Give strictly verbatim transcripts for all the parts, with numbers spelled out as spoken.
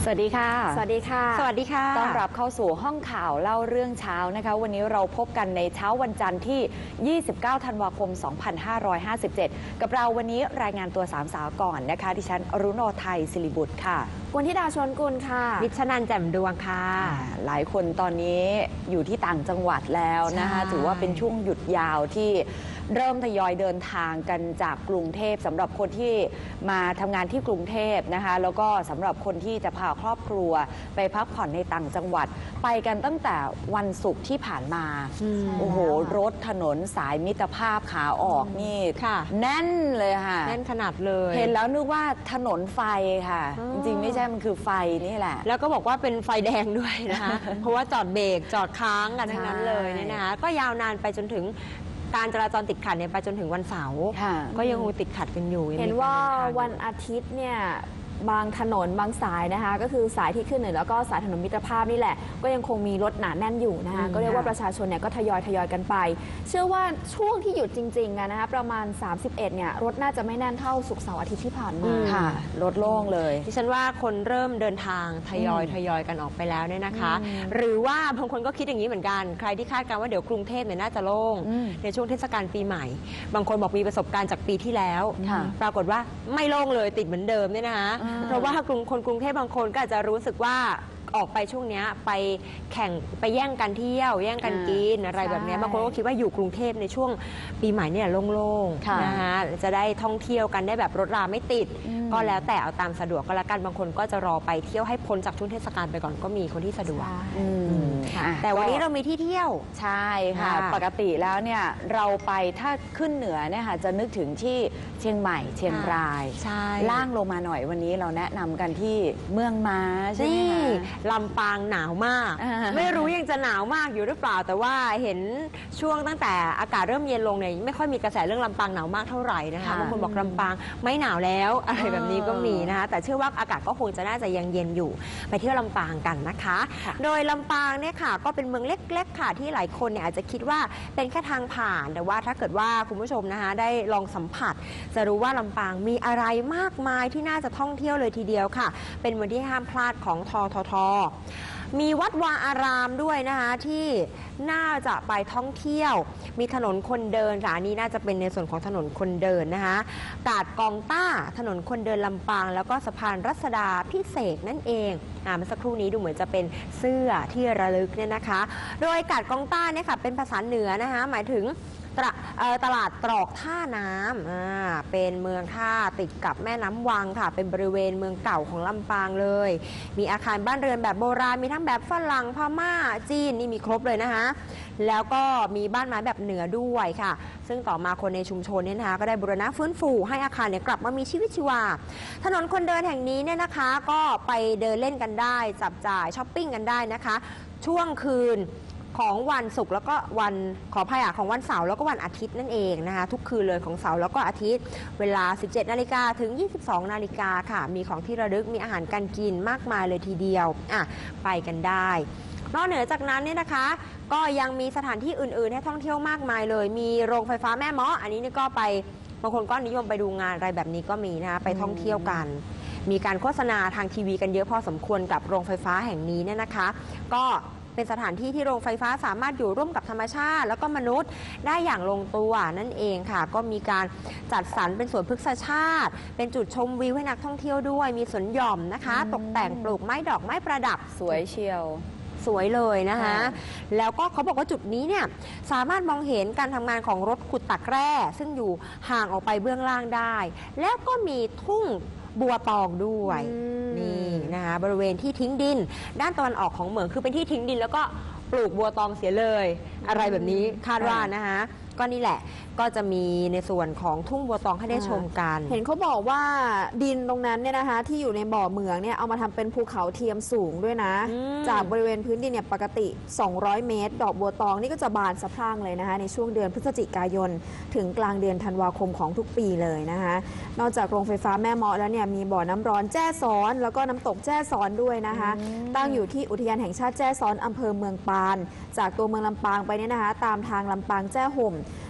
วัสดีค่ะสวัสดีค่ะสวัสดีค่ะต้อนรับเข้าสู่ห้องข่าวเล่าเรื่องเช้านะคะวันนี้เราพบกันในเช้าวันจันทร์ที่ ยี่สิบเก้า ธันวาคม สองพันห้าร้อยห้าสิบเจ็ด กับเราวันนี้รายงานตัวสามสาวก่อนนะคะดิฉันอรุโนไทยศิริบุตรค่ะวันธิดาชวนกุลค่ะนิชนันแจ่มดวงค่ะหลายคนตอนนี้อยู่ที่ต่างจังหวัดแล้วนะคะถือว่าเป็นช่วงหยุดยาวที่เริ่มทยอยเดินทางกันจากกรุงเทพสำหรับคนที่มาทำงานที่กรุงเทพนะคะแล้วก็สำหรับคนที่จะพาครอบครัวไปพักผ่อนในต่างจังหวัดไปกันตั้งแต่วันศุกร์ที่ผ่านมาโอ้โหรถถนนสายมิตรภาพขาออกนี่แน่นเลยค่ะแน่นขนาดเลยเห็นแล้วนึกว่าถนนไฟค่ะจริงๆไม่ใช่มันคือไฟนี่แหละแล้วก็บอกว่าเป็นไฟแดงด้วยนะคะเพราะว่าจอดเบรกจอดค้างกันทั้งนั้นเลยเนี่ยนะคะก็ยาวนานไปจนถึงการจราจรติดขัดเนี่ยไปจนถึงวันเสาร์ก็ยังคงติดขัดกันอยู่เห็นว่าวันอาทิตย์เนี่ยบางถนนบางสายนะคะก็คือสายที่ขึ้นเหนือแล้วก็สายถนนมิตรภาพนี่แหละก็ยังคงมีรถหนาแน่นอยู่นะคะก็เรียกว่าประชาชนเนี่ยก็ทยอยทยอยกันไปเชื่อว่าช่วงที่หยุดจริงๆนะคะประมาณสามสิบเอ็ดเนี่ยรถน่าจะไม่แน่นเท่าศุกร์เสาร์อาทิตย์ที่ผ่านมาค่ะรถโล่งเลยดิฉันว่าคนเริ่มเดินทางทยอยทยอยกันออกไปแล้วเนี่ยนะคะหรือว่าบางคนก็คิดอย่างนี้เหมือนกันใครที่คาดการณ์ว่าเดี๋ยวกรุงเทพเนี่ยน่าจะโล่งในช่วงเทศกาลปีใหม่บางคนบอกมีประสบการณ์จากปีที่แล้วปรากฏว่าไม่โล่งเลยติดเหมือนเดิมเนี่ยนะคะเพราะว่ากรุงคนกรุงเทพบางคนก็อาจจะรู้สึกว่าออกไปช่วงนี้ไปแข่งไปแย่งกันเที่ยวแย่งกันกินอะไรแบบนี้บางคนก็คิดว่าอยู่กรุงเทพในช่วงปีใหม่เนี่ยโล่งๆนะคะจะได้ท่องเที่ยวกันได้แบบรถราไม่ติดก็แล้วแต่เอาตามสะดวกก็แล้วกันบางคนก็จะรอไปเที่ยวให้พ้นจากช่วงเทศกาลไปก่อนก็มีคนที่สะดวกแต่วันนี้เรามีที่เที่ยวใช่ค่ะปกติแล้วเนี่ยเราไปถ้าขึ้นเหนือเนี่ยค่ะจะนึกถึงที่เชียงใหม่เชียงรายล่างลงมาหน่อยวันนี้เราแนะนำกันที่เมืองม้าใช่ไหมคะลำปางหนาวมากไม่รู้ยังจะหนาวมากอยู่หรือเปล่าแต่ว่าเห็นช่วงตั้งแต่อากาศเริ่มเย็นลงเนี่ยไม่ค่อยมีกระแสเรื่องลำปางหนาวมากเท่าไหร่นะคะบางคนบอกลำปางไม่หนาวแล้วอะไรแบบนี้ก็มีนะคะแต่เชื่อว่าอากาศก็คงจะน่าจะยังเย็นอยู่ไปเที่ยวลำปางกันนะคะโดยลำปางเนี่ยค่ะก็เป็นเมืองเล็กๆค่ะที่หลายคนเนี่ยอาจจะคิดว่าเป็นแค่ทางผ่านแต่ว่าถ้าเกิดว่าคุณผู้ชมนะคะได้ลองสัมผัสจะรู้ว่าลำปางมีอะไรมากมายที่น่าจะท่องเที่ยวเลยทีเดียวค่ะเป็นเมืองที่ห้ามพลาดของทททมีวัดวาอารามด้วยนะคะที่น่าจะไปท่องเที่ยวมีถนนคนเดินค่ะอันนี้น่าจะเป็นในส่วนของถนนคนเดินนะคะกาดกองต้าถนนคนเดินลำปางแล้วก็สะพานรัศดาพิเศษนั่นเองอ่าเมื่อสักครู่นี้ดูเหมือนจะเป็นเสื้อที่ระลึกเนี่ยนะคะโดยกาดกองต้าเนี่ยค่ะเป็นภาษาเหนือนะคะหมายถึงตลาดตรอกท่าน้ำอ่าเป็นเมืองท่าติดกับแม่น้ำวังค่ะเป็นบริเวณเมืองเก่าของลำปางเลยมีอาคารบ้านเรือนแบบโบราณมีทั้งแบบฝรั่งพม่าจีนนี่มีครบเลยนะคะแล้วก็มีบ้านไม้แบบเหนือด้วยค่ะซึ่งต่อมาคนในชุมชนเนี่ยนะคะก็ได้บูรณะฟื้นฟูให้อาคารเนี่ยกลับมามีชีวิตชีวาถนนคนเดินแห่งนี้เนี่ยนะคะก็ไปเดินเล่นกันได้จับจ่ายช้อปปิ้งกันได้นะคะช่วงคืนของวันศุกร์แล้วก็วันขอพายาของวันเสาร์แล้วก็วันอาทิตย์นั่นเองนะคะทุกคืนเลยของเสาร์แล้วก็อาทิตย์เวลา สิบเจ็ดนาฬิกาถึง ยี่สิบสองนาฬิกาค่ะมีของที่ระลึกมีอาหารการกินมากมายเลยทีเดียวอ่ะไปกันได้นอกเหนือจากนั้นเนี่ยนะคะก็ยังมีสถานที่อื่นๆให้ท่องเที่ยวมากมายเลยมีโรงไฟฟ้าแม่เมาะอันนี้นี่ก็ไปบางคนก็นิยมไปดูงานอะไรแบบนี้ก็มีนะคะไปท่องเที่ยวกันมีการโฆษณาทางทีวีกันเยอะพอสมควรกับโรงไฟฟ้าแห่งนี้เนี่ยนะคะก็เป็นสถานที่ที่โรงไฟฟ้าสามารถอยู่ร่วมกับธรรมชาติแล้วก็มนุษย์ได้อย่างลงตัวนั่นเองค่ะก็มีการจัดสรรเป็นสวนพฤกษชาติเป็นจุดชมวิวให้นักท่องเที่ยวด้วยมีสวนหย่อมนะคะตกแต่งปลูกไม้ดอกไม้ประดับสวยเชียวสวยเลยนะคะแล้วก็เขาบอกว่าจุดนี้เนี่ยสามารถมองเห็นการทำงานของรถขุดตักแร่ซึ่งอยู่ห่างออกไปเบื้องล่างได้แล้วก็มีทุ่งบัวตองด้วยนี่นะคะบริเวณที่ทิ้งดินด้านตะวันออกของเหมืองคือเป็นที่ทิ้งดินแล้วก็ปลูกบัวตองเสียเลยอะไรแบบนี้คาดว่านะคะก็นี่แหละก็จะมีในส่วนของทุ่งบัวตองให้ได้ชมกันเห็นเขาบอกว่าดินตรงนั้นเนี่ยนะคะที่อยู่ในบ่อเหมืองเนี่ยเอามาทำเป็นภูเขาเทียมสูงด้วยนะจากบริเวณพื้นดินเนี่ยปกติสองร้อยเมตรดอกบัวตองนี่ก็จะบานสะพรั่งเลยนะคะในช่วงเดือนพฤศจิกายนถึงกลางเดือนธันวาคมของทุกปีเลยนะคะนอกจากโรงไฟฟ้าแม่เมาะแล้วเนี่ยมีบ่อน้ำร้อนแจ้ซ้อนแล้วก็น้ำตกแจ้ซ้อนด้วยนะคะตั้งอยู่ที่อุทยานแห่งชาติแจ้ซ้อนอำเภอเมืองปานจากตัวเมืองลำปางไปเนี่ยนะคะตามทางลำปางแจ้ห่ม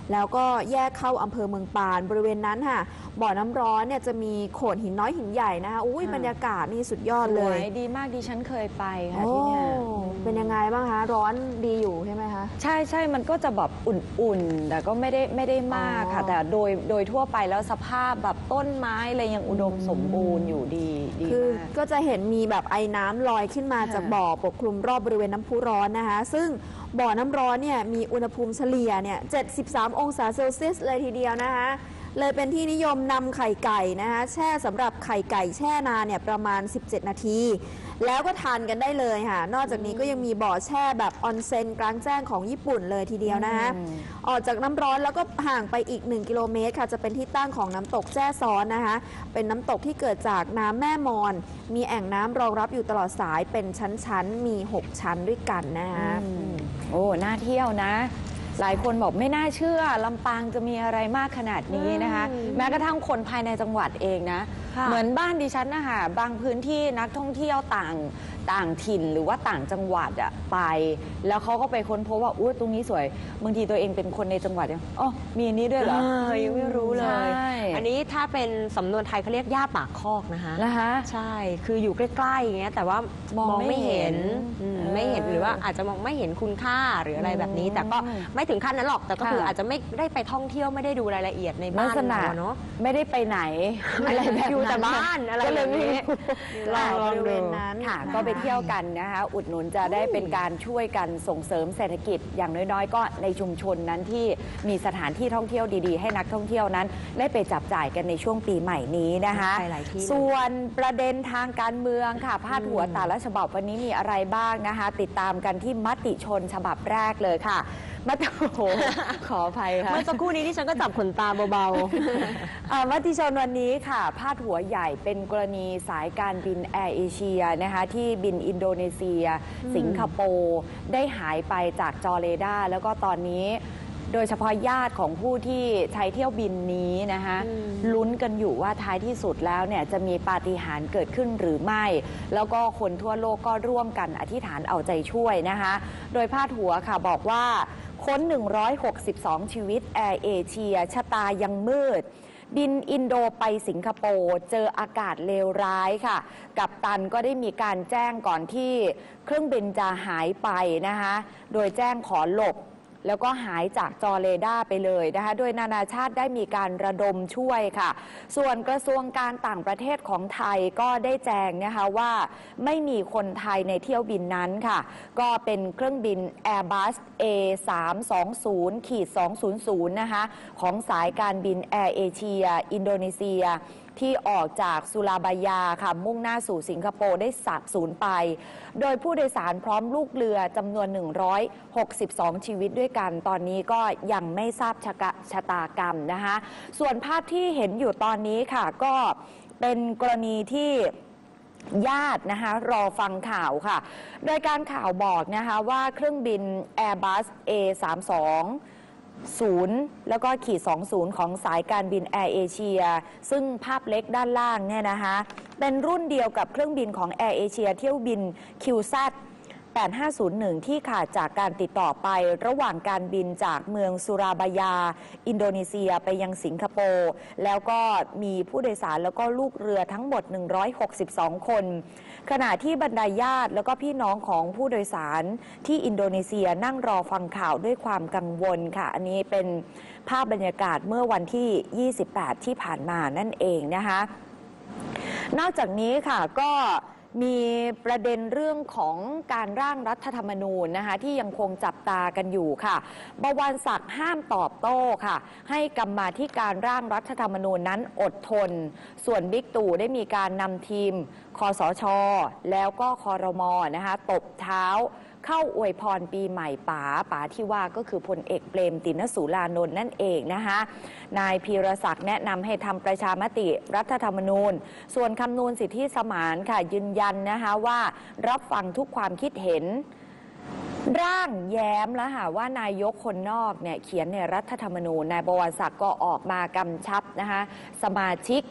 แล้วก็แยกเข้าอำเภอเมืองปานบริเวณนั้นค่ะบ่อน้ำร้อนเนี่ยจะมีโขดหินน้อยหินใหญ่นะคะอุ้ยบรรยากาศนี่สุดยอดเลยดีมากดิฉันเคยไปค่ะที่เนี่ยเป็นยังไงบ้างคะร้อนดีอยู่ใช่ไหมคะใช่ใช่มันก็จะแบบอุ่นๆแต่ก็ไม่ได้ไม่ได้มากค่ะแต่โดยโดยทั่วไปแล้วสภาพแบบต้นไม้อะไรยังอุดมสมบูรณ์อยู่ดีดีคือมากก็จะเห็นมีแบบไอ้น้ำลอยขึ้นมาจากบ่อปกคลุมรอบบริเวณน้ำพุร้อนนะคะซึ่งบ่อน้ำร้อนเนี่ยมีอุณหภูมิเฉลี่ยเนี่ยเจ็ดสิบสามองศาเซลเซียสเลยทีเดียวนะคะเลยเป็นที่นิยมนำไข่ไก่นะคะแช่สำหรับไข่ไก่แช่นานเนี่ยประมาณสิบเจ็ดนาทีแล้วก็ทานกันได้เลยค่ะนอกจากนี้ก็ยังมีบ่อแช่แบบออนเซ็นกลางแจ้งของญี่ปุ่นเลยทีเดียวนะคะออกจากน้ำร้อนแล้วก็ห่างไปอีกหนึ่งกิโลเมตรค่ะจะเป็นที่ตั้งของน้ำตกแจ้ซ้อนนะคะเป็นน้ำตกที่เกิดจากน้ำแม่มอนมีแอ่งน้ำรองรับอยู่ตลอดสายเป็นชั้นๆมีหกชั้นด้วยกันนะคะโอ้น่าเที่ยวนะหลายคนบอกไม่น่าเชื่อลำปางจะมีอะไรมากขนาดนี้นะคะแม้กระทั่งคนภายในจังหวัดเองนะเหมือนบ้านดิฉันนะคะบางพื้นที่นักท่องเที่ยวต่างต่างถิ่นหรือว่าต่างจังหวัดอะไปแล้วเขาก็ไปค้นพบว่าอุ้ยตรงนี้สวยบางทีตัวเองเป็นคนในจังหวัดยังอ๋อมีอันนี้ด้วยเหรอยังไม่รู้เลยอันนี้ถ้าเป็นสำนวนไทยเขาเรียกย่าปากคอกนะคะนะคะใช่คืออยู่ใกล้ๆอย่างเงี้ยแต่ว่ามองไม่เห็นไม่เห็นหรือว่าอาจจะมองไม่เห็นคุณค่าหรืออะไรแบบนี้แต่ก็ไม่ถึงขั้นนั้นหรอกแต่ก็คืออาจจะไม่ได้ไปท่องเที่ยวไม่ได้ดูรายละเอียดในบ้านเนาะไม่ได้ไปไหนอะไรแบบอยู่แต่บ้านอะไรแบบนี้บริเวณนั้นค่ะก็ไปเที่ยวกันนะคะอุดหนุนจะได้เป็นการช่วยกันส่งเสริมเศรษฐกิจอย่างน้อยๆก็ในชุมชนนั้นที่มีสถานที่ท่องเที่ยวดีๆให้นักท่องเที่ยวนั้นได้ไปจับจ่ายกันในช่วงปีใหม่นี้นะคะส่วนประเด็นทางการเมืองค่ะพาดหัวแต่ละฉบับวันนี้มีอะไรบ้างนะคะติดตามกันที่มติชนฉบับแรกเลยค่ะมติโหขออภัยค่ะเมื่อสักครู่นี้ที่ฉันก็จับขนตาเบาๆมติชนวันนี้ค่ะพาดหัวใหญ่เป็นกรณีสายการบินแอร์เอเชียนะคะที่บินอินโดนีเซียสิงคโปร์ได้หายไปจากจอเรดาร์แล้วก็ตอนนี้โดยเฉพาะญาติของผู้ที่ใช้เที่ยวบินนี้นะคะลุ้นกันอยู่ว่าท้ายที่สุดแล้วเนี่ยจะมีปาฏิหาริย์เกิดขึ้นหรือไม่แล้วก็คนทั่วโลกก็ร่วมกันอธิษฐานเอาใจช่วยนะคะโดยพาดหัวค่ะบอกว่าค้นหนึ่งร้อยหกสิบสองชีวิตแอร์เอเชียชะตายังมืดบินอินโดไปสิงคโปร์เจออากาศเลวร้ายค่ะกัปตันก็ได้มีการแจ้งก่อนที่เครื่องบินจะหายไปนะคะโดยแจ้งขอหลบแล้วก็หายจากจอเรดาร์ไปเลยนะคะโดยนานาชาติได้มีการระดมช่วยค่ะส่วนกระทรวงการต่างประเทศของไทยก็ได้แจ้งนะคะว่าไม่มีคนไทยในเที่ยวบินนั้นค่ะก็เป็นเครื่องบิน Airbus เอ สามสองศูนย์ สองศูนย์ศูนย์ นะคะของสายการบินแอร์เอเชียอินโดนีเซียที่ออกจากสุราบายาค่ะมุ่งหน้าสู่สิงคโปร์ได้สาบสูญไปโดยผู้โดยสารพร้อมลูกเรือจำนวนหนึ่งร้อยหกสิบสองชีวิตด้วยกันตอนนี้ก็ยังไม่ทราบชะตากรรมนะคะส่วนภาพที่เห็นอยู่ตอนนี้ค่ะก็เป็นกรณีที่ญาตินะคะรอฟังข่าวค่ะโดยการข่าวบอกนะคะว่าเครื่องบิน Airbus เอ สามสองศูนย์แล้วก็ขีดสองศูนย์ของสายการบินแอร์เอเชียซึ่งภาพเล็กด้านล่างเนี่ยนะคะเป็นรุ่นเดียวกับเครื่องบินของแอร์เอเชียเที่ยวบิน คิว แซด แปดห้าศูนย์หนึ่ง ที่ขาดจากการติดต่อไประหว่างการบินจากเมืองสุราบายาอินโดนีเซียไปยังสิงคโปร์แล้วก็มีผู้โดยสารแล้วก็ลูกเรือทั้งหมดหนึ่งร้อยหกสิบสองคนขณะที่บรรดาญาติแล้วก็พี่น้องของผู้โดยสารที่อินโดนีเซียนั่งรอฟังข่าวด้วยความกังวลค่ะอันนี้เป็นภาพบรรยากาศเมื่อวันที่ยี่สิบแปดที่ผ่านมานั่นเองนะคะนอกจากนี้ค่ะก็มีประเด็นเรื่องของการร่างรัฐธรรมนูญนะคะที่ยังคงจับตากันอยู่ค่ะบวรศักดิ์ห้ามตอบโต้ค่ะให้กรรมาธิการร่างรัฐธรรมนูญนั้นอดทนส่วนบิ๊กตู่ได้มีการนำทีมคสช.แล้วก็ครม.นะคะตบเท้าเข้าอวยพรปีใหม่ป๋าป๋าที่ว่าก็คือพลเอกเปรมติณสูรานนท์นั่นเองนะคะนายพีรศักดิ์แนะนำให้ทำประชามติรัฐธรรมนูญส่วนคำนูนสิทธิสมานค่ะยืนยันนะคะว่ารับฟังทุกความคิดเห็นร่างแย้มแล้วค่ะว่านายกคนนอกเนี่ยเขียนในรัฐธรรมนูญนายบวรศักดิ์ก็ออกมากำชับนะคะสมาชิก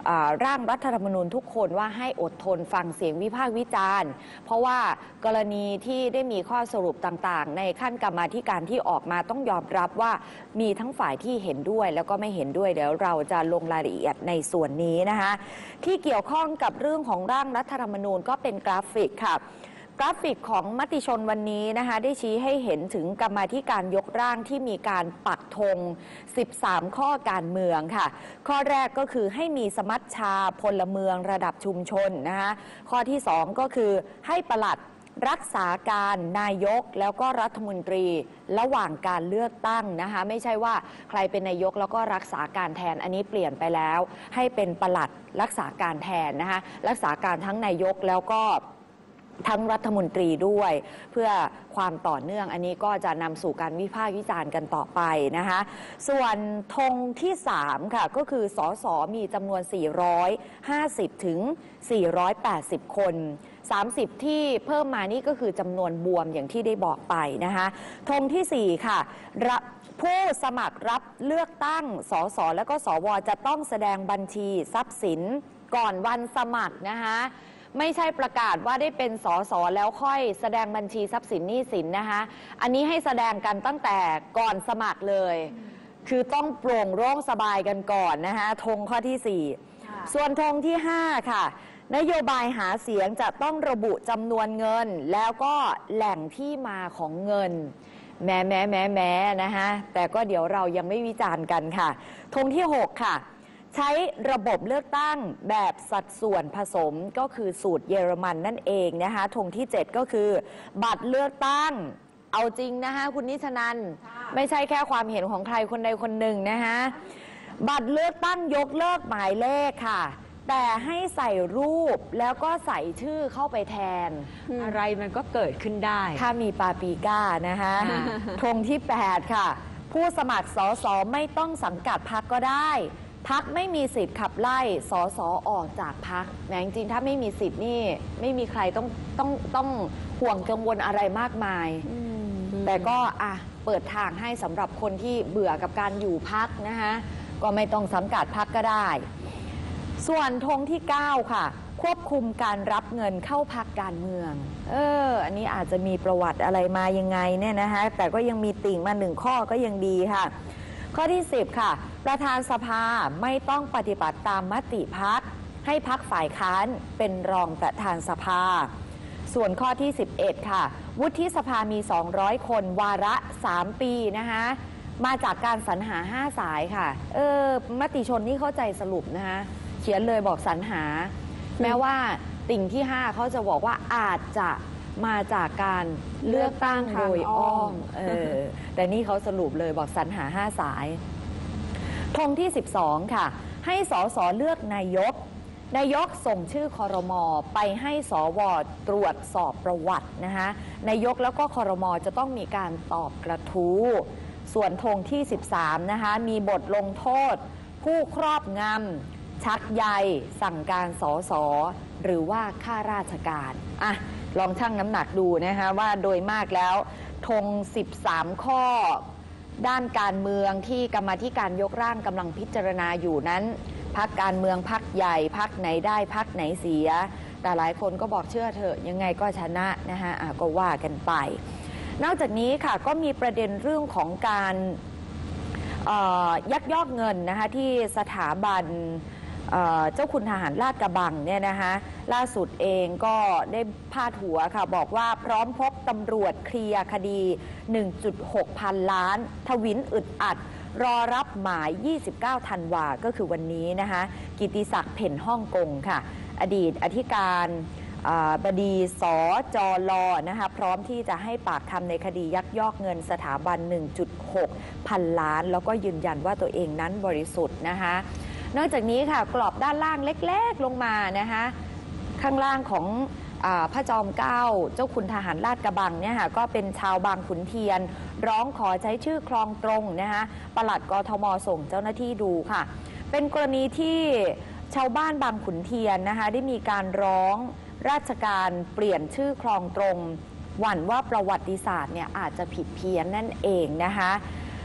ร่างรัฐธรรมนูญทุกคนว่าให้อดทนฟังเสียงวิพากษ์วิจารณ์เพราะว่ากรณีที่ได้มีข้อสรุปต่างๆในขั้นกรรมาธิการที่ออกมาต้องยอมรับว่ามีทั้งฝ่ายที่เห็นด้วยแล้วก็ไม่เห็นด้วยเดี๋ยวเราจะลงรายละเอียดในส่วนนี้นะคะที่เกี่ยวข้องกับเรื่องของร่างรัฐธรรมนูญก็เป็นกราฟิกค่ะกราฟิกของมติชนวันนี้นะคะได้ชี้ให้เห็นถึงกรรมาธิการยกร่างที่มีการปักธงสิบสามข้อการเมืองค่ะข้อแรกก็คือให้มีสมัชชาพลเมืองระดับชุมชนนะคะข้อที่สองก็คือให้ปลัดรักษาการนายกแล้วก็รัฐมนตรีระหว่างการเลือกตั้งนะคะไม่ใช่ว่าใครเป็นนายกแล้วก็รักษาการแทนอันนี้เปลี่ยนไปแล้วให้เป็นปลัดรักษาการแทนนะคะรักษาการทั้งนายกแล้วก็ทั้งรัฐมนตรีด้วยเพื่อความต่อเนื่องอันนี้ก็จะนำสู่การวิพากษ์วิจารณ์กันต่อไปนะคะส่วนธงที่สามค่ะก็คือสสมีจำนวนสี่ร้อยห้าสิบถึงสี่ร้อยแปดสิบคนสามสิบที่เพิ่มมานี่ก็คือจำนวนบวมอย่างที่ได้บอกไปนะคะธงที่สี่ค่ะผู้สมัครรับเลือกตั้งสสและก็สวจะต้องแสดงบัญชีทรัพย์สินก่อนวันสมัครนะคะไม่ใช่ประกาศว่าได้เป็นสสแล้วค่อยแสดงบัญชีทรัพย์สินหนี้สินนะคะอันนี้ให้แสดงกันตั้งแต่ก่อนสมัครเลยคือต้องโปร่งโล่งสบายกันก่อนนะคะธงข้อที่สี่ส่วนธงที่ห้าค่ะนโยบายหาเสียงจะต้องระบุจำนวนเงินแล้วก็แหล่งที่มาของเงินแม้แม้แม้แม้นะคะแต่ก็เดี๋ยวเรายังไม่วิจารณ์กันค่ะธงที่หกค่ะใช้ระบบเลือกตั้งแบบสัดส่วนผสมก็คือสูตรเยอรมันนั่นเองนะคะธงที่เจ็ดก็คือบัตรเลือกตั้งเอาจริงนะคะคุณนิชนันไม่ใช่แค่ความเห็นของใครคนใดคนหนึ่งนะคะบัตรเลือกตั้งยกเลิกหมายเลขค่ะแต่ให้ใส่รูปแล้วก็ใส่ชื่อเข้าไปแทนอะไรมันก็เกิดขึ้นได้ถ้ามีปาปีก้านะคะธงที่แปดค่ะผู้สมัครสสไม่ต้องสังกัดพรรคก็ได้พรรคไม่มีสิทธิ์ขับไล่สสออกจากพรรคแต่จริงๆถ้าไม่มีสิทธิ์นี่ไม่มีใครต้องต้องต้องห่วงกังวลอะไรมากมายแต่ก็อ่ะเปิดทางให้สำหรับคนที่เบื่อกับการอยู่พรรคนะคะก็ไม่ต้องสังกัดพรรคก็ได้ส่วนธงที่เก้าค่ะควบคุมการรับเงินเข้าพรรคการเมืองเอออันนี้อาจจะมีประวัติอะไรมายังไงเนี่ยนะคะแต่ก็ยังมีติ่งมาหนึ่งข้อก็ยังดีค่ะข้อที่สิบค่ะประธานสภาไม่ต้องปฏิบัติตามมติพรรคให้พรรคฝ่ายค้านเป็นรองประธานสภาส่วนข้อที่สิบเอ็ดค่ะวุฒิสภามีสองร้อยคนวาระสามปีนะคะมาจากการสรรหาห้าสายค่ะเออมติชนนี่เข้าใจสรุปนะคะเขียนเลยบอกสรรหาแม้ว่าติ่งที่ห้าเขาจะบอกว่าอาจจะมาจากการเลือกตั้งโดยอ้อมเออแต่นี่เขาสรุปเลยบอกสรรหาห้าสายธงที่สิบสองค่ะให้สสเลือกนายกนายกส่งชื่อครม.ไปให้สว.ตรวจสอบประวัตินะคะนายกแล้วก็ครม.จะต้องมีการตอบกระทู้ส่วนธงที่สิบสามนะคะมีบทลงโทษผู้ครอบงำชักใยสั่งการสสหรือว่าข้าราชการอ่ะลองชั่งน้ำหนักดูนะคะว่าโดยมากแล้วธงสิบสามข้อด้านการเมืองที่กรรมาธิการยกร่างกำลังพิจารณาอยู่นั้นพรรคการเมืองพรรคใหญ่พรรคไหนได้พรรคไหนเสียแต่หลายคนก็บอกเชื่อเถอะยังไงก็ชนะนะคะอ่ะก็ว่ากันไปนอกจากนี้ค่ะก็มีประเด็นเรื่องของการยักยอกเงินนะคะที่สถาบันเจ้าคุณทหารลาดกระบังเนี่ยนะคะล่าสุดเองก็ได้พาดหัวค่ะบอกว่าพร้อมพบตำรวจเคลียร์คดี หนึ่งจุดหก พันล้านทวินอึดอัดรอรับหมายยี่สิบเก้าธันวาก็คือวันนี้นะคะกิติศักดิ์เพ่นฮ่องกงค่ะอดีตอธิการบดีสจลนะคะพร้อมที่จะให้ปากคำในคดียักยอกเงินสถาบัน หนึ่งจุดหก พันล้านแล้วก็ยืนยันว่าตัวเองนั้นบริสุทธิ์นะคะนอกจากนี้ค่ะกรอบด้านล่างเล็กๆลงมานะคะข้างล่างของพระจอมเกล้าเจ้าคุณทหารลาดกระบังเนี่ยค่ะก็เป็นชาวบางขุนเทียนร้องขอใช้ชื่อคลองตรงนะคะปลัดกทมส่งเจ้าหน้าที่ดูค่ะเป็นกรณีที่ชาวบ้านบางขุนเทียนนะคะได้มีการร้องราชการเปลี่ยนชื่อคลองตรงหวั่นว่าประวัติศาสตร์เนี่ยอาจจะผิดเพี้ยนนั่นเองนะคะ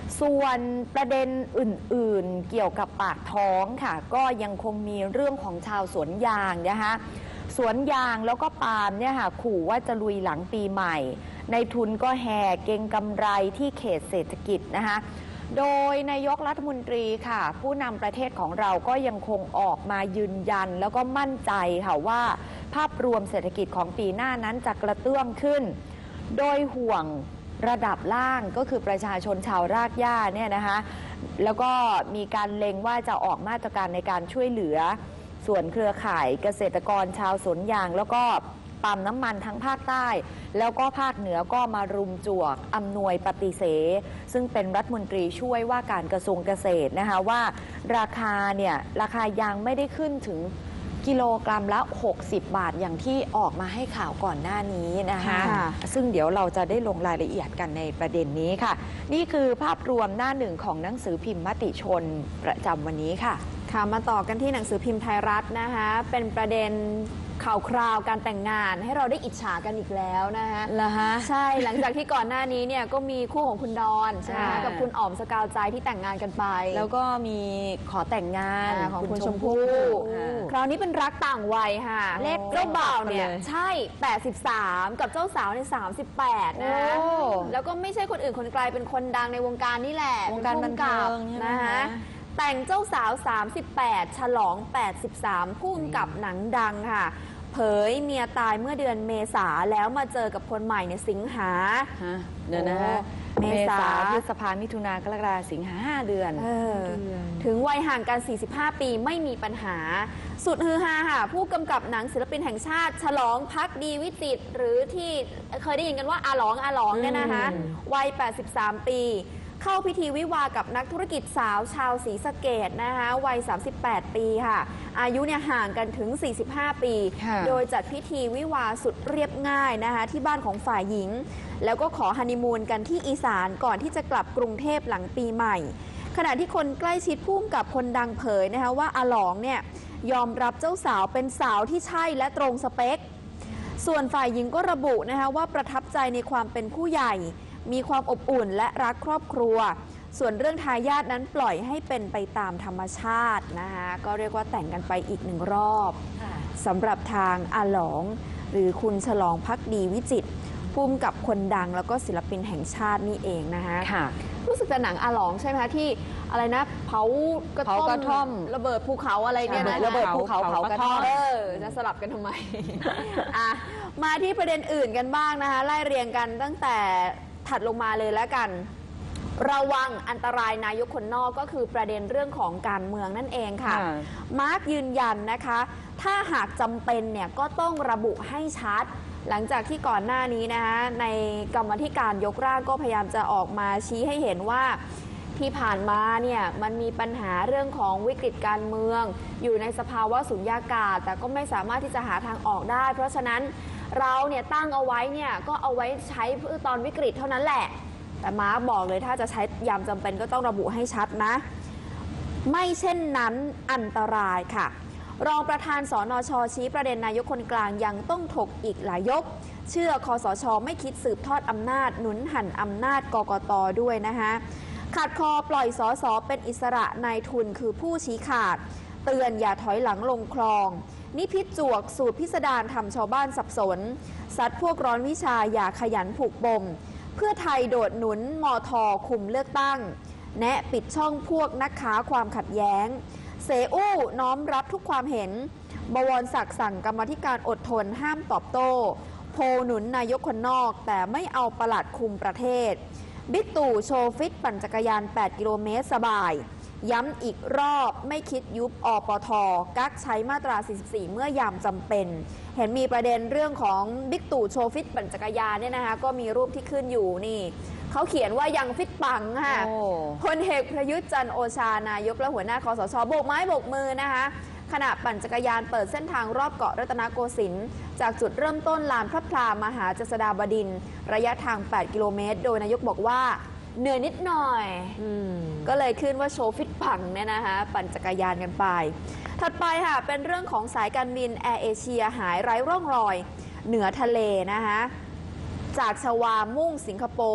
ส่วนประเด็นอื่นๆเกี่ยวกับปากท้องค่ะก็ยังคงมีเรื่องของชาวสวนยางนะคะสวนยางแล้วก็ปาล์มเนี่ยค่ะขู่ว่าจะลุยหลังปีใหม่ในทุนก็แห่เก็งกำไรที่เขตเศรษฐกิจนะคะโดยนายกรัฐมนตรีค่ะผู้นำประเทศของเราก็ยังคงออกมายืนยันแล้วก็มั่นใจค่ะว่าภาพรวมเศรษฐกิจของปีหน้านั้นจะกระเตื้องขึ้นโดยห่วงระดับล่างก็คือประชาชนชาวรากหญ้าเนี่ยนะคะแล้วก็มีการเล็งว่าจะออกมาตรการในการช่วยเหลือส่วนเครือข่ายเกษตรกรชาวสวนยางแล้วก็ปั๊มน้ำมันทั้งภาคใต้แล้วก็ภาคเหนือก็มารุมจวกอำนวยปฏิเสธซึ่งเป็นรัฐมนตรีช่วยว่าการกระทรวงเกษตรนะคะว่าราคาเนี่ยราคายางไม่ได้ขึ้นถึงกิโลกรัมละหกสิบบาทอย่างที่ออกมาให้ข่าวก่อนหน้านี้นะคะซึ่งเดี๋ยวเราจะได้ลงรายละเอียดกันในประเด็นนี้ค่ะนี่คือภาพรวมหน้าหนึ่งของหนังสือพิมพ์มติชนประจำวันนี้ค่ะค่ะมาต่อกันที่หนังสือพิมพ์ไทยรัฐนะคะเป็นประเด็นข่าวคราวการแต่งงานให้เราได้อิจฉากันอีกแล้วนะคะเหรอฮะใช่หลังจากที่ก่อนหน้านี้เนี่ยก็มีคู่ของคุณดอนใช่ไหมกับคุณอ๋อมสกาวใจที่แต่งงานกันไปแล้วก็มีขอแต่งงานของคุณชมพู่คราวนี้เป็นรักต่างวัยค่ะเลขเจ้าบ่าวเนี่ยใช่แปดสิบสามกับเจ้าสาวในสามสิบแปดนะแล้วก็ไม่ใช่คนอื่นคนไกลเป็นคนดังในวงการนี่แหละวงการบันเทิงนะคะแต่งเจ้าสาวสามสิบแปดฉลองแปดสิบสามพุ่มกับหนังดังค่ะเผยเมียตายเมื่อเดือนเมษาแล้วมาเจอกับคนใหม่ในสิงหาเดือนนะฮะเมษาพฤษภามิถุนากรกฎาสิงหาห้าเดือนถึงวัยห่างกันสี่สิบห้าปีไม่มีปัญหาสุดฮือฮาค่ะผู้กำกับหนังศิลปินแห่งชาติฉลองภักดีวิจิตรหรือที่เคยได้ยินกันว่าอาหลองอาหลองเนี่ยนะคะวัยแปดสิบสามปีเข้าพิธีวิวากับนักธุรกิจสาวชาวศรีสะเกษนะคะวัยสามสิบแปดปีค่ะอายุเนี่ยห่างกันถึงสี่สิบห้าปีโดยจัดพิธีวิวาสุดเรียบง่ายนะคะที่บ้านของฝ่ายหญิงแล้วก็ขอฮันนีมูนกันที่อีสานก่อนที่จะกลับกรุงเทพหลังปีใหม่ขณะที่คนใกล้ชิดพุ่มกับคนดังเผยนะคะว่าอาหลองเนี่ยยอมรับเจ้าสาวเป็นสาวที่ใช่และตรงสเปคส่วนฝ่ายหญิงก็ระบุนะคะว่าประทับใจในความเป็นผู้ใหญ่มีความอบอุ่นและรักครอบครัวส่วนเรื่องทายาทนั้นปล่อยให้เป็นไปตามธรรมชาตินะคะก็เรียกว่าแต่งกันไปอีกหนึ่งรอบสำหรับทางอาหลองหรือคุณฉลองภักดีวิจิตรพุ่มกับคนดังแล้วก็ศิลปินแห่งชาตินี่เองนะคะรู้สึกจะหนังอาหลองใช่ไหมคะที่อะไรนะเผากระท่อมระเบิดภูเขาอะไรเนี่ยนะระเบิดภูเขาเผากระท่อมเออจะสลับกันทำไมอ่ะมาที่ประเด็นอื่นกันบ้างนะคะไล่เรียงกันตั้งแต่ถัดลงมาเลยแล้วกันระวังอันตรายนายกคนนอกก็คือประเด็นเรื่องของการเมืองนั่นเองค่ะมาร์คยืนยันนะคะถ้าหากจำเป็นเนี่ยก็ต้องระบุให้ชัดหลังจากที่ก่อนหน้านี้นะคะในกรรมธิการยกร่างก็พยายามจะออกมาชี้ให้เห็นว่าที่ผ่านมาเนี่ยมันมีปัญหาเรื่องของวิกฤตการเมืองอยู่ในสภาวะสุญญากาศแต่ก็ไม่สามารถที่จะหาทางออกได้เพราะฉะนั้นเราเนี่ยตั้งเอาไว้เนี่ยก็เอาไว้ใช้เพื่อตอนวิกฤตเท่านั้นแหละแต่มาร์คบอกเลยถ้าจะใช้ยามจำเป็นก็ต้องระบุให้ชัดนะไม่เช่นนั้นอันตรายค่ะรองประธานสนช.ชี้ประเด็นนายกคนกลางยังต้องถกอีกหลายยกเชื่อคสช.ไม่คิดสืบทอดอำนาจหนุนหั่นอำนาจกกต.ด้วยนะคะขาดคอปล่อยสสเป็นอิสระนายทุนคือผู้ชี้ขาดเตือนอย่าถอยหลังลงคลองนิพิษจวกสูตรพิสดารทำชาวบ้านสับสนซัดพวกร้อนวิชาอย่าขยันผูกปมเพื่อไทยโดดหนุนมท.คุมเลือกตั้งแนะปิดช่องพวกนักค้าความขัดแย้งเสอู้น้อมรับทุกความเห็นบวรศักดิ์สั่งกรรมธิการอดทนห้ามตอบโต้โพหนุนนายกคนนอกแต่ไม่เอาปลัดคุมประเทศบิ๊กตู่โชว์ฟิตปั่นจักรยานแปดกิโลเมตรสบายย้ำอีกรอบไม่คิดยุบอปท.กักใช้มาตราสี่สิบสี่เมื่อยามจำเป็นเห็นมีประเด็นเรื่องของบิ๊กตู่โชว์ฟิตปั่นจักรยานเนี่ยนะคะก็มีรูปที่ขึ้นอยู่นี่เขาเขียนว่ายังฟิตปังค่ะพลเอกประยุทธ์จันทร์โอชานายกและหัวหน้าคสช.โบกไม้โบกมือนะคะขณะปั่นจักรยานเปิดเส้นทางรอบเกาะรัตนโกสินทร์จากจุดเริ่มต้นลานพระพลามหาเจษฎาบดินทร์ระยะทางแปดกิโลเมตรโดยนายกบอกว่าเหนื่อยนิดหน่อยก็เลยขึ้นว่าโชว์ฟิตปังเนี่ยนะคะปั่นจักรยานกันไปถัดไปค่ะเป็นเรื่องของสายการบินแอร์เอเชียหายไร้ร่องรอยเหนือทะเลนะคะจากชวามุ่งสิงคโปร์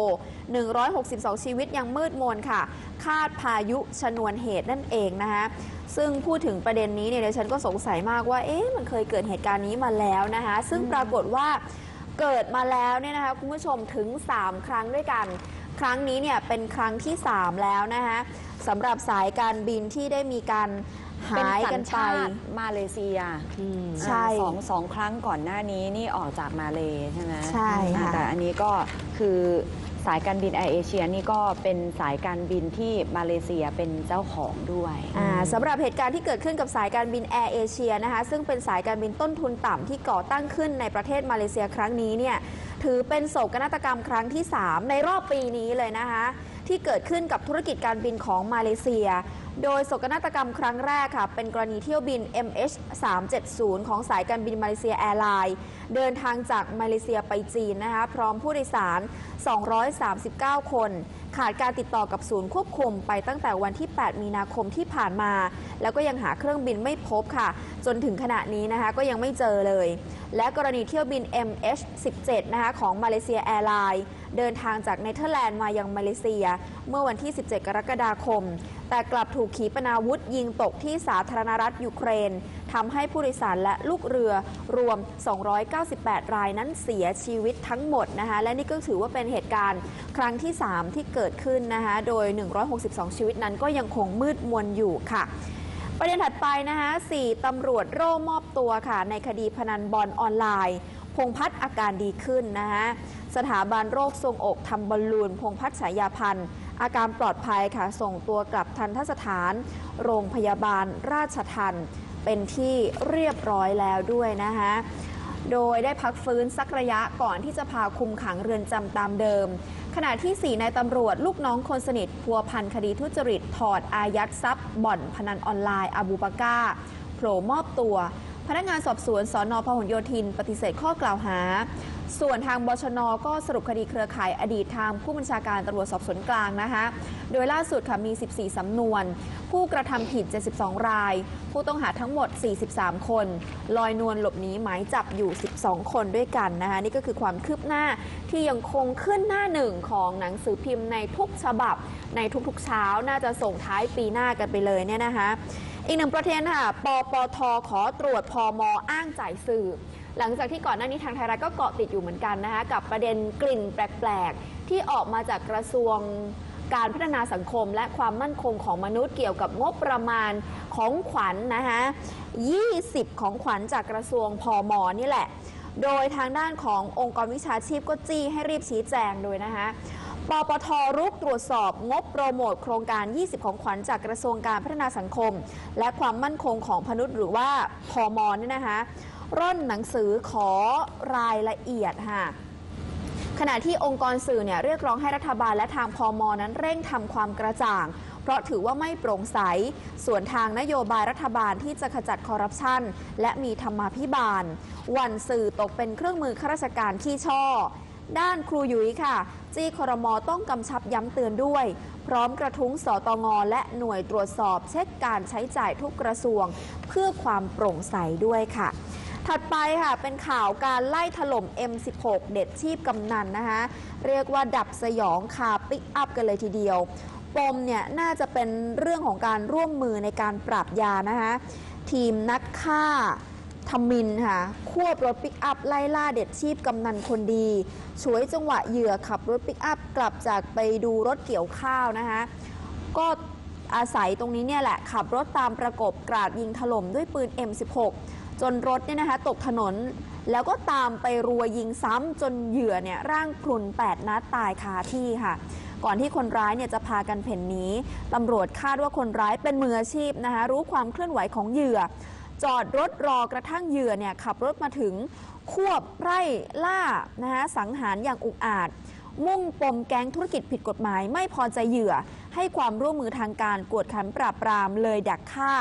หนึ่งร้อยหกสิบสอง ชีวิตยังมืดมนค่ะคาดพายุชนวนเหตุนั่นเองนะคะซึ่งพูดถึงประเด็นนี้เนี่ยดิฉันก็สงสัยมากว่าเอ๊ะมันเคยเกิดเหตุการณ์นี้มาแล้วนะคะซึ่งปรากฏว่าเกิดมาแล้วเนี่ยนะคะคุณผู้ชมถึงสามครั้งด้วยกันครั้งนี้เนี่ยเป็นครั้งที่สามแล้วนะคะสำหรับสายการบินที่ได้มีการหายกันไปมาเลเซียใช่สองสองครั้งก่อนหน้านี้นี่ออกจากมาเลใช่ไหมใช่ค่ะแต่อันนี้ก็คือสายการบินแอร์เอเชียนี่ก็เป็นสายการบินที่มาเลเซียเป็นเจ้าของด้วยสำหรับเหตุการณ์ที่เกิดขึ้นกับสายการบินแอร์เอเชียนะคะซึ่งเป็นสายการบินต้นทุนต่ำที่ก่อตั้งขึ้นในประเทศมาเลเซียครั้งนี้เนี่ยถือเป็นโศกนาฏกรรมครั้งที่สามในรอบปีนี้เลยนะคะที่เกิดขึ้นกับธุรกิจการบินของมาเลเซียโดยโศกนาฏกรรมครั้งแรกค่ะเป็นกรณีเที่ยวบิน เอ็ม เอช สามเจ็ดศูนย์ ของสายการบินมาเลเซียแอร์ไลน์เดินทางจากมาเลเซียไปจีนนะคะพร้อมผู้โดยสารสองร้อยสามสิบเก้าคนขาดการติดต่อกับศูนย์ควบคุมไปตั้งแต่วันที่แปดมีนาคมที่ผ่านมาแล้วก็ยังหาเครื่องบินไม่พบค่ะจนถึงขณะนี้นะคะก็ยังไม่เจอเลยและกรณีเที่ยวบิน เอ็ม เอช สิบเจ็ด นะคะของมาเลเซียแอร์ไลน์เดินทางจากเนเธอร์แลนด์มายังมาเลเซียเมื่อวันที่สิบเจ็ดกรกฎาคมแต่กลับถูกขีปนาวุธยิงตกที่สาธารณรัฐยูเครนทำให้ผู้โดยสารและลูกเรือรวมสองร้อยเก้าสิบแปดรายนั้นเสียชีวิตทั้งหมดนะคะและนี่ก็ถือว่าเป็นเหตุการณ์ครั้งที่สามที่เกิดขึ้นนะคะโดยหนึ่งร้อยหกสิบสองชีวิตนั้นก็ยังคงมืดมนอยู่ค่ะประเด็นถัดไปนะคะสี่ตำรวจโร่มอบตัวค่ะในคดีพนันบอลออนไลน์พงษ์พัฒน์อาการดีขึ้นนะคะสถาบันโรคทรวงอกทำบอลลูนพงษ์พัฒน์ฉายาพันธ์อาการปลอดภัยค่ะส่งตัวกลับทันทสถานโรงพยาบาลราชทัณฑ์เป็นที่เรียบร้อยแล้วด้วยนะคะโดยได้พักฟื้นสักระยะก่อนที่จะพาคุมขังเรือนจำตามเดิมขณะที่สี่นายตำรวจลูกน้องคนสนิทพัวพันคดีทุจริตถอดอายัดทรัพย์บ่อนพนันออนไลน์อาบูบาก้าโผล่มอบตัวพนักงานสอบสวนสน.พหลโยธินปฏิเสธข้อกล่าวหาส่วนทางบชน.ก็สรุปคดีเครือข่ายอดีตทางผู้บัญชาการตำรวจสอบสวนกลางนะคะโดยล่าสุดค่ะมีสิบสี่สำนวนผู้กระทำผิดเจ็ดสิบสองรายผู้ต้องหาทั้งหมดสี่สิบสามคนลอยนวลหลบหนีหมายจับอยู่สิบสองคนด้วยกันนะคะนี่ก็คือความคืบหน้าที่ยังคงขึ้นหน้าหนึ่งของหนังสือพิมพ์ในทุกฉบับในทุกๆเช้าน่าจะส่งท้ายปีหน้ากันไปเลยเนี่ยนะคะอีกหนึ่งประเด็นค่ะปปท.ขอตรวจพม.อ้างจ่ายสื่อหลังจากที่ก่อนหน้านี้ทางไทยรัฐก็เกาะติดอยู่เหมือนกันนะคะกับประเด็นกลิ่นแปลกๆที่ออกมาจากกระทรวงการพัฒนาสังคมและความมั่นคงของมนุษย์เกี่ยวกับงบประมาณของขวัญ น, นะคะยี่สิบของขวัญจากกระทรวงพม.นี่แหละโดยทางด้านขององค์กรวิชาชีพก็จี้ให้รีบชี้แจงโดยนะคะปปท.รุกตรวจสอบงบโปรโมทโครงการยี่สิบของขวัญจากกระทรวงการพัฒนาสังคมและความมั่นคงของมนุษย์หรือว่าพม.นี่นะคะร่อนหนังสือขอรายละเอียดค่ะขณะที่องค์กรสื่อเนี่ยเรียกร้องให้รัฐบาลและทางพม.นั้นเร่งทำความกระจ่างเพราะถือว่าไม่โปร่งใสส่วนทางนโยบายรัฐบาลที่จะขจัดคอร์รัปชันและมีธรรมาภิบาลวันสื่อตกเป็นเครื่องมือข้าราชการขี้ช่อด้านครูยุ้ยค่ะจี้ครม.ต้องกำชับย้ำเตือนด้วยพร้อมกระทุ้งสตง.และหน่วยตรวจสอบเช็คการใช้จ่ายทุกกระทรวงเพื่อความโปร่งใสด้วยค่ะถัดไปค่ะเป็นข่าวการไล่ถล่ม เอ็ม สิบหก เด็ดชีพกำนันนะคะเรียกว่าดับสยองคาปิกอัพกันเลยทีเดียวปมเนี่ยน่าจะเป็นเรื่องของการร่วมมือในการปราบยานะคะทีมนักฆ่าทมินค่ะควบรถปิกอัพไล่ล่าเด็ดชีพกำนันคนดีฉวยจังหวะเหยื่อขับรถปิกอัพกลับจากไปดูรถเกี่ยวข้าวนะคะก็อาศัยตรงนี้เนี่ยแหละขับรถตามประกบกราดยิงถล่มด้วยปืน เอ็ม สิบหกจนรถเนี่ยนะคะตกถนนแล้วก็ตามไปรัวยิงซ้ำจนเหยื่อเนี่ยร่างพรุนแปดนัดตายคาที่ค่ะก่อนที่คนร้ายเนี่ยจะพากันเพ่นหนีตำรวจคาดว่าคนร้ายเป็นมืออาชีพนะคะรู้ความเคลื่อนไหวของเหยื่อจอดรถรอกระทั่งเหยื่อเนี่ยขับรถมาถึงควบไล่ล่านะคะสังหารอย่างอุกอาจมุ่งปมแก๊งธุรกิจผิดกฎหมายไม่พอใจเหยื่อให้ความร่วมมือทางการกวดขันปราบปรามเลยดักฆ่า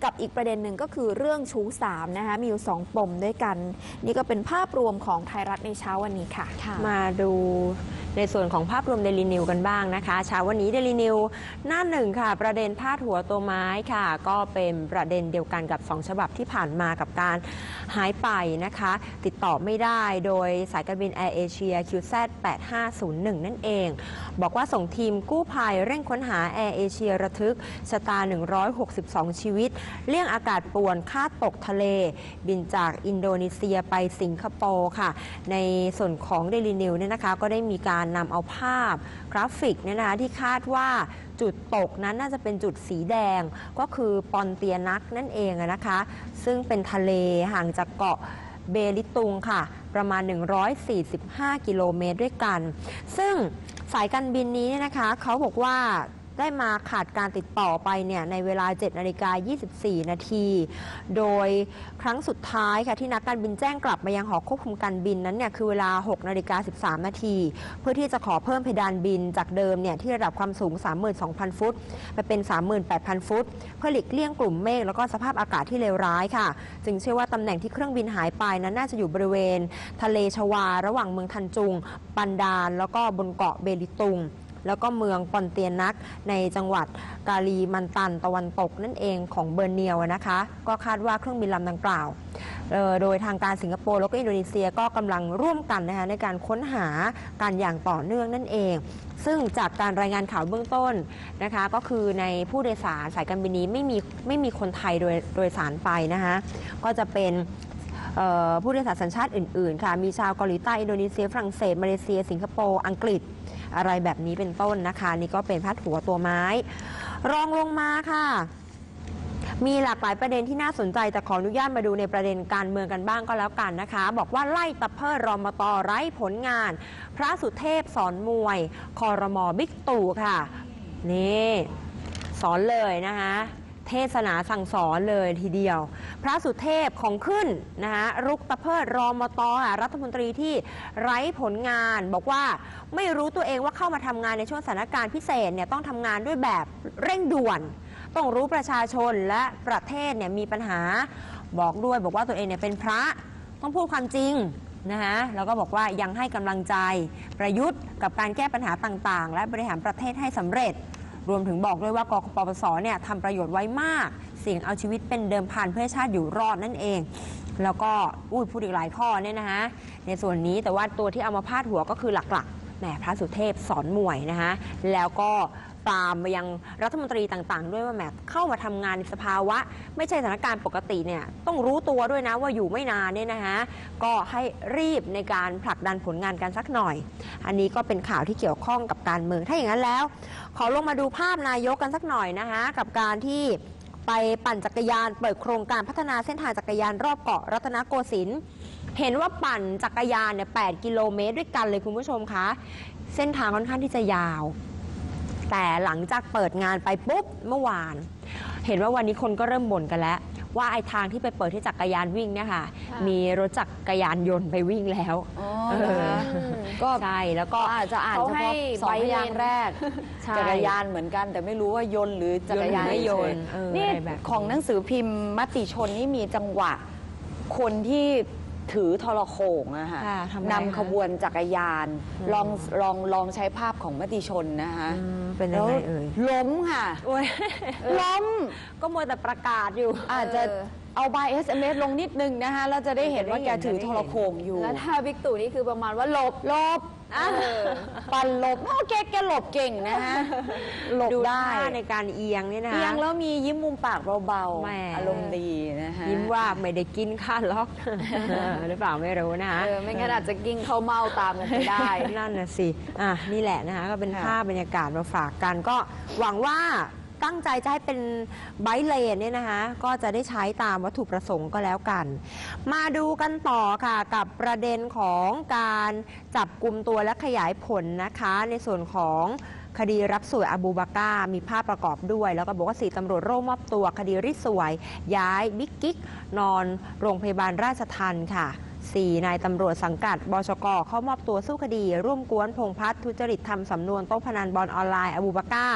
กับอีกประเด็นหนึ่งก็คือเรื่องชู้สามนะคะมีอยู่สองปมด้วยกันนี่ก็เป็นภาพรวมของไทยรัฐในเช้าวันนี้ค่ะมาดูในส่วนของภาพรวมเดลินิวกันบ้างนะคะเช้าวันนี้เดลินิวหน้าหนึ่งค่ะประเด็นพาดหัวตัวไม้ค่ะก็เป็นประเด็นเดียวกันกับสองฉบับที่ผ่านมากับการหายไปนะคะติดต่อไม่ได้โดยสายการบินแอร์เอเชีย คิว แซด แปดห้าศูนย์หนึ่ง นั่นเองบอกว่าส่งทีมกู้ภัยเร่งค้นหาแอร์เอเชียระทึกชะตาหนึ่งร้อยหกสิบสองชีวิตเลี่ยงอากาศป่วนคาดตกทะเลบินจากอินโดนีเซียไปสิงคโปร์ค่ะในส่วนของเดลินิวเนี่ยนะคะก็ได้มีการนำเอาภาพกราฟิกเนี่ยนะคะที่คาดว่าจุดตกนั้นน่าจะเป็นจุดสีแดงก็คือปอนเตียนักนั่นเองนะคะซึ่งเป็นทะเลห่างจากเกาะเบลิตุงค่ะประมาณหนึ่งร้อยสี่สิบห้ากิโลเมตรด้วยกันซึ่งสายการบินนี้เนี่ยนะคะเขาบอกว่าได้มาขาดการติดต่อไปเนี่ยในเวลา เจ็ดนาฬิกายี่สิบสี่นาทีโดยครั้งสุดท้ายค่ะที่นักการบินแจ้งกลับมายังหอควบคุมการบินนั้นเนี่ยคือเวลา หกนาฬิกาสิบสามนาทีเพื่อที่จะขอเพิ่มเพดานบินจากเดิมเนี่ยที่ระดับความสูง สามหมื่นสองพัน ฟุตไปเป็น สามหมื่นแปดพัน ฟุตเพื่อหลีกเลี่ยงกลุ่มเมฆแล้วก็สภาพอากาศที่เลวร้ายค่ะจึงเชื่อว่าตำแหน่งที่เครื่องบินหายไปนั้นน่าจะอยู่บริเวณทะเลชวาระหว่างเมืองทันจุงปันดานแล้วก็บนเกาะเบลิตุงแล้วก็เมืองปอนเตียนักในจังหวัดกาลีมันตันตะวันตกนั่นเองของเบอร์เนียวนะคะก็คาดว่าเครื่องบินลำดังกล่าวโดยทางการสิงคโปร์แล้วก็อินโดนีเซียก็กำลังร่วมกันนะคะในการค้นหาการอย่างต่อเนื่องนั่นเองซึ่งจากการรายงานข่าวเบื้องต้นนะคะก็คือในผู้โดยสารสายการบินนี้ไม่มีไม่มีคนไทยโดยโดยสารไปนะคะก็จะเป็นผู้โดยสารสัญชาติอื่นๆค่ะมีชาวเกาหลีใต้อินโดนีเซียฝรั่งเศสมาเลเซียสิงคโปร์อังกฤษอะไรแบบนี้เป็นต้นนะคะนี่ก็เป็นพาดหัวตัวไม้รองลงมาค่ะมีหลากหลายประเด็นที่น่าสนใจแต่ขออนุญาตมาดูในประเด็นการเมืองกันบ้างก็แล้วกันนะคะบอกว่าไล่ตะเพิดรมต.ไร้ผลงานพระสุเทพสอนมวยครม.บิ๊กตู่ค่ะนี่สอนเลยนะคะเทศนาสั่งสอนเลยทีเดียวพระสุเทพของขึ้นนะคะรุกตะเพิดรมต.รัฐมนตรีที่ไร้ผลงานบอกว่าไม่รู้ตัวเองว่าเข้ามาทำงานในช่วงสถานการณ์พิเศษเนี่ยต้องทำงานด้วยแบบเร่งด่วนต้องรู้ประชาชนและประเทศเนี่ยมีปัญหาบอกด้วยบอกว่าตัวเองเนี่ยเป็นพระต้องพูดความจริงนะคะแล้วก็บอกว่ายังให้กำลังใจประยุทธ์กับการแก้ปัญหาต่างๆและบริหารประเทศให้สำเร็จรวมถึงบอกด้วยว่ากปปสเนี่ยทำประโยชน์ไว้มากเสี่ยงเอาชีวิตเป็นเดิมพันเพื่อชาติอยู่รอดนั่นเองแล้วก็อุ้ยพูดอีกหลายข้อเนี่ยนะคะในส่วนนี้แต่ว่าตัวที่เอามาพาดหัวก็คือหลักๆแหมพระสุเทพสอนมวยนะคะแล้วก็ตามไปยังรัฐมนตรีต่างๆด้วยว่าแหมเข้ามาทำงานในสภาวะไม่ใช่สถานการณ์ปกติเนี่ยต้องรู้ตัวด้วยนะว่าอยู่ไม่นานเนี่ยนะคะก็ให้รีบในการผลักดันผลงานกันสักหน่อยอันนี้ก็เป็นข่าวที่เกี่ยวข้องกับการเมืองถ้าอย่างนั้นแล้วขอลงมาดูภาพนายกกันสักหน่อยนะคะกับการที่ไปปั่นจักรยานเปิดโครงการพัฒนาเส้นทางจักรยานรอบเกาะรัตนโกสินทร์เห็นว่าปั่นจักรยานเนี่ยแปดกิโลเมตรด้วยกันเลยคุณผู้ชมคะเส้นทางค่อนข้างที่จะยาวแต่หลังจากเปิดงานไปปุ๊บเมื่อวานเห็นว่าวันนี้คนก็เริ่มบ่นกันแล้วว่าไอ้ทางที่ไปเปิดที่จักรยานวิ่งเนี่ยค่ะมีรถจักรยานยนต์ไปวิ่งแล้วก็ใช่แล้วก็อาจจะอ่านเฉพาะสองพยางค์แรกจักรยานเหมือนกันแต่ไม่รู้ว่ายนต์หรือจักรยานไม่ยนต์นี่ของหนังสือพิมพ์มติชนนี่มีจังหวะคนที่ถือทรโขงนะคะนำขบวนจักรยานลองลองลองใช้ภาพของมติชนนะคะเป็นยังไงเอ่ยล้มค่ะล้มก็มัวแต่ประกาศอยู่อาจจะเอาใบ เอส เอ็ม เอส ลงนิดนึงนะคะเราจะได้เห็นว่าแกถือโทรโขงอยู่แล้วถ้าบิ๊กตู่นี่คือประมาณว่าหลบหลบปั่นหลบโอ้แกแกหลบเก่งนะคะหลบได้ในการเอียงนี่นะเอียงแล้วมียิ้มมุมปากเบาๆอารมณ์ดีนะคะยิ้มว่าไม่ได้กินข้าล็อกหรือเปล่าไม่รู้นะคะไม่งั้นอาจจะกิ้งเข้าเมาตามกันไปได้นั่นน่ะสิอ่ะนี่แหละนะคะก็เป็นภาพบรรยากาศมาฝากกันก็หวังว่าตั้งใจจะให้เป็นไบค์เลนเนี่ยนะคะก็จะได้ใช้ตามวัตถุประสงค์ก็แล้วกันมาดูกันต่อค่ะกับประเด็นของการจับกุมตัวและขยายผลนะคะในส่วนของคดีรับสวยอบูบาก้ามีภาพประกอบด้วยแล้วก็บอกว่าสี่ตำรวจโร่มอบตัวคดีริสวยย้ายบิ๊กกิ๊กนอนโรงพยาบาลราชทัณฑ์ค่ะสี่นายตำรวจสังกัดบชก.เข้ามอบตัวสู้คดีร่วมกวนพงษ์พัฒน์ทุจริตทำสำนวนโต๊ะพนันบอลออนไลน์อบูบาก้า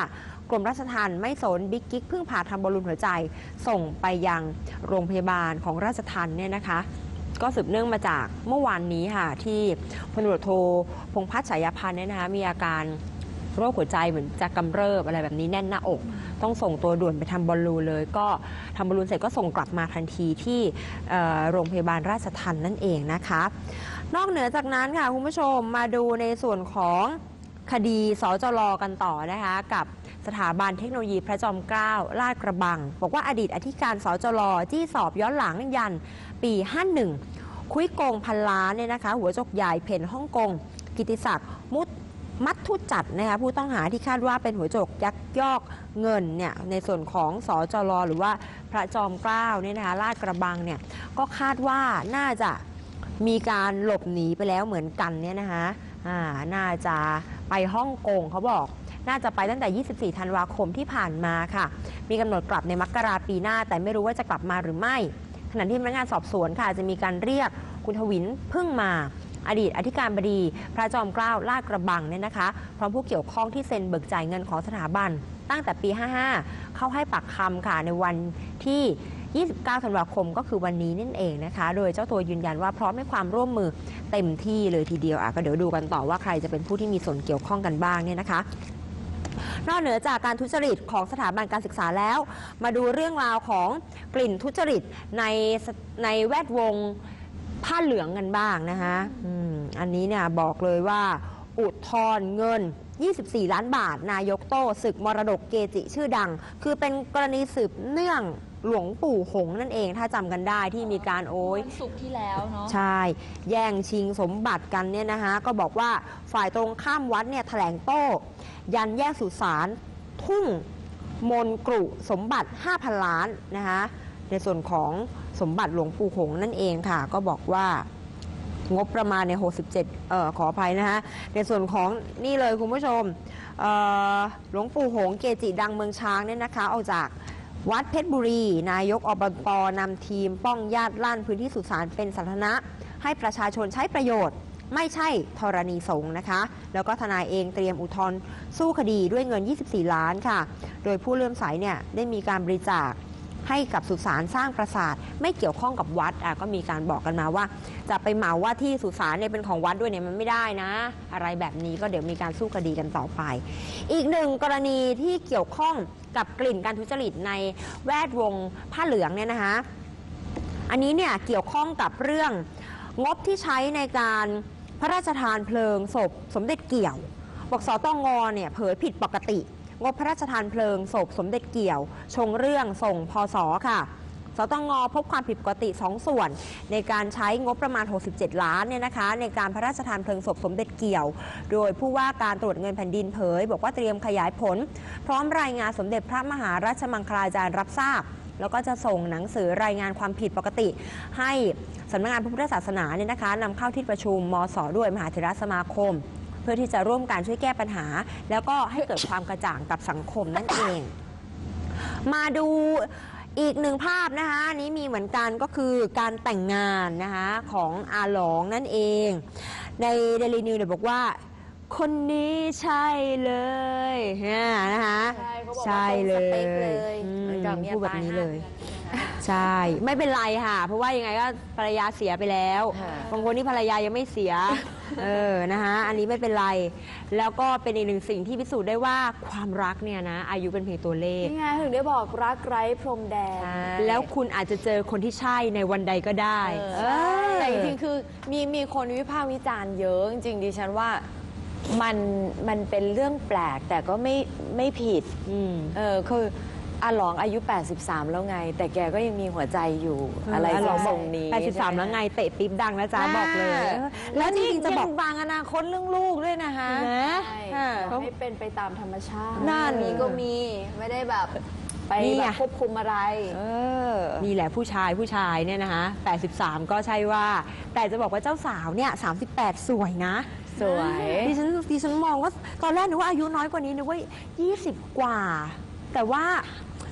กรมราชทัณฑ์ไม่สนบิ๊กกิ๊กเพิ่งผ่าทำบอลลูนหัวใจส่งไปยังโรงพยาบาลของราชทัณฑ์เนี่ยนะคะก็สืบเนื่องมาจากเมื่อวานนี้ค่ะที่พลตำรวจโทพงษ์พัฒน์ฉายพันธ์เนี่ยนะคะมีอาการโรคหัวใจเหมือนจะกำเริบอะไรแบบนี้แน่นหน้าอกต้องส่งตัวด่วนไปทำบอลลูนเลยก็ทำบอลลูนเสร็จก็ส่งกลับมาทันทีที่โรงพยาบาลราชทัณฑ์นั่นเองนะคะนอกเหนือจากนั้นค่ะคุณผู้ชมมาดูในส่วนของคดีสจลกันต่อนะคะกับสถาบันเทคโนโลยีพระจอมเกล้าลาดกระบังบอกว่าอดีตอธิการสจลจี้สอบย้อนหลังยันปีห้าสิบเอ็ดคุยโกงพันล้านเนี่ยนะคะหัวจกใหญ่เพ่นฮ่องกงกิติศักดิ์มุดมัดทุจัดนะคะผู้ต้องหาที่คาดว่าเป็นหัวโจกยักยอกเงินเนี่ยในส่วนของสจลหรือว่าพระจอมเกล้าเนี่ยนะคะลาดกระบังเนี่ยก็คาดว่าน่าจะมีการหลบหนีไปแล้วเหมือนกันเนี่ยนะคะอ่าน่าจะไปฮ่องกงเขาบอกน่าจะไปตั้งแต่ยี่สิบสี่ธันวาคมที่ผ่านมาค่ะมีกำหนดกลับในมกราปีหน้าแต่ไม่รู้ว่าจะกลับมาหรือไม่ขณะที่พนักงานสอบสวนค่ะจะมีการเรียกคุณทวินพึ่งมาอดีตอธิการบดีพระจอมเกล้าลาดกระบังเนี่ยนะคะพร้อมผู้เกี่ยวข้องที่เซ็นเบิกจ่ายเงินของสถาบันตั้งแต่ปีห้าสิบห้าเข้าให้ปากคำค่ะในวันที่ยี่สิบเก้าธันวาคมก็คือวันนี้นั่นเองนะคะโดยเจ้าตัวยืนยันว่าพร้อมให้ความร่วมมือเต็มที่เลยทีเดียวอ่ะก็เดี๋ยวดูกันต่อว่าใครจะเป็นผู้ที่มีส่วนเกี่ยวข้องกันบ้างเนี่ยนะคะนอกเหนือจากการทุจริตของสถาบันการศึกษาแล้วมาดูเรื่องราวของกลิ่นทุจริตในในแวดวงผ้าเหลืองกันบ้างนะคะอืมอันนี้เนี่ยบอกเลยว่าอุทธรณ์เงินยี่สิบสี่ล้านบาทนายกโต้ศึกมรดกเกจิชื่อดังคือเป็นกรณีสืบเนื่องหลวงปู่หงนั่นเองถ้าจำกันได้ที่มีการโอ้ยวันศุกร์ที่แล้วเนาะใช่แย่งชิงสมบัติกันเนี่ยนะคะก็บอกว่าฝ่ายตรงข้ามวัดเนี่ยแถลงโต้ยันแยกสุสานทุ่งมนกรุสมบัติ ห้าพัน ล้านนะคะในส่วนของสมบัติหลวงปู่หงนั่นเองค่ะก็บอกว่างบประมาณในหกสิบเจ็ดเอ่อขออภัยนะคะในส่วนของนี่เลยคุณผู้ชมหลวงปู่หงเกจิดังเมืองช้างเนี่ยนะคะออกจากวัดเพชรบุรีนายกอบต.นำทีมป้องญาติลั่นพื้นที่สุสานเป็นสาธารณะให้ประชาชนใช้ประโยชน์ไม่ใช่ธรณีสงฆ์นะคะแล้วก็ทนายเองเตรียมอุทธรณ์สู้คดีด้วยเงินยี่สิบสี่ล้านค่ะโดยผู้เลื่อมใสเนี่ยได้มีการบริจาคให้กับสุสานสร้างปราสาทไม่เกี่ยวข้องกับวัดอ่ะก็มีการบอกกันมาว่าจะไปเหมาว่าที่สุสานเนี่ยเป็นของวัดด้วยเนี่ยมันไม่ได้นะอะไรแบบนี้ก็เดี๋ยวมีการสู้คดีกันต่อไปอีกหนึ่งกรณีที่เกี่ยวข้องกับกลิ่นการทุจริตในแวดวงผ้าเหลืองเนี่ยนะคะอันนี้เนี่ยเกี่ยวข้องกับเรื่องงบที่ใช้ในการพระราชทานเพลิงศพสมเด็จเกี่ยวบอกสตงเนี่ยเผยผิดปกติงบพระราชทานเพลิงศพสมเด็จเกี่ยวชงเรื่องส่งพศค่ะสตงพบความผิดปกติสองส่วนในการใช้งบประมาณหกสิบเจ็ดล้านเนี่ยนะคะในการพระราชทานเพลิงศพสมเด็จเกี่ยวโดยผู้ว่าการตรวจเงินแผ่นดินเผยบอกว่าเตรียมขยายผลพร้อมรายงานสมเด็จพระมหาราชมังคลาจารย์รับทราบแล้วก็จะส่งหนังสือรายงานความผิดปกติให้สำนักงานพระพุทธศาสนาเนี่ยนะคะนำเข้าที่ประชุมมส.ด้วยมหาเถรสมาคมเพื่อที่จะร่วมกันช่วยแก้ปัญหาแล้วก็ให้เกิดความกระจ่างกับสังคมนั่นเองมาดูอีกหนึ่งภาพนะคะนี้มีเหมือนกันก็คือการแต่งงานนะคะของอาหลองนั่นเองในเดลินิวเนี่ยบอกว่าคนนี้ใช่เลยนะคะใช่เลยพูดแบบนี้เลยใช่ไม่เป็นไรค่ะเพราะว่ายังไงก็ภรรยาเสียไปแล้วบางคนที่ภรรยายังไม่เสียเออนะคะอันนี้ไม่เป็นไรแล้วก็เป็นอีกหนึ่งสิ่งที่พิสูจน์ได้ว่าความรักเนี่ยนะอายุเป็นเพียงตัวเลขนี่ไงถึงได้บอกรักไร้พรมแดนแล้วคุณอาจจะเจอคนที่ใช่ในวันใดก็ได้แต่จริงๆคือมีมีคนวิพากษ์วิจารณ์เยอะจริงๆดิฉันว่ามันมันเป็นเรื่องแปลกแต่ก็ไม่ไม่ผิดเออคืออาหลองอายุแปดสิบสามแล้วไงแต่แกก็ยังมีหัวใจอยู่อะไรทรงนี้แปดสิบสามแล้วไงเตะปิ๊บดังนะจ๊ะบอกเลยแล้วจริงๆจะบอกบางอนาคตเรื่องลูกด้วยนะคะนะให้เป็นไปตามธรรมชาติหน้านี้ก็มีไม่ได้แบบไปแบบควบคุมอะไรนี่แหละผู้ชายผู้ชายเนี่ยนะคะแปดสิบสามก็ใช่ว่าแต่จะบอกว่าเจ้าสาวเนี่ยสามสิบแปดสวยนะสวยดิฉันดิฉันมองว่าตอนแรกนึกว่าอายุน้อยกว่านี้นึกว่ายี่สิบกว่าแต่ว่า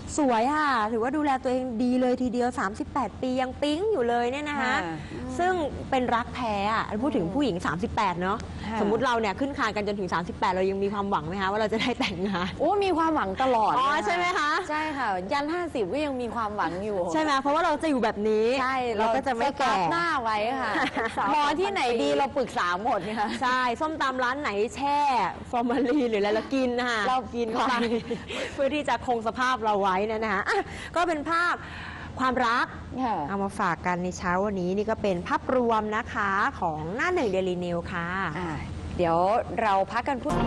สวยค่ะถือว่าดูแลตัวเองดีเลยทีเดียวสามสิบแปดปียังปิ๊งอยู่เลยเนี่ยนะคะค่ะซึ่งเป็นรักแท้อะพูดถึงผู้หญิงสามสิบแปดเนาะค่ะสมมุติเราเนี่ยขึ้นคานกันจนถึงสามสิบแปดเรายังมีความหวังไหมคะว่าเราจะได้แต่งงานโอ้มีความหวังตลอดอ๋อเลยใช่ไหมคะใช่ค่ะยันห้าสิบก็ยังมีความหวังอยู่ใช่ไหมเพราะว่าเราจะอยู่แบบนี้ใช่เราก็จะไม่สตาแก่ร์ทหน้าไว้ค่ะสาวหมอที่ไหนดีเราปรึกษาหมดเนี่ยค่ะใช่ส้มตำร้านไหนแช่ฟอร์มาลีนหรืออะไรเรากินนะคะเรากินเข้าไป เพื่อที่จะคงสภาพเราไว้เนยนะคะอ่ะก็เป็นภาพความรักค่ะเอามาฝากกันในเช้าวันนี้นี่ก็เป็นภาพรวมนะคะของหน้าหนึ่งเดลีนิวค่ะอ่าเดี๋ยวเราพักกันพูด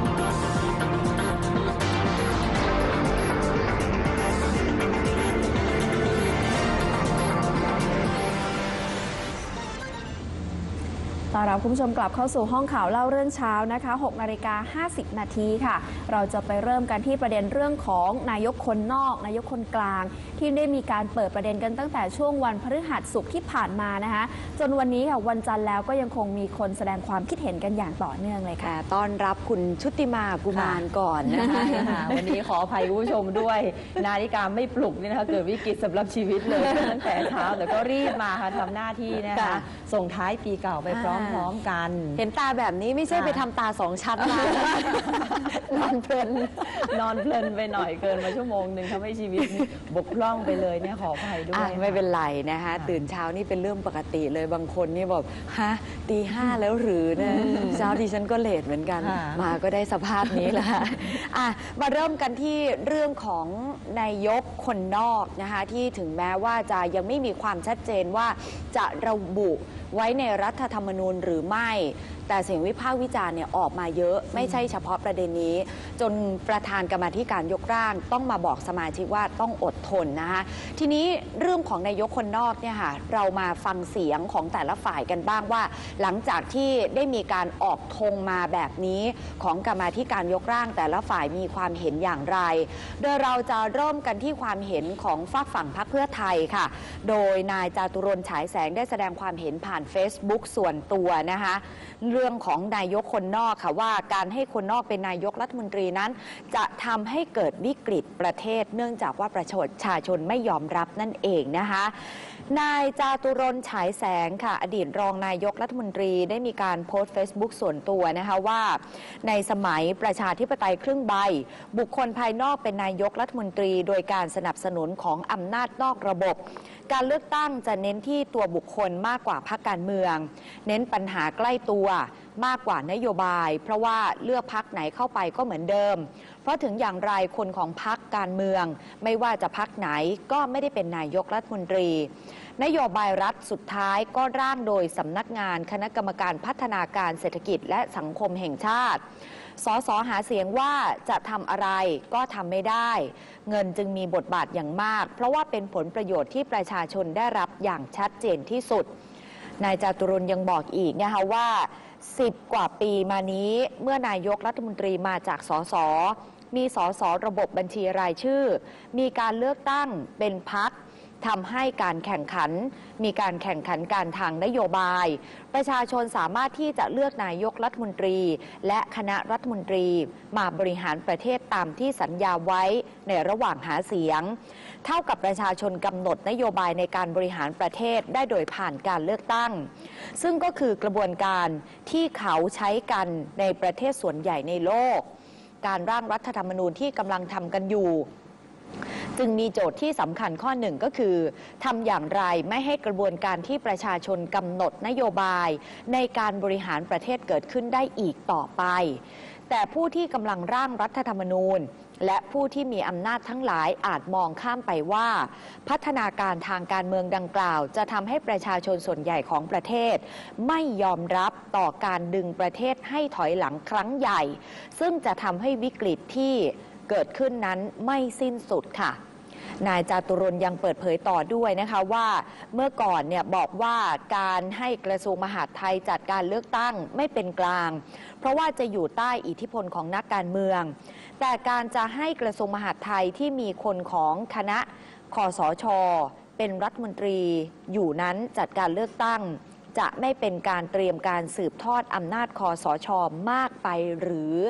ต้อนรับคุณผู้ชมกลับเข้าสู่ห้องข่าวเล่าเรื่องเช้านะคะหกนาฬิกาห้าสิบนาทีค่ะเราจะไปเริ่มกันที่ประเด็นเรื่องของนายกคนนอกนายกคนกลาง ที่ได้มีการเปิดประเด็นกันตั้งแต่ช่วงวันพฤหัสศุกร์ที่ผ่านมานะคะจนวันนี้ค่ะวันจันทร์แล้วก็ยังคงมีคนแสดงความคิดเห็นกันอย่างต่อเนื่องเลยค่ะค่ะต้อนรับคุณชุติมากุมารก่อนนะคะค่ะวันนี้ขออภัยคุณผู้ชมด้วย นาฬิกาไม่ปลุกนี่นะคะเกิดวิกฤตสำหรับชีวิตเลยตั้งแต่เช้าแต่ก็รีบมาค่ะทำหน้าที่นะคะค่ะส่งท้ายปีเก่าไปพร้อมๆกันเห็นตาแบบนี้ไม่ใช่ค่ะไปทำตาสองชั้นมานอนเพลินนอนเพลินไปหน่อยเกินมาชั่วโมงหนึ่งทำให้ชีวิตนี่บกพร่องไปเลยเนี่ยขออภัยด้วอ่ะยไม่เป็นไรนะคะค่ะตื่นเช้านี่เป็นเรื่องปกติเลยบางคนนี่บอกฮะตีห้าแล้วหรือนะเช้าดิฉันก็เลทเหมือนกันค่ะมาก็ได้สภาพนี้แหละอ่ะมาเริ่มกันที่เรื่องของนายกคนนอกนะคะที่ถึงแม้ว่าจะยังไม่มีความชัดเจนว่าจะระบุไว้ในรัฐธรรมนูญหรือไม่ แต่เสียงวิพากษ์วิจารณ์เนี่ยออกมาเยอะไม่ใช่เฉพาะประเด็นนี้ จนประธานกรรมาธิการยกร่างต้องมาบอกสมาชิกว่าต้องอดทนนะคะทีนี้เรื่องของนายกคนนอกเนี่ยค่ะเรามาฟังเสียงของแต่ละฝ่ายกันบ้างว่า หลังจากที่ได้มีการออกธงมาแบบนี้ของกรรมาธิการยกร่างแต่ละฝ่ายมีความเห็นอย่างไร โดยเราจะเริ่มกันที่ความเห็นของฝากฝั่งพรรคเพื่อไทยค่ะ โดยนายจาตุรนต์ฉายแสงได้แสดงความเห็นผ่าน Facebook ส่วนตัวนะคะเรื่องของนายกคนนอกค่ะว่าการให้คนนอกเป็นนายกรัฐมนตรีนั้น จะทำให้เกิดวิกฤตประเทศ เนื่องจากว่าประชาชนไม่ยอมรับนั่นเองนะคะนายจาตุรนต์ฉายแสงค่ะอดีตรองนายกรัฐมนตรีได้มีการโพสต์ Facebook ส่วนตัวนะคะว่าในสมัยประชาธิปไตยครึ่งใบบุคคลภายนอกเป็นนายกรัฐมนตรีโดยการสนับสนุนของอำนาจนอกระบบ การเลือกตั้งจะเน้นที่ตัวบุคคลมากกว่าพรรคการเมือง เน้นปัญหาใกล้ตัวมากกว่านโยบาย เพราะว่าเลือกพรรคไหนเข้าไปก็เหมือนเดิม เพราะถึงอย่างไรคนของพรรคการเมือง ไม่ว่าจะพรรคไหนก็ไม่ได้เป็นนายกรัฐมนตรี นโยบายรัฐสุดท้ายก็ร่างโดยสำนักงานคณะกรรมการพัฒนาการเศรษฐกิจและสังคมแห่งชาติสสหาเสียงว่าจะทำอะไรก็ทำไม่ได้ เงินจึงมีบทบาทอย่างมาก เพราะว่าเป็นผลประโยชน์ที่ประชาชนได้รับอย่างชัดเจนที่สุดนายจาตุรนต์ยังบอกอีกนะคะว่าสิบกว่าปีมานี้เมื่อนายกรัฐมนตรีมาจากสสมีสสระบบบัญชีรายชื่อ มีการเลือกตั้งเป็นพรรคทำให้การแข่งขันมีการแข่งขันการทางนโยบาย ประชาชนสามารถที่จะเลือกนายกรัฐมนตรีและคณะรัฐมนตรีมาบริหารประเทศตามที่สัญญาไว้ในระหว่างหาเสียง เท่ากับประชาชนกำหนดนโยบายในการบริหารประเทศได้โดยผ่านการเลือกตั้ง ซึ่งก็คือกระบวนการที่เขาใช้กันในประเทศส่วนใหญ่ในโลก การร่างรัฐธรรมนูญที่กำลังทำกันอยู่จึงมีโจทย์ที่สำคัญข้อหนึ่งก็คือทำอย่างไรไม่ให้กระบวนการที่ประชาชนกำหนดนโยบายในการบริหารประเทศเกิดขึ้นได้อีกต่อไป แต่ผู้ที่กำลังร่างรัฐธรรมนูญและผู้ที่มีอำนาจทั้งหลายอาจมองข้ามไปว่า พัฒนาการทางการเมืองดังกล่าวจะทำให้ประชาชนส่วนใหญ่ของประเทศไม่ยอมรับต่อการดึงประเทศให้ถอยหลังครั้งใหญ่ซึ่งจะทำให้วิกฤตที่เกิดขึ้นนั้นไม่สิ้นสุดค่ะนายจาตุรนต์ยังเปิดเผยต่อด้วยนะคะว่าเมื่อก่อนเนี่ยบอกว่าการให้กระทรวงมหาดไทยจัดการเลือกตั้งไม่เป็นกลางเพราะว่าจะอยู่ใต้อิทธิพลของนักการเมืองแต่การจะให้กระทรวงมหาดไทยที่มีคนของคณะคสช.เป็นรัฐมนตรีอยู่นั้นจัดการเลือกตั้งจะไม่เป็นการเตรียมการสืบทอดอำนาจคสช.มากไปหรือ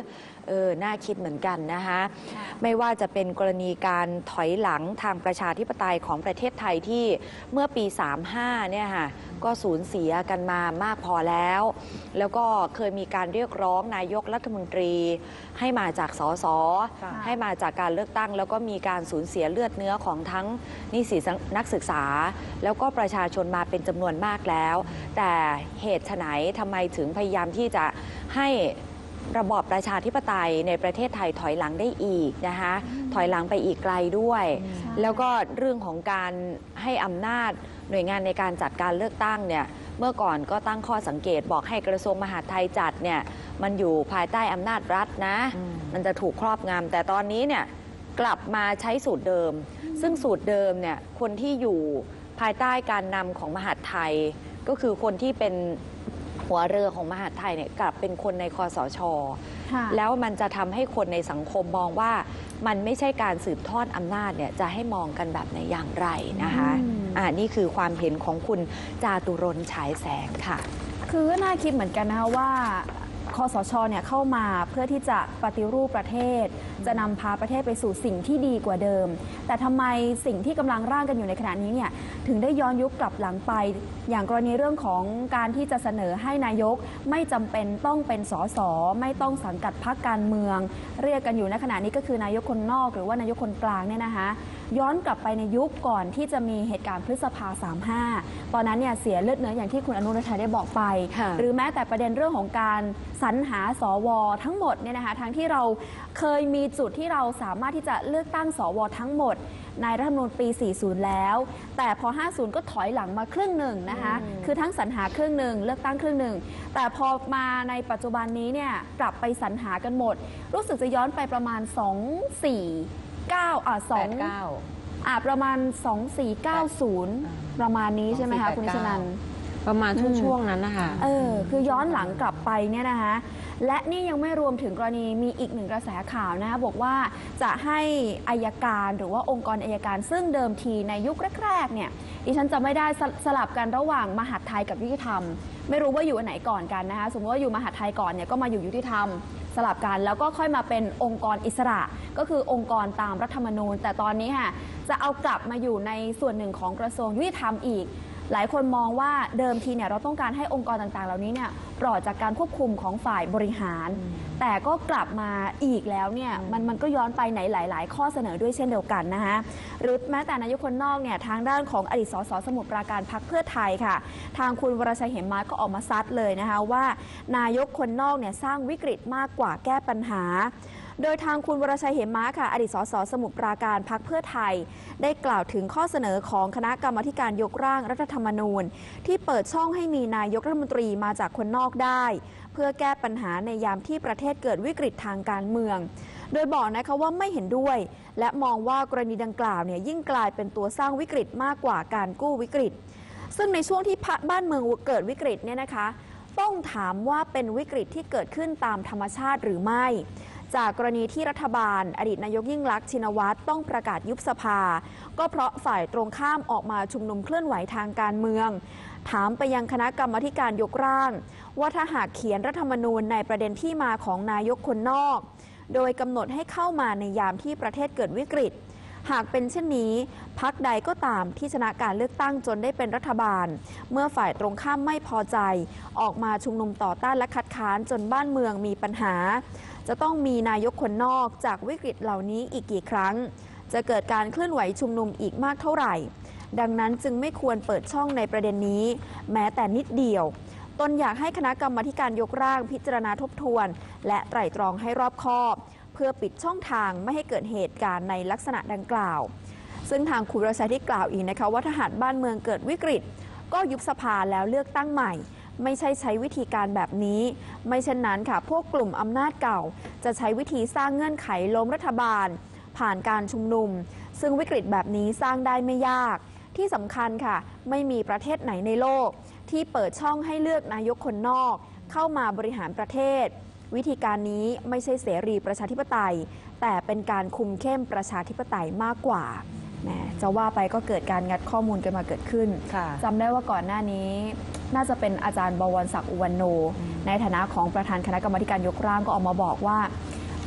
เออน่าคิดเหมือนกันนะคะไม่ว่าจะเป็นกรณีการถอยหลังทางประชาธิปไตยของประเทศไทยที่เมื่อปีสามสิบห้าเนี่ยค่ะก็สูญเสียกันมามากพอแล้ว แล้วก็เคยมีการเรียกร้องนายกรัฐมนตรีให้มาจากสสให้มาจากการเลือกตั้งแล้วก็มีการสูญเสียเลือดเนื้อของทั้งนิสิตนักศึกษาแล้วก็ประชาชนมาเป็นจำนวนมากแล้วแต่เหตุไฉนทำไมถึงพยายามที่จะให้ระบอบประชาธิปไตยในประเทศไทยถอยหลังได้อีกนะคะถอยหลังไปอีกไกลด้วยแล้วก็เรื่องของการให้อำนาจหน่วยงานในการจัดการเลือกตั้งเนี่ยเมื่อก่อนก็ตั้งข้อสังเกตบอกให้กระทรวงมหาดไทยจัดเนี่ยมันอยู่ภายใต้อำนาจรัฐนะมันจะถูกครอบงำแต่ตอนนี้เนี่ยกลับมาใช้สูตรเดิมซึ่งสูตรเดิมเนี่ยคนที่อยู่ภายใต้การนำของมหาดไทยก็คือคนที่เป็นหัวเรือของมหาดไทยเนี่ยกลับเป็นคนในคสช.แล้วมันจะทำให้คนในสังคมมองว่ามันไม่ใช่การสืบทอดอำนาจเนี่ยจะให้มองกันแบบไหนอย่างไรนะคะอ่านี่คือความเห็นของคุณจาตุรนต์ฉายแสงค่ะคือก็น่าคิดเหมือนกันนะคะว่าคสช.เนี่ยเข้ามาเพื่อที่จะปฏิรูปประเทศจะนำพาประเทศไปสู่สิ่งที่ดีกว่าเดิมแต่ทำไมสิ่งที่กำลังร่างกันอยู่ในขณะนี้เนี่ยถึงได้ย้อนยุคกลับหลังไปอย่างกรณีเรื่องของการที่จะเสนอให้นายกไม่จำเป็นต้องเป็นสสไม่ต้องสังกัดพรรคการเมืองเรียกกันอยู่ในขณะนี้ก็คือนายกคนนอกหรือว่านายกคนกลางเนี่ยนะคะย้อนกลับไปในยุคก่อนที่จะมีเหตุการณ์พฤษภาสามห้าตอนนั้นเนี่ยเสียเลือดเนื้ออย่างที่คุณอนุรัชชัยได้บอกไปหรือแม้แต่ประเด็นเรื่องของการสรรหาสวทั้งหมดเนี่ยนะคะทั้งที่เราเคยมีจุดที่เราสามารถที่จะเลือกตั้งสวทั้งหมดในรัฐธรรมนูญปี สี่สิบ แล้วแต่พอ ห้าสิบ ก็ถอยหลังมาครึ่งหนึ่งนะคะคือทั้งสรรหาครึ่งหนึ่งเลือกตั้งครึ่งหนึ่งแต่พอมาในปัจจุบันนี้เนี่ยกลับไปสรรหากันหมดรู้สึกจะย้อนไปประมาณสอง สี่ เก้าอ่ะสองอ่ะประมาณสองสี่เก้าศูนย์ประมาณนี้ใช่ไหมคะคุณชนันท์ประมาณช่วงๆนั้นนะคะเออคือย้อนหลังกลับไปเนี่ยนะคะและนี่ยังไม่รวมถึงกรณีมีอีกหนึ่งกระแสข่าวนะคะบอกว่าจะให้อัยการหรือว่าองค์กรอัยการซึ่งเดิมทีในยุคแรกๆเนี่ยดิฉันจะไม่ได้สลับกันระหว่างมหาดไทยกับยุติธรรมไม่รู้ว่าอยู่อันไหนก่อนกันนะคะสมมติว่าอยู่มหาดไทยก่อนเนี่ยก็มาอยู่ยุติธรรมสลับกันแล้วก็ค่อยมาเป็นองค์กรอิสระก็คือองค์กรตามรัฐธรรมนูญแต่ตอนนี้ค่ะจะเอากลับมาอยู่ในส่วนหนึ่งของกระทรวงยุติธรรมอีกหลายคนมองว่าเดิมทีเนี่ยเราต้องการให้องค์กรต่างๆเหล่านี้เนี่ยปลอดจากการควบคุมของฝ่ายบริหารแต่ก็กลับมาอีกแล้วเนี่ยมันมันก็ย้อนไปไหนหลายๆข้อเสนอด้วยเช่นเดียวกันนะคะหรือแม้แต่นายกคนนอกเนี่ยทางด้านของอดีตสสสมุทรปราการพรรคเพื่อไทยค่ะทางคุณวรชัยเหมมาก็ออกมาซัดเลยนะคะว่านายกคนนอกเนี่ยสร้างวิกฤตมากกว่าแก้ปัญหาโดยทางคุณวรชัยเหมมาค่ะอดีตสสสมุทรปราการพรรคเพื่อไทยได้กล่าวถึงข้อเสนอของคณะกรรมาการยกร่างรัฐธรรมนูญที่เปิดช่องให้มีนายกรัฐมนตรีมาจากคนนอกได้เพื่อแก้ปัญหาในยามที่ประเทศเกิดวิกฤตทางการเมืองโดยบอกนะคะว่าไม่เห็นด้วยและมองว่ากรณีดังกล่าวเนี่ยยิ่งกลายเป็นตัวสร้างวิกฤตมากกว่าการกู้วิกฤตซึ่งในช่วงที่บ้านเมืองเกิดวิกฤตเนี่ยนะคะต้องถามว่าเป็นวิกฤตที่เกิดขึ้นตามธรรมชาติหรือไม่จากกรณีที่รัฐบาลอดีตนายกยิ่งลักษณ์ชินวัตรต้องประกาศยุบสภาก็เพราะฝ่ายตรงข้ามออกมาชุมนุมเคลื่อนไหวทางการเมืองถามไปยังคณะกรรมาการยกร่างว่าถ้าหากเขียนรัฐธรรมนูญในประเด็นที่มาของนายกคนนอกโดยกำหนดให้เข้ามาในยามที่ประเทศเกิดวิกฤตหากเป็นเช่นนี้พรรคใดก็ตามที่ชนะการเลือกตั้งจนได้เป็นรัฐบาลเมื่อฝ่ายตรงข้ามไม่พอใจออกมาชุมนุมต่อต้านและคัดค้านจนบ้านเมืองมีปัญหาจะต้องมีนายกคนนอกจากวิกฤตเหล่านี้อีกกี่ครั้งจะเกิดการเคลื่อนไหวชุมนุมอีกมากเท่าไหร่ดังนั้นจึงไม่ควรเปิดช่องในประเด็นนี้แม้แต่นิดเดียวตนอยากให้คณะกรรมาการยกร่างพิจารณาทบทวนและไตร่ตรองให้รอบคอบเพื่อปิดช่องทางไม่ให้เกิดเหตุการณ์ในลักษณะดังกล่าวซึ่งทางคุณวรชัยที่กล่าวอีกนะคะว่าถ้าหากบ้านเมืองเกิดวิกฤตก็ยุบสภาแล้วเลือกตั้งใหม่ไม่ใช่ใช้วิธีการแบบนี้ไม่เช่นนั้นค่ะพวกกลุ่มอำนาจเก่าจะใช้วิธีสร้างเงื่อนไขล้มรัฐบาลผ่านการชุมนุมซึ่งวิกฤตแบบนี้สร้างได้ไม่ยากที่สำคัญค่ะไม่มีประเทศไหนในโลกที่เปิดช่องให้เลือกนายกคนนอกเข้ามาบริหารประเทศวิธีการนี้ไม่ใช่เสรีประชาธิปไตยแต่เป็นการคุมเข้มประชาธิปไตยมากกว่าแหมจะว่าไปก็เกิดการงัดข้อมูลกันมาเกิดขึ้นจำได้ว่าก่อนหน้านี้น่าจะเป็นอาจารย์บวรศักดิ์อุวันโนในฐานะของประธานคณะกรรมาการยกร่างก็ออกมาบอกว่า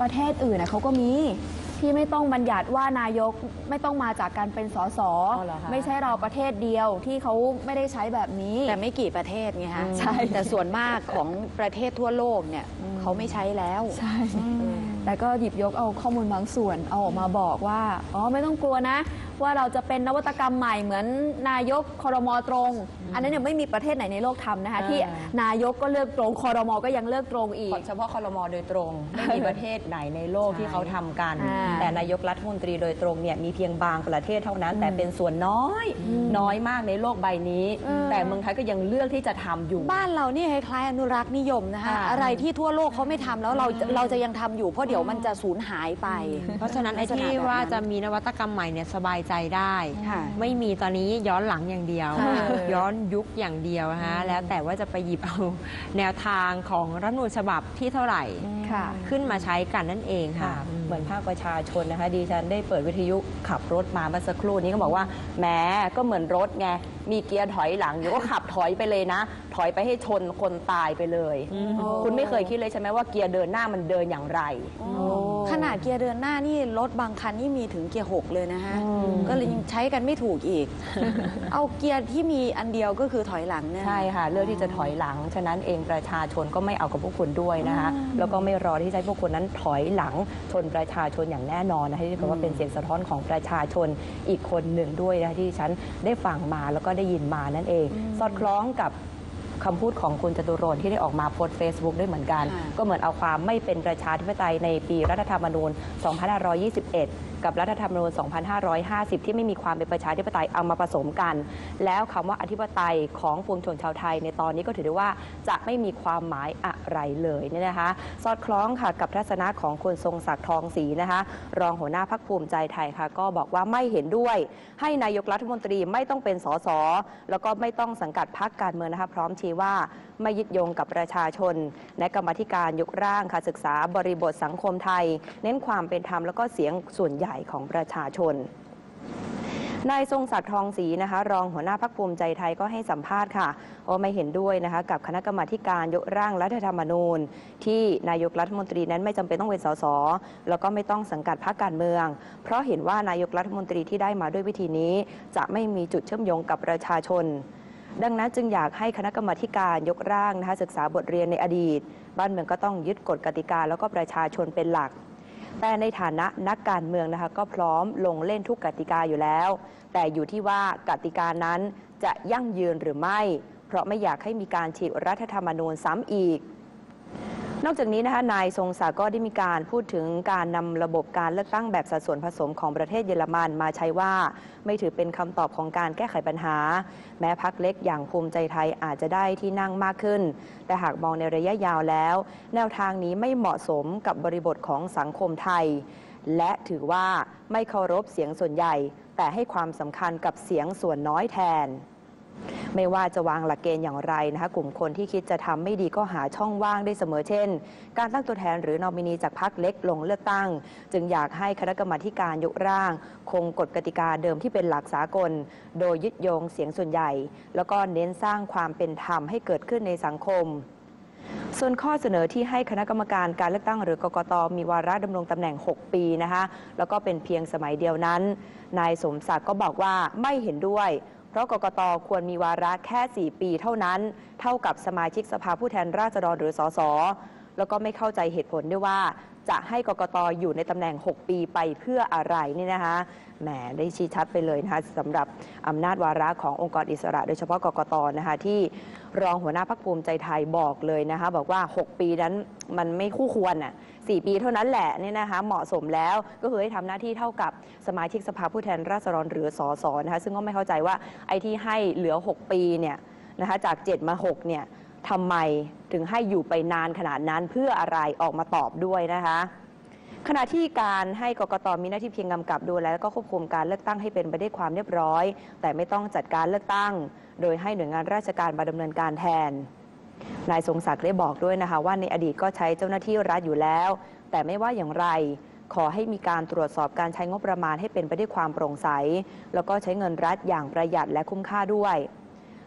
ประเทศอื่นนะเขาก็มีที่ไม่ต้องบัญญัติว่านายกไม่ต้องมาจากการเป็นสสอ๋อเหรอคะไม่ใช่เราประเทศเดียวที่เขาไม่ได้ใช้แบบนี้แต่ไม่กี่ประเทศไงฮะใช่แต่ส่วนมากของประเทศทั่วโลกเนี่ยเขาไม่ใช้แล้วใช่แต่ก็หยิบยกเอาข้อมูลบางส่วนเอาออกมาบอกว่าอ๋อไม่ต้องกลัวนะ ว่าเราจะเป็นนวัตกรรมใหม่เหมือนนายกครมตรง อันนั้นเนี่ยไม่มีประเทศไหนในโลกทำนะคะอ่าที่นายกก็เลือกตรงครมก็ยังเลือกตรงอีกเฉพาะครมโดยตรง ไม่มีประเทศไหนในโลกที่เขาทำกันอ่าแต่นายกรัฐมนตรีโดยตรงเนี่ยมีเพียงบางประเทศเท่านั้น แต่เป็นส่วนน้อย น้อยมากในโลกใบนี้ แต่เมืองไทยก็ยังเลือกที่จะทำอยู่บ้านเรานี่คล้ายๆอนุรักษ์นิยมนะคะค่ะอะไรที่ทั่วโลกเขาไม่ทำแล้วเราจะเราจะยังทำอยู่เพราะเดี๋ยวมันจะสูญหายไปเพราะฉะนั้นไอ้ลักษณะที่แบบนั้นว่าจะมีนวัตกรรมใหม่เนี่ยสบายใจได้ค่ะไม่มีตอนนี้ย้อนหลังอย่างเดียวค่ะย้อนยุคอย่างเดียวฮะแล้วแต่ว่าจะไปหยิบเอาแนวทางของรัฐธรรมนูญฉบับที่เท่าไหร่ค่ะขึ้นมาใช้กันนั่นเองค่ะค่ะเหมือนภาคประชาชนนะคะดิฉันได้เปิดวิทยุขับรถมาเมื่อสักครู่นี้ก็บอกว่าแหมก็เหมือนรถไงมีเกียร์ถอยหลังเดี๋ยวก็ขับถอยไปเลยนะ ถอยไปให้ชนคนตายไปเลย คุณไม่เคยคิดเลยใช่ไหมว่าเกียร์เดินหน้ามันเดินอย่างไรขนาดเกียร์เดินหน้านี่รถบางคันนี่มีถึงเกียร์หกเลยนะฮะ ก็เลยยังใช้กันไม่ถูกอีก เอาเกียร์ที่มีอันเดียวก็คือถอยหลังเนี่ยใช่ค่ะเลือกที่จะถอยหลัง ฉะนั้นเองประชาชนก็ไม่เอากับพวกคุณด้วยนะคะแล้วก็ไม่รอที่จะให้พวกคุณนั้นถอยหลังชนประชาชนอย่างแน่นอนนะคะที่ถือว่าเป็นเสียงสะท้อนของประชาชนอีกคนหนึ่งด้วยนะคะที่ฉันได้ฟังมาแล้วก็ได้ยินมานั่นเอง สอดคล้องกับคำพูดของคุณจตุรนต์ที่ได้ออกมาโพสต์ Facebook ด้วยเหมือนกันค่ะก็เหมือนเอาความไม่เป็นประชาธิปไตยในปีรัฐธรรมนูญ สองพันห้าร้อยยี่สิบเอ็ด กับรัฐธรรมนูญ สองพันห้าร้อยห้าสิบ ที่ไม่มีความเป็นประชาธิปไตยเอามาผสมกัน แล้วคำว่าอธิปไตยของปวงชนชาวไทยในตอนนี้ก็ถือได้ว่าจะไม่มีความหมายอะไรเลยเนี่ยนะคะ สอดคล้องค่ะกับทัศนะของคุณทรงศักดิ์ทองศรีนะคะ รองหัวหน้าพรรคภูมิใจไทยค่ะ ก็บอกว่าไม่เห็นด้วย ให้นายกรัฐมนตรีไม่ต้องเป็นสสแล้วก็ไม่ต้องสังกัดพรรคการเมืองนะคะพร้อมชี้ว่าไม่ยึดโยงกับประชาชนและกรรมาธิการยกร่างค่ะศึกษาบริบทสังคมไทย เน้นความเป็นธรรมแล้วก็เสียงส่วนใหญ่ของประชาชน นายทรงศักดิ์ทองศรีนะคะรองหัวหน้าพรรคภูมิใจไทยก็ให้สัมภาษณ์ค่ะว่าไม่เห็นด้วยนะคะกับคณะกรรมาธิการยกร่างรัฐธรรมนูญ ที่นายกรัฐมนตรีนั้นไม่จำเป็นต้องเป็นสสแล้วก็ไม่ต้องสังกัดพรรคการเมือง เพราะเห็นว่านายกรัฐมนตรีที่ได้มาด้วยวิธีนี้ จะไม่มีจุดเชื่อมโยงกับประชาชน ดังนั้นจึงอยากให้คณะกรรมาธิการยกร่างนะคะศึกษาบทเรียนในอดีต บ้านเมืองก็ต้องยึดกฎกติกาแล้วก็ประชาชนเป็นหลัก แต่ในฐานะนักการเมืองนะคะก็พร้อมลงเล่นทุกกติกาอยู่แล้ว แต่อยู่ที่ว่ากติกานั้นจะยั่งยืนหรือไม่ เพราะไม่อยากให้มีการฉีกรัฐธรรมนูญซ้ำอีก นอกจากนี้นะคะนายทรงศักดิ์ก็ได้มีการพูดถึงการนำระบบการเลือกตั้งแบบสัดส่วนผสมของประเทศเยอรมันมาใช้ว่าไม่ถือเป็นคำตอบของการแก้ไขปัญหา แม้พรรคเล็กอย่างภูมิใจไทยอาจจะได้ที่นั่งมากขึ้น แต่หากมองในระยะยาวแล้ว แนวทางนี้ไม่เหมาะสมกับบริบทของสังคมไทย และถือว่าไม่เคารพเสียงส่วนใหญ่ แต่ให้ความสำคัญกับเสียงส่วนน้อยแทน ไม่ว่าจะวางหลักเกณฑ์อย่างไรนะคะกลุ่มคนที่คิดจะทำไม่ดีก็หาช่องว่างได้เสมอเช่น การตั้งตัวแทนหรือนอมินีจากพรรคเล็กลงเลือกตั้ง จึงอยากให้คณะกรรมาธิการยกร่าง คงกฎกติกาเดิมที่เป็นหลักสากล โดยยึดโยงเสียงส่วนใหญ่ แล้วก็เน้นสร้างความเป็นธรรมให้เกิดขึ้นในสังคม ส่วนข้อเสนอที่ให้คณะกรรมการการเลือกตั้งหรือกกต.มีวาระดำรงตำแหน่งหกปีนะคะแล้วก็เป็นเพียงสมัยเดียวนั้นนายสมศักดิ์ก็บอกว่าไม่เห็นด้วยเพราะกกต.ควรมีวาระแค่สี่ปีเท่านั้นเท่ากับสมาชิกสภาผู้แทนราษฎรหรือสสแล้วก็ไม่เข้าใจเหตุผลด้วยว่าจะให้กกต.อยู่ในตำแหน่งหกปีไปเพื่ออะไรนี่นะคะแหมได้ชี้ชัดไปเลยนะคะสำหรับอำนาจวาระขององค์กรอิสระโดยเฉพาะกกต.นะคะที่รองหัวหน้าพรรคภูมิใจไทยบอกเลยนะคะบอกว่าหกปีนั้นมันไม่คู่ควรน่ะสี่ปีเท่านั้นแหละนี่นะคะเหมาะสมแล้วก็คือให้ทำหน้าที่เท่ากับสมาชิกสภาผู้แทนราษฎรหรือสสนะคะซึ่งก็ไม่เข้าใจว่าไอ้ที่ให้เหลือหกปีเนี่ยนะคะจากเจ็ดมาหกเนี่ยทำไมถึงให้อยู่ไปนานขนาดนั้นเพื่ออะไรออกมาตอบด้วยนะคะขณะที่การให้กกต.มีหน้าที่เพียงกำกับดูแลและก็ควบคุมการเลือกตั้งให้เป็นไปด้วยความเรียบร้อยแต่ไม่ต้องจัดการเลือกตั้งโดยให้หน่วยงานราชการมาดำเนินการแทนนายทรงศักดิ์ได้บอกด้วยนะคะว่าในอดีตก็ใช้เจ้าหน้าที่รัฐอยู่แล้วแต่ไม่ว่าอย่างไรขอให้มีการตรวจสอบการใช้งบประมาณให้เป็นไปด้วยความโปร่งใสแล้วก็ใช้เงินรัฐอย่างประหยัดและคุ้มค่าด้วย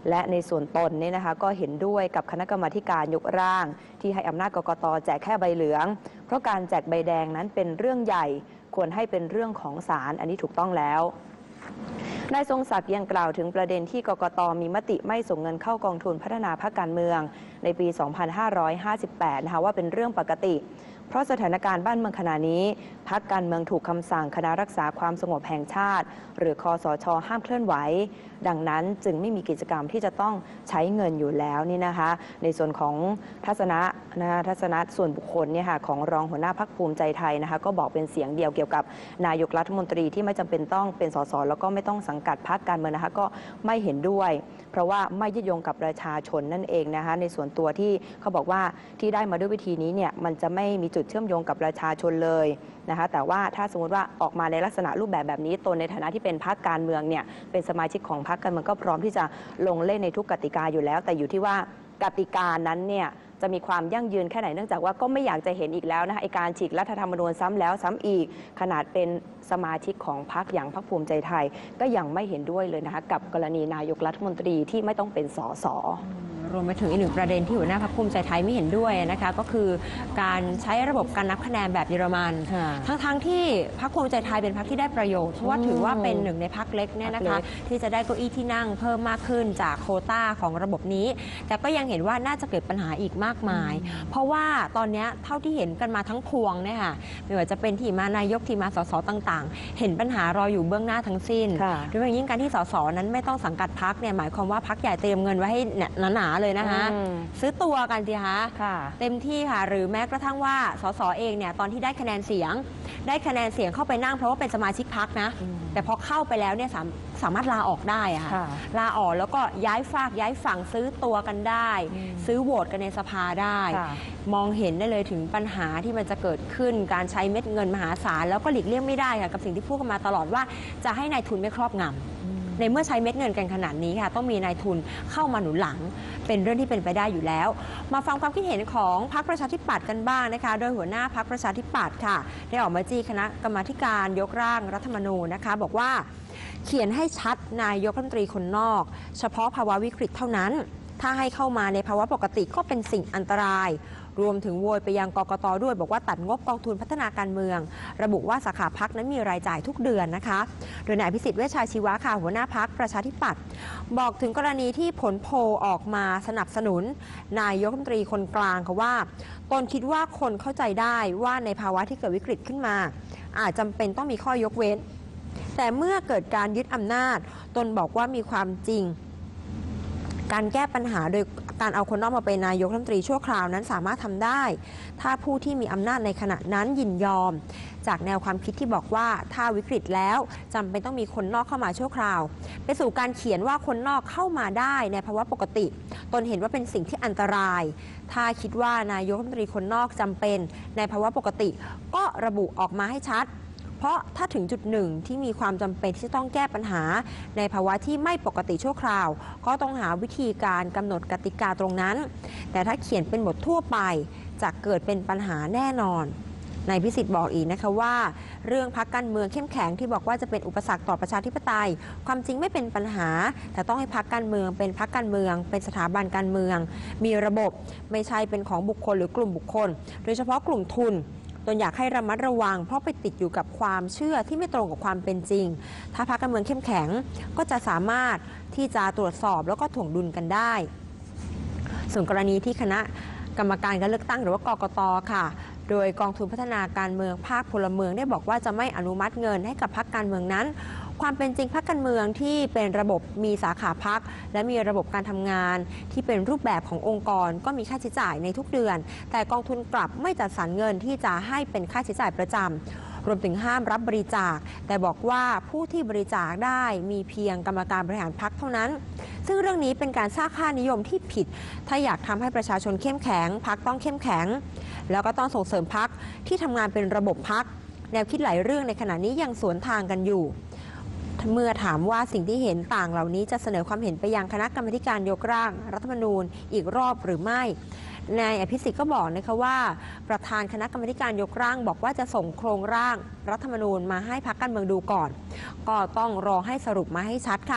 และในส่วนตนเนี่ยนะคะก็เห็นด้วยกับคณะกรรมาการยกร่าง ที่ให้อำนาจกกต.แจกแค่ใบเหลืองเพราะการแจกใบแดงนั้นเป็นเรื่องใหญ่ควรให้เป็นเรื่องของศาลอันนี้ถูกต้องแล้วนายทรงศักดิ์ยังกล่าวถึงประเด็นที่กกต.มีมติไม่ส่งเงินเข้ากองทุนพัฒนาพรรคการเมืองในปี สองพันห้าร้อยห้าสิบแปด นะคะว่าเป็นเรื่องปกติเพราะสถานการณ์บ้านเมืองขณะนี้พรรคการเมืองถูกคำสั่งคณะรักษาความสงบแห่งชาติหรือคสช.ห้ามเคลื่อนไหวดังนั้นจึงไม่มีกิจกรรมที่จะต้องใช้เงินอยู่แล้วนี่นะคะในส่วนของทัศนะนะทัศนะส่วนบุคคลเนี่ยค่ะของรองหัวหน้าพรรคภูมิใจไทยนะคะก็บอกเป็นเสียงเดียวเกี่ยวกับนายกรัฐมนตรีที่ไม่จำเป็นต้องเป็นสสแล้วก็ไม่ต้องสังกัดพรรคการเมืองนะคะก็ไม่เห็นด้วยเพราะว่าไม่ยึดโยงกับประชาชนนั่นเองนะคะในส่วนตัวที่เขาบอกว่าที่ได้มาด้วยวิธีนี้เนี่ยมันจะไม่มีจุดเชื่อมโยงกับประชาชนเลยนะคะแต่ว่าถ้าสมมติว่าออกมาในลักษณะรูปแบบแบบนี้ตนในฐานะที่เป็นพรรคการเมืองเนี่ยเป็นสมาชิกของพรรคการเมืองก็พร้อมที่จะลงเล่นในทุกกติกาอยู่แล้วแต่อยู่ที่ว่ากติกานั้นเนี่ยจะมีความยั่งยืนแค่ไหนเนื่องจากว่าก็ไม่อยากจะเห็นอีกแล้วนะคะไอการฉีกรัฐธรรมนูญซ้ำแล้วซ้ำอีกขนาดเป็นสมาชิกของพรรคอย่างพรรคภูมิใจไทยก็ยังไม่เห็นด้วยเลยนะคะกับกรณีนายกรัฐมนตรีที่ไม่ต้องเป็นสสรวมไปถึงอีกหนึ่งประเด็นที่หัวหน้าพรรคภูมิใจไทยไม่เห็นด้วยนะคะก็คือการใช้ระบบการนับคะแนนแบบเยอรมันทั้งๆ ท, ที่พรรคภูมิใจไทยเป็นพรรคที่ได้ประโยชน์เพราะว่าถือว่าเป็นหนึ่งในพรรคเล็กเนี่ยนะคะที่จะได้เก้าอี้ที่นั่งเพิ่มมากขึ้นจากโควต้าของระบบนี้แต่ก็ยังเห็นว่าน่าจะเกิดปัญหาอีกมากมายเพราะว่าตอนนี้เท่าที่เห็นกันมาทั้งพวงเนี่ยค่ะไม่ว่าจะเป็นที่มานายกที่มาสสต่างๆเห็นปัญหารออยู่เบื้องหน้าทั้งสิ้นโดยเฉพาะยิ่งการที่สสนั้นไม่ต้องสังกัดพรรคเนี่ยหมายความว่าพรรคใหญ่เตรียมเงินไว้ให้หนาๆเลยนะคะซื้อตัวกันสิคะเต็มที่ค่ะหรือแม้กระทั่งว่าสสเองเนี่ยตอนที่ได้คะแนนเสียงได้คะแนนเสียงเข้าไปนั่งเพราะว่าเป็นสมาชิกพรรคนะแต่พอเข้าไปแล้วเนี่ยสามสามารถลาออกได้อะค่ะลาออกแล้วก็ย้ายฝากย้ายฝั่งซื้อตัวกันได้ซื้อโหวตกันในสภาได้มองเห็นได้เลยถึงปัญหาที่มันจะเกิดขึ้นการใช้เม็ดเงินมหาศาลแล้วก็หลีกเลี่ยงไม่ได้ค่ะกับสิ่งที่พูดกันมาตลอดว่าจะให้นายทุนไม่ครอบงำในเมื่อใช้เม็ดเงินกันขนาดนี้ค่ะต้องมีนายทุนเข้ามาหนุนหลังเป็นเรื่องที่เป็นไปได้อยู่แล้วมาฟังความคิดเห็นของพรรคประชาธิปัตย์กันบ้างนะคะโดยหัวหน้าพรรคประชาธิปัตย์ค่ะได้ออกมาจี้คณะกรรมาการยกร่างรัฐธรรมนูญนะคะบอกว่าเขียนให้ชัดนายกรัฐมนตรีคนนอกเฉพาะภาวะวิกฤตเท่านั้นถ้าให้เข้ามาในภาวะปกติก็เป็นสิ่งอันตรายรวมถึงโวยไปยังกกต.ด้วยบอกว่าตัดงบกองทุนพัฒนาการเมืองระบุว่าสาขาพรรคนั้นมีรายจ่ายทุกเดือนนะคะโดยนายอภิสิทธิ์เวชชาชีวะค่ะหัวหน้าพรรคประชาธิปัตย์บอกถึงกรณีที่ผลโพลออกมาสนับสนุนนายกรัฐมนตรีคนกลางค่ะว่าตนคิดว่าคนเข้าใจได้ว่าในภาวะที่เกิดวิกฤตขึ้นมาอาจจำเป็นต้องมีข้อยกเว้นแต่เมื่อเกิดการยึดอำนาจตนบอกว่ามีความจริงการแก้ปัญหาโดยการเอาคนนอกมาเป็นนายกรัฐมนตรีชั่วคราวนั้นสามารถทำได้ถ้าผู้ที่มีอำนาจในขณะนั้นยินยอมจากแนวความคิดที่บอกว่าถ้าวิกฤตแล้วจำเป็นต้องมีคนนอกเข้ามาชั่วคราวไปสู่การเขียนว่าคนนอกเข้ามาได้ในภาวะปกติตนเห็นว่าเป็นสิ่งที่อันตรายถ้าคิดว่านายกรัฐมนตรีคนนอกจำเป็นในภาวะปกติก็ระบุออกมาให้ชัดเพราะถ้าถึงจุดหนึ่งที่มีความจำเป็นที่ต้องแก้ปัญหาในภาวะที่ไม่ปกติชั่วคราวก็ต้องหาวิธีการกำหนดกติกาตรงนั้นแต่ถ้าเขียนเป็นบททั่วไปจะเกิดเป็นปัญหาแน่นอนนายพิสิทธิ์บอกอีกนะคะว่าเรื่องพรรคการเมืองเข้มแข็งที่บอกว่าจะเป็นอุปสรรคต่อประชาธิปไตยความจริงไม่เป็นปัญหาแต่ต้องให้พรรคการเมืองเป็นพรรคการเมืองเป็นสถาบันการเมืองมีระบบไม่ใช่เป็นของบุคคลหรือกลุ่มบุคคลโดยเฉพาะกลุ่มทุนตนอยากให้ระมัดระวังเพราะไปติดอยู่กับความเชื่อที่ไม่ตรงกับความเป็นจริงถ้าพรรคการเมืองเข้มแข็งก็จะสามารถที่จะตรวจสอบแล้วก็ถ่วงดุลกันได้ส่วนกรณีที่คณะกรรมการการเลือกตั้งหรือว่ากกต.ค่ะโดยกองทุนพัฒนาการเมืองภาคพลเมืองได้บอกว่าจะไม่อนุมัติเงินให้กับพรรคการเมืองนั้นความเป็นจริงพรรคการเมืองที่เป็นระบบมีสาขาพรรคและมีระบบการทำงานที่เป็นรูปแบบขององค์กรก็มีค่าใช้จ่ายในทุกเดือนแต่กองทุนกลับไม่จัดสรรเงินที่จะให้เป็นค่าใช้จ่ายประจำรวมถึงห้ามรับบริจาคแต่บอกว่าผู้ที่บริจาคได้มีเพียงกรรมการบริหารพรรคเท่านั้นซึ่งเรื่องนี้เป็นการสร้างค่านิยมที่ผิดถ้าอยากทำให้ประชาชนเข้มแข็งพรรคต้องเข้มแข็งแล้วก็ต้องส่งเสริมพรรคที่ทำงานเป็นระบบพรรคแนวคิดหลายเรื่องในขณะนี้ยังสวนทางกันอยู่เมื่อถามว่าสิ่งที่เห็นต่างเหล่านี้จะเสนอความเห็นไปยังคณะกรรมาการยกร่างรัฐธรรมนูญอีกรอบหรือไม่นายอภิสิทธิ์ก็บอกนะคะว่าประธานคณะกรรมาการยกร่างบอกว่าจะส่งโครงร่างรัฐธรรมนูญมาให้พรรคการเมืองดูก่อนก็ต้องรอให้สรุปมาให้ชัดค่ะ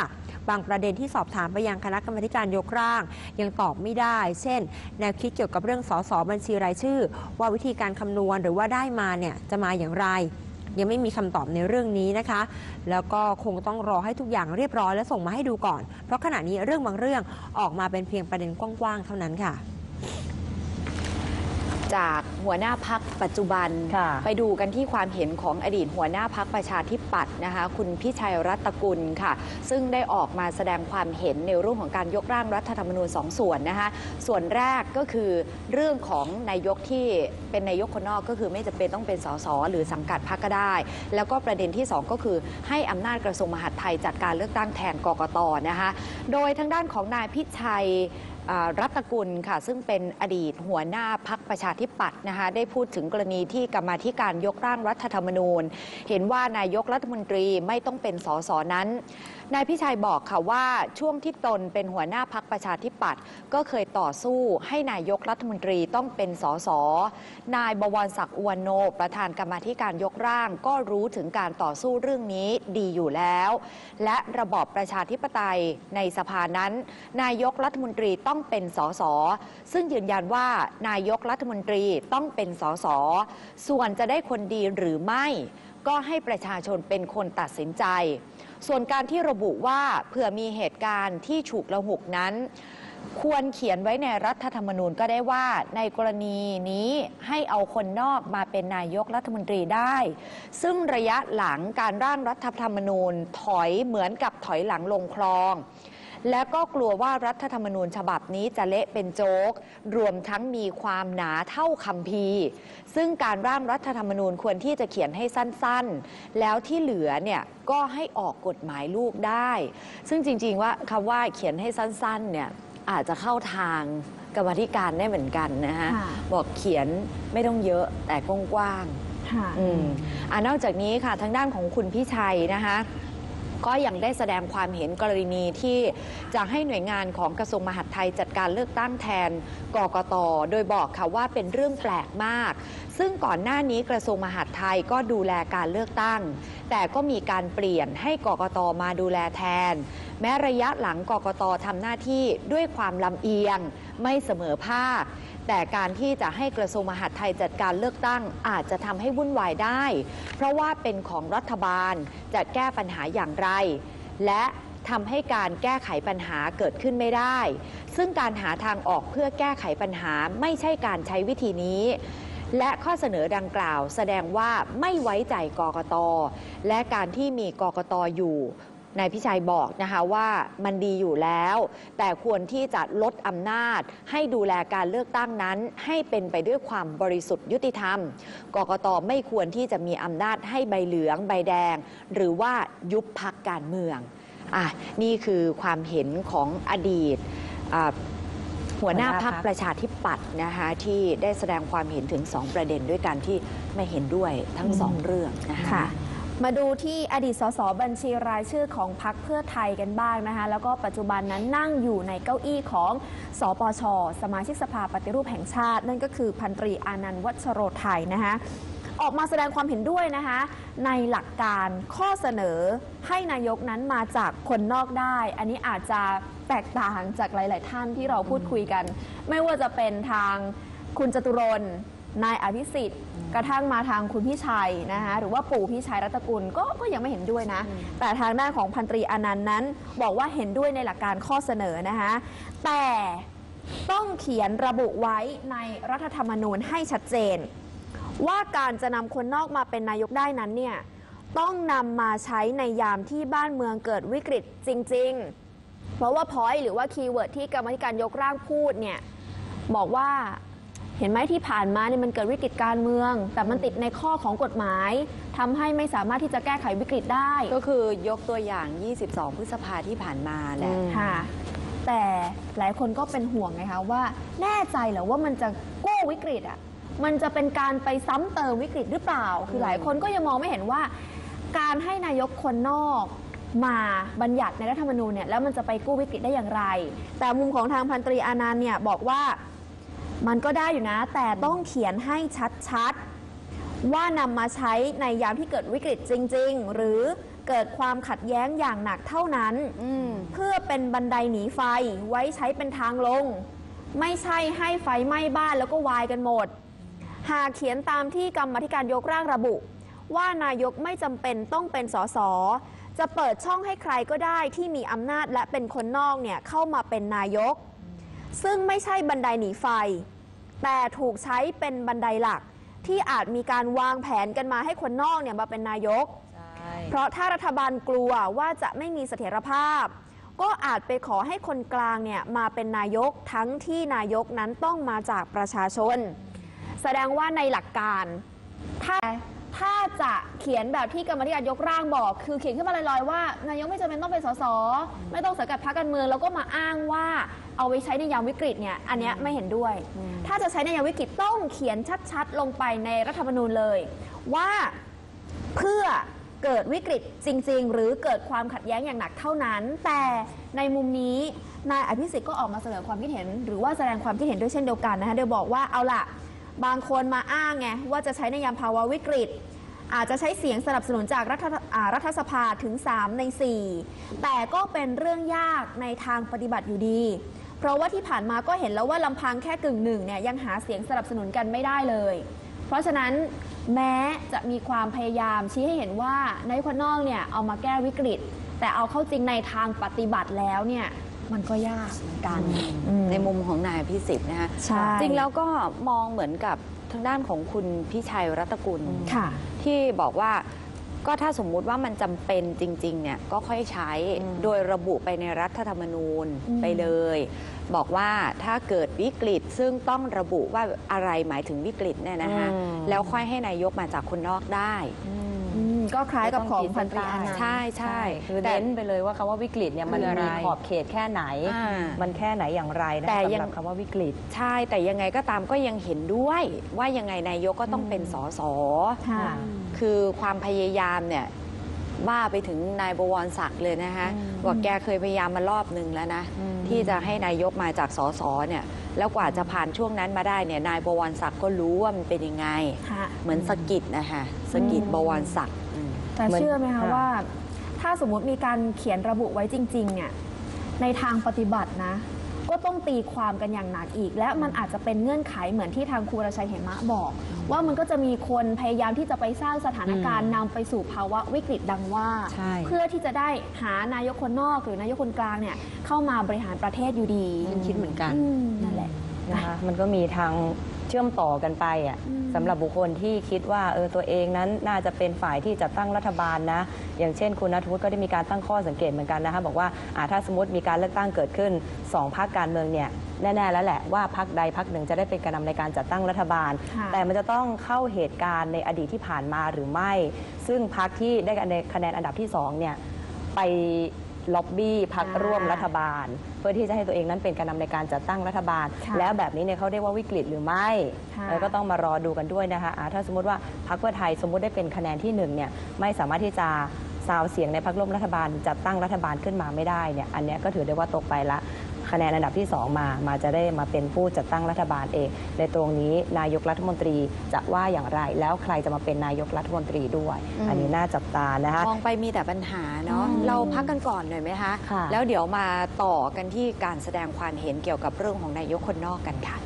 บางประเด็นที่สอบถามไปยังคณะกรรมาการยกร่างยังตอบไม่ได้เช่นแนวคิดเกี่ยวกับเรื่องสสบัญชีรายชื่อว่าวิธีการคำนวณหรือว่าได้มาเนี่ยจะมาอย่างไรยังไม่มีคำตอบในเรื่องนี้นะคะแล้วก็คงต้องรอให้ทุกอย่างเรียบร้อยและส่งมาให้ดูก่อนเพราะขณะนี้เรื่องบางเรื่องออกมาเป็นเพียงประเด็นกว้างๆเท่านั้นค่ะจากหัวหน้าพักปัจจุบันไปดูกันที่ความเห็นของอดีตหัวหน้าพักประชาธิปัตย์นะคะคุณพิชัยรัตนกุลค่ะซึ่งได้ออกมาแสดงความเห็นในเรื่องของการยกร่างรัฐธรรมนูญสองส่วนนะคะส่วนแรกก็คือเรื่องของนายกที่เป็นนายกคนนอกก็คือไม่จำเป็นต้องเป็นสสหรือสังกัดพรรคก็ได้แล้วก็ประเด็นที่สองก็คือให้อำนาจกระทรวงมหาดไทยจัดการเลือกตั้งแทนกกต.นะคะโดยทางด้านของนายพิชัยรัตนกุลค่ะซึ่งเป็นอดีตหัวหน้าพรรคประชาธิปัตย์นะคะได้พูดถึงกรณีที่กรรมาธิการยกร่างรัฐธรรมนูญเห็นว่านายกรัฐมนตรีไม่ต้องเป็นสสนั้นนายพิชัยบอกค่ะว่าช่วงที่ตนเป็นหัวหน้าพรรคประชาธิปัตย์ก็เคยต่อสู้ให้นายกรัฐมนตรีต้องเป็นสสนายบวรศักดิ์อุวันโนประธานกรรมาธิการยกร่างก็รู้ถึงการต่อสู้เรื่องนี้ดีอยู่แล้วและระบอบประชาธิปไตยในสภานั้นนายกรัฐมนตรีต้องเป็นสสซึ่งยืนยันว่านายกรัฐมนตรีต้องเป็นสสส่วนจะได้คนดีหรือไม่ก็ให้ประชาชนเป็นคนตัดสินใจส่วนการที่ระบุว่าเผื่อมีเหตุการณ์ที่ฉุกละหุกนั้นควรเขียนไว้ในรัฐธรรมนูญก็ได้ว่าในกรณีนี้ให้เอาคนนอกมาเป็นนายกรัฐมนตรีได้ซึ่งระยะหลังการร่างรัฐธรรมนูญถอยเหมือนกับถอยหลังลงคลองและก็กลัวว่ารัฐธรรมนูญฉบับนี้จะเละเป็นโจ๊กรวมทั้งมีความหนาเท่าคัมภีร์ซึ่งการร่างรัฐธรรมนูญควรที่จะเขียนให้สั้นๆแล้วที่เหลือเนี่ยก็ให้ออกกฎหมายลูกได้ซึ่งจริงๆว่าคำว่าเขียนให้สั้นๆเนี่ยอาจจะเข้าทางกรรมาธิการได้เหมือนกันนะฮะบอกเขียนไม่ต้องเยอะแต่กว้างๆอืมอ่านอกจากนี้ค่ะทางด้านของคุณพิชัยนะคะก็ยังได้แสดงความเห็นกรณีที่จะให้หน่วยงานของกระทรวงมหาดไทยจัดการเลือกตั้งแทนกกต.โดยบอกค่ะว่าเป็นเรื่องแปลกมากซึ่งก่อนหน้านี้กระทรวงมหาดไทยก็ดูแลการเลือกตั้งแต่ก็มีการเปลี่ยนให้กกต.มาดูแลแทนแม้ระยะหลังกกต.ทำหน้าที่ด้วยความลำเอียงไม่เสมอภาคแต่การที่จะให้กระทรวงมหาดไทยจัดการเลือกตั้งอาจจะทำให้วุ่นวายได้เพราะว่าเป็นของรัฐบาลจะแก้ปัญหาอย่างไรและทำให้การแก้ไขปัญหาเกิดขึ้นไม่ได้ซึ่งการหาทางออกเพื่อแก้ไขปัญหาไม่ใช่การใช้วิธีนี้และข้อเสนอดังกล่าวแสดงว่าไม่ไว้ใจกกต.และการที่มีกกต.อยู่นายพิชัยบอกนะคะว่ามันดีอยู่แล้วแต่ควรที่จะลดอำนาจให้ดูแลการเลือกตั้งนั้นให้เป็นไปด้วยความบริสุทธิ์ยุติธรรมกกต.ไม่ควรที่จะมีอำนาจให้ใบเหลืองใบแดงหรือว่ายุบพรรคการเมืองอ่ะนี่คือความเห็นของอดีตหัวหน้าพรรคประชาธิปัตย์นะคะที่ได้แสดงความเห็นถึงสองประเด็นด้วยกันที่ไม่เห็นด้วยทั้งสองเรื่องนะคะมาดูที่อดีตสสบัญชีรายชื่อของพรรคเพื่อไทยกันบ้างนะคะแล้วก็ปัจจุบันนั้นนั่งอยู่ในเก้าอี้ของสปช.สมาชิกสภาปฏิรูปแห่งชาตินั่นก็คือพันตรีอานันต์วัชโรไทยนะคะออกมาแสดงความเห็นด้วยนะคะในหลักการข้อเสนอให้นายกนั้นมาจากคนนอกได้อันนี้อาจจะแตกต่างจากหลายๆท่านที่เราพูดคุยกันไม่ว่าจะเป็นทางคุณจตุรนต์นายอภิสิทธิ์กระทั่งมาทางคุณพี่ชัยนะคะหรือว่าปู่พี่ชัยรัตนกุลก็ก็ยังไม่เห็นด้วยนะแต่ทางด้านของพันตรีอานันต์นั้นบอกว่าเห็นด้วยในหลักการข้อเสนอนะคะแต่ต้องเขียนระบุไว้ในรัฐธรรมนูญให้ชัดเจนว่าการจะนำคนนอกมาเป็นนายกได้นั้นเนี่ยต้องนำมาใช้ในยามที่บ้านเมืองเกิดวิกฤตจริงๆเพราะว่าพอยต์หรือว่าคีย์เวิร์ดที่กรรมธิการยกร่างพูดเนี่ยบอกว่าเห็นไหมที่ผ่านมาเนี่ยมันเกิดวิกฤตการเมืองแต่มันติดในข้อของกฎหมายทำให้ไม่สามารถที่จะแก้ไขวิกฤตได้ก็คือยกตัวอย่างยี่สิบสองพฤษภาที่ผ่านมาแหละค่ะแต่หลายคนก็เป็นห่วงไงคะว่าแน่ใจเหรอว่ามันจะกู้วิกฤตอ่ะมันจะเป็นการไปซ้ำเติมวิกฤตหรือเปล่าคือหลายคนก็ยังมองไม่เห็นว่าการให้นายกคนนอกมาบัญญัติในรัฐธรรมนูญเนี่ยแล้วมันจะไปกู้วิกฤตได้อย่างไรแต่มุมของทางพันตรีอานันต์เนี่ยบอกว่ามันก็ได้อยู่นะแต่ต้องเขียนให้ชัดๆว่านำมาใช้ในยามที่เกิดวิกฤตจริงๆหรือเกิดความขัดแย้งอย่างหนักเท่านั้นเพื่อเป็นบันไดหนีไฟไว้ใช้เป็นทางลงไม่ใช่ให้ไฟไหม้บ้านแล้วก็วายกันหมดหากเขียนตามที่กรรมาธิการยกร่างระบุว่านายกไม่จำเป็นต้องเป็นสสจะเปิดช่องให้ใครก็ได้ที่มีอำนาจและเป็นคนนอกเนี่ยเข้ามาเป็นนายกซึ่งไม่ใช่บันไดหนีไฟแต่ถูกใช้เป็นบันไดหลักที่อาจมีการวางแผนกันมาให้คนนอกเนี่ยมาเป็นนายกเพราะถ้ารัฐบาลกลัวว่าจะไม่มีเสถียรภาพก็อาจไปขอให้คนกลางเนี่ยมาเป็นนายกทั้งที่นายกนั้นต้องมาจากประชาชนแสดงว่าในหลักการถ้าถ้าจะเขียนแบบที่กรรมาธิการยกร่างบอกคือเขียนขึ้นมาลอยๆว่านายกไม่จำเป็นต้องเป็นสสไม่ต้องสังกัดพรรคการเมืองแล้วก็มาอ้างว่าเอาไว้ใช้ในยามวิกฤตเนี่ยอันนี้ไม่เห็นด้วยถ้าจะใช้ในยามวิกฤตต้องเขียนชัดๆลงไปในรัฐธรรมนูญเลยว่าเพื่อเกิดวิกฤตจริงๆหรือเกิดความขัดแย้งอย่างหนักเท่านั้นแต่ในมุมนี้นายอภิสิทธิ์ก็ออกมาเสนอความคิดเห็นหรือว่าแสดงความคิดเห็นด้วยเช่นเดียวกันนะคะโดยบอกว่าเอาล่ะบางคนมาอ้างไงว่าจะใช้ในยามภาวะวิกฤตอาจจะใช้เสียงสนับสนุนจากรัฐรัฐสภาถึงสามในสี่แต่ก็เป็นเรื่องยากในทางปฏิบัติอยู่ดีเพราะว่าที่ผ่านมาก็เห็นแล้วว่าลำพังแค่กึ่งหนึ่งเนี่ยยังหาเสียงสนับสนุนกันไม่ได้เลยเพราะฉะนั้นแม้จะมีความพยายามชี้ให้เห็นว่าในคนนอกเนี่ยเอามาแก้วิกฤตแต่เอาเข้าจริงในทางปฏิบัติแล้วเนี่ยมันก็ยากเหมือนกันในมุมของนายพิสิทธิ์นะคะจริงแล้วก็มองเหมือนกับทางด้านของคุณพิชัยรัตนกุลที่บอกว่าก็ถ้าสมมุติว่ามันจำเป็นจริงๆเนี่ยก็ค่อยใช้โดยระบุไปในรัฐธรรมนูญไปเลยบอกว่าถ้าเกิดวิกฤตซึ่งต้องระบุว่าอะไรหมายถึงวิกฤตเนี่ยนะคะแล้วค่อยให้นายกมาจากคนนอกได้ก็คล้ายกับของพันตรีอนันต์ใช่ใช่คือเน้นไปเลยว่าคำว่าวิกฤตเนี่ยมันมีขอบเขตแค่ไหนมันแค่ไหนอย่างไรนะสำหรับคำว่าวิกฤตใช่แต่ยังไงก็ตามก็ยังเห็นด้วยว่ายังไงนายกก็ต้องเป็นสสคือความพยายามเนี่ยว่าไปถึงนายบวรศักดิ์เลยนะคะว่าแกเคยพยายามมารอบหนึ่งแล้วนะที่จะให้นายกมาจากสสเนี่ยแล้วกว่าจะผ่านช่วงนั้นมาได้เนี่ยนายบวรศักดิ์ก็รู้ว่ามันเป็นยังไงเหมือนสกิดนะคะสกิดบวรศักดิ์แต่เชื่อไหมคะว่าถ้าสมมติมีการเขียนระบุไว้จริงๆเนี่ยในทางปฏิบัตินะก็ต้องตีความกันอย่างหนักอีกและมันอาจจะเป็นเงื่อนไขเหมือนที่ทางครูรชัยเหมะบอกว่ามันก็จะมีคนพยายามที่จะไปสร้างสถานการณ์นำไปสู่ภาวะวิกฤตดังว่าเพื่อที่จะได้หานายกคนนอกหรือนายกคนกลางเนี่ยเข้ามาบริหารประเทศอยู่ดีคิดเหมือนกันนั่นแหละนะคะมันก็มีทางเชื่อมต่อกันไปอ่ะสำหรับบุคคลที่คิดว่าเออตัวเองนั้นน่าจะเป็นฝ่ายที่จะตั้งรัฐบาลนะอย่างเช่นคุณณัฐวุฒิก็ได้มีการตั้งข้อสังเกตเหมือนกันนะคะบอกว่าถ้าสมมติมีการเลือกตั้งเกิดขึ้นสองพรรคการเมืองเนี่ยแน่ๆแล้วแหละว่าพรรคใดพรรคหนึ่งจะได้เป็นแกนนำในการจัดตั้งรัฐบาลแต่มันจะต้องเข้าเหตุการณ์ในอดีตที่ผ่านมาหรือไม่ซึ่งพรรคที่ได้คะแนนอันดับที่สองเนี่ยไปล็อบบี้พรรคร่วมรัฐบาลเพื่อที่จะให้ตัวเองนั้นเป็นแกนนำในการจัดตั้งรัฐบาลแล้วแบบนี้เนี่ยเขาเรียกว่าวิกฤตหรือไม่ก็ต้องมารอดูกันด้วยนะคะถ้าสมมติว่าพรรคเพื่อไทยสมมติได้เป็นคะแนนที่หนึ่งเนี่ยไม่สามารถที่จะซาวเสียงในพรรคร่วมรัฐบาลจัดตั้งรัฐบาลขึ้นมาไม่ได้เนี่ยอันนี้ก็ถือได้ว่าตกไปละคะแนนอันดับที่สองมามาจะได้มาเป็นผู้จัดตั้งรัฐบาลเองในตรงนี้นายกรัฐมนตรีจะว่าอย่างไรแล้วใครจะมาเป็นนายกรัฐมนตรีด้วย อ, อันนี้น่าจับตานะคะมองไปมีแต่ปัญหาเนาะเราพักกันก่อนหน่อยไหมคะแล้วเดี๋ยวมาต่อกันที่การแสดงความเห็นเกี่ยวกับเรื่องของนายกคนนอกกันค่ะ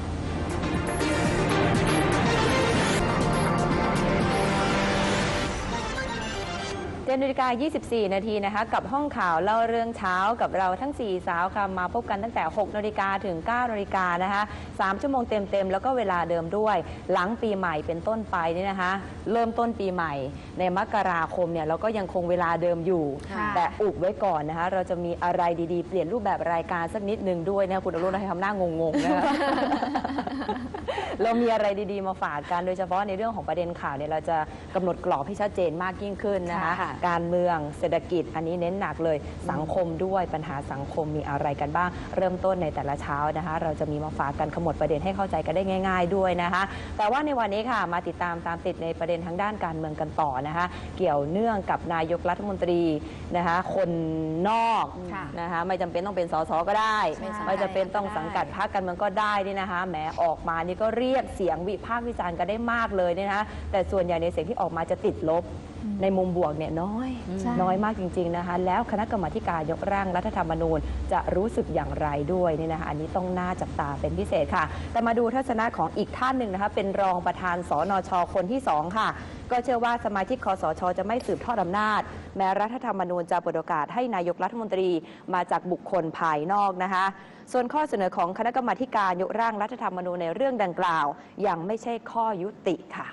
เจ็ดนาฬิกายี่สิบสี่นาทีนะคะกับห้องข่าวเล่าเรื่องเช้ากับเราทั้งสี่สาวค่ะมาพบกันตั้งแต่หกนาฬิกาถึงเก้านาฬิกานะคะสามชั่วโมงเต็มๆแล้วก็เวลาเดิมด้วยหลังปีใหม่เป็นต้นไปนี่นะคะเริ่มต้นปีใหม่ในมกราคมเนี่ยเราก็ยังคงเวลาเดิมอยู่แต่อุบไว้ก่อนนะคะเราจะมีอะไรดีๆเปลี่ยนรูปแบบรายการสักนิดนึงด้วยนะคุณอรุณให้ทำหน้างงๆนะคะเรามีอะไรดีๆมาฝากกันโดยเฉพาะในเรื่องของประเด็นข่าวเนี่ยเราจะกำหนดกรอบให้ชัดเจนมากยิ่งขึ้นนะคะการเมืองเศรษฐกิจอันนี้เน้นหนักเลยสังคมด้วยปัญหาสังคมมีอะไรกันบ้างเริ่มต้นในแต่ละเช้านะคะเราจะมีมาฝากกันขมวดประเด็นให้เข้าใจกันได้ง่ายๆด้วยนะคะแต่ว่าในวันนี้ค่ะมาติดตามตามติดในประเด็นทางด้านการเมืองกันต่อนะคะเกี่ยวเนื่องกับนายกรัฐมนตรีนะคะคนนอกนะคะไม่จำเป็นต้องเป็นสสก็ได้ไม่จำเป็นต้องสังกัดพรรคการเมืองก็ได้นี่นะคะแหมออกมานี่ก็เรียกเสียงวิพากษ์วิจารณ์กันได้มากเลยนะคะแต่ส่วนใหญ่ในเสียงที่ออกมาจะติดลบในมุมบวกเนี่ยน้อยใช่น้อยมากจริงๆนะคะแล้วคณะกรรมาธิการยกร่างรัฐธรรมนูญจะรู้สึกอย่างไรด้วยนี่นะคะอันนี้ต้องน่าจับตาเป็นพิเศษค่ะแต่มาดูทัศนะของอีกท่านหนึ่งนะคะเป็นรองประธานสนชคนที่สองค่ะก็เชื่อว่าสมาชิกคสชจะไม่สืบทอดอำนาจแม้รัฐธรรมนูญจะเปิดโอกาสให้นายกรัฐมนตรีมาจากบุคคลภายนอกนะคะส่วนข้อเสนอของคณะกรรมาการยกร่างรัฐธรรมนูญในเรื่องดังกล่าวยังไม่ใช่ข้อยุติค่ะ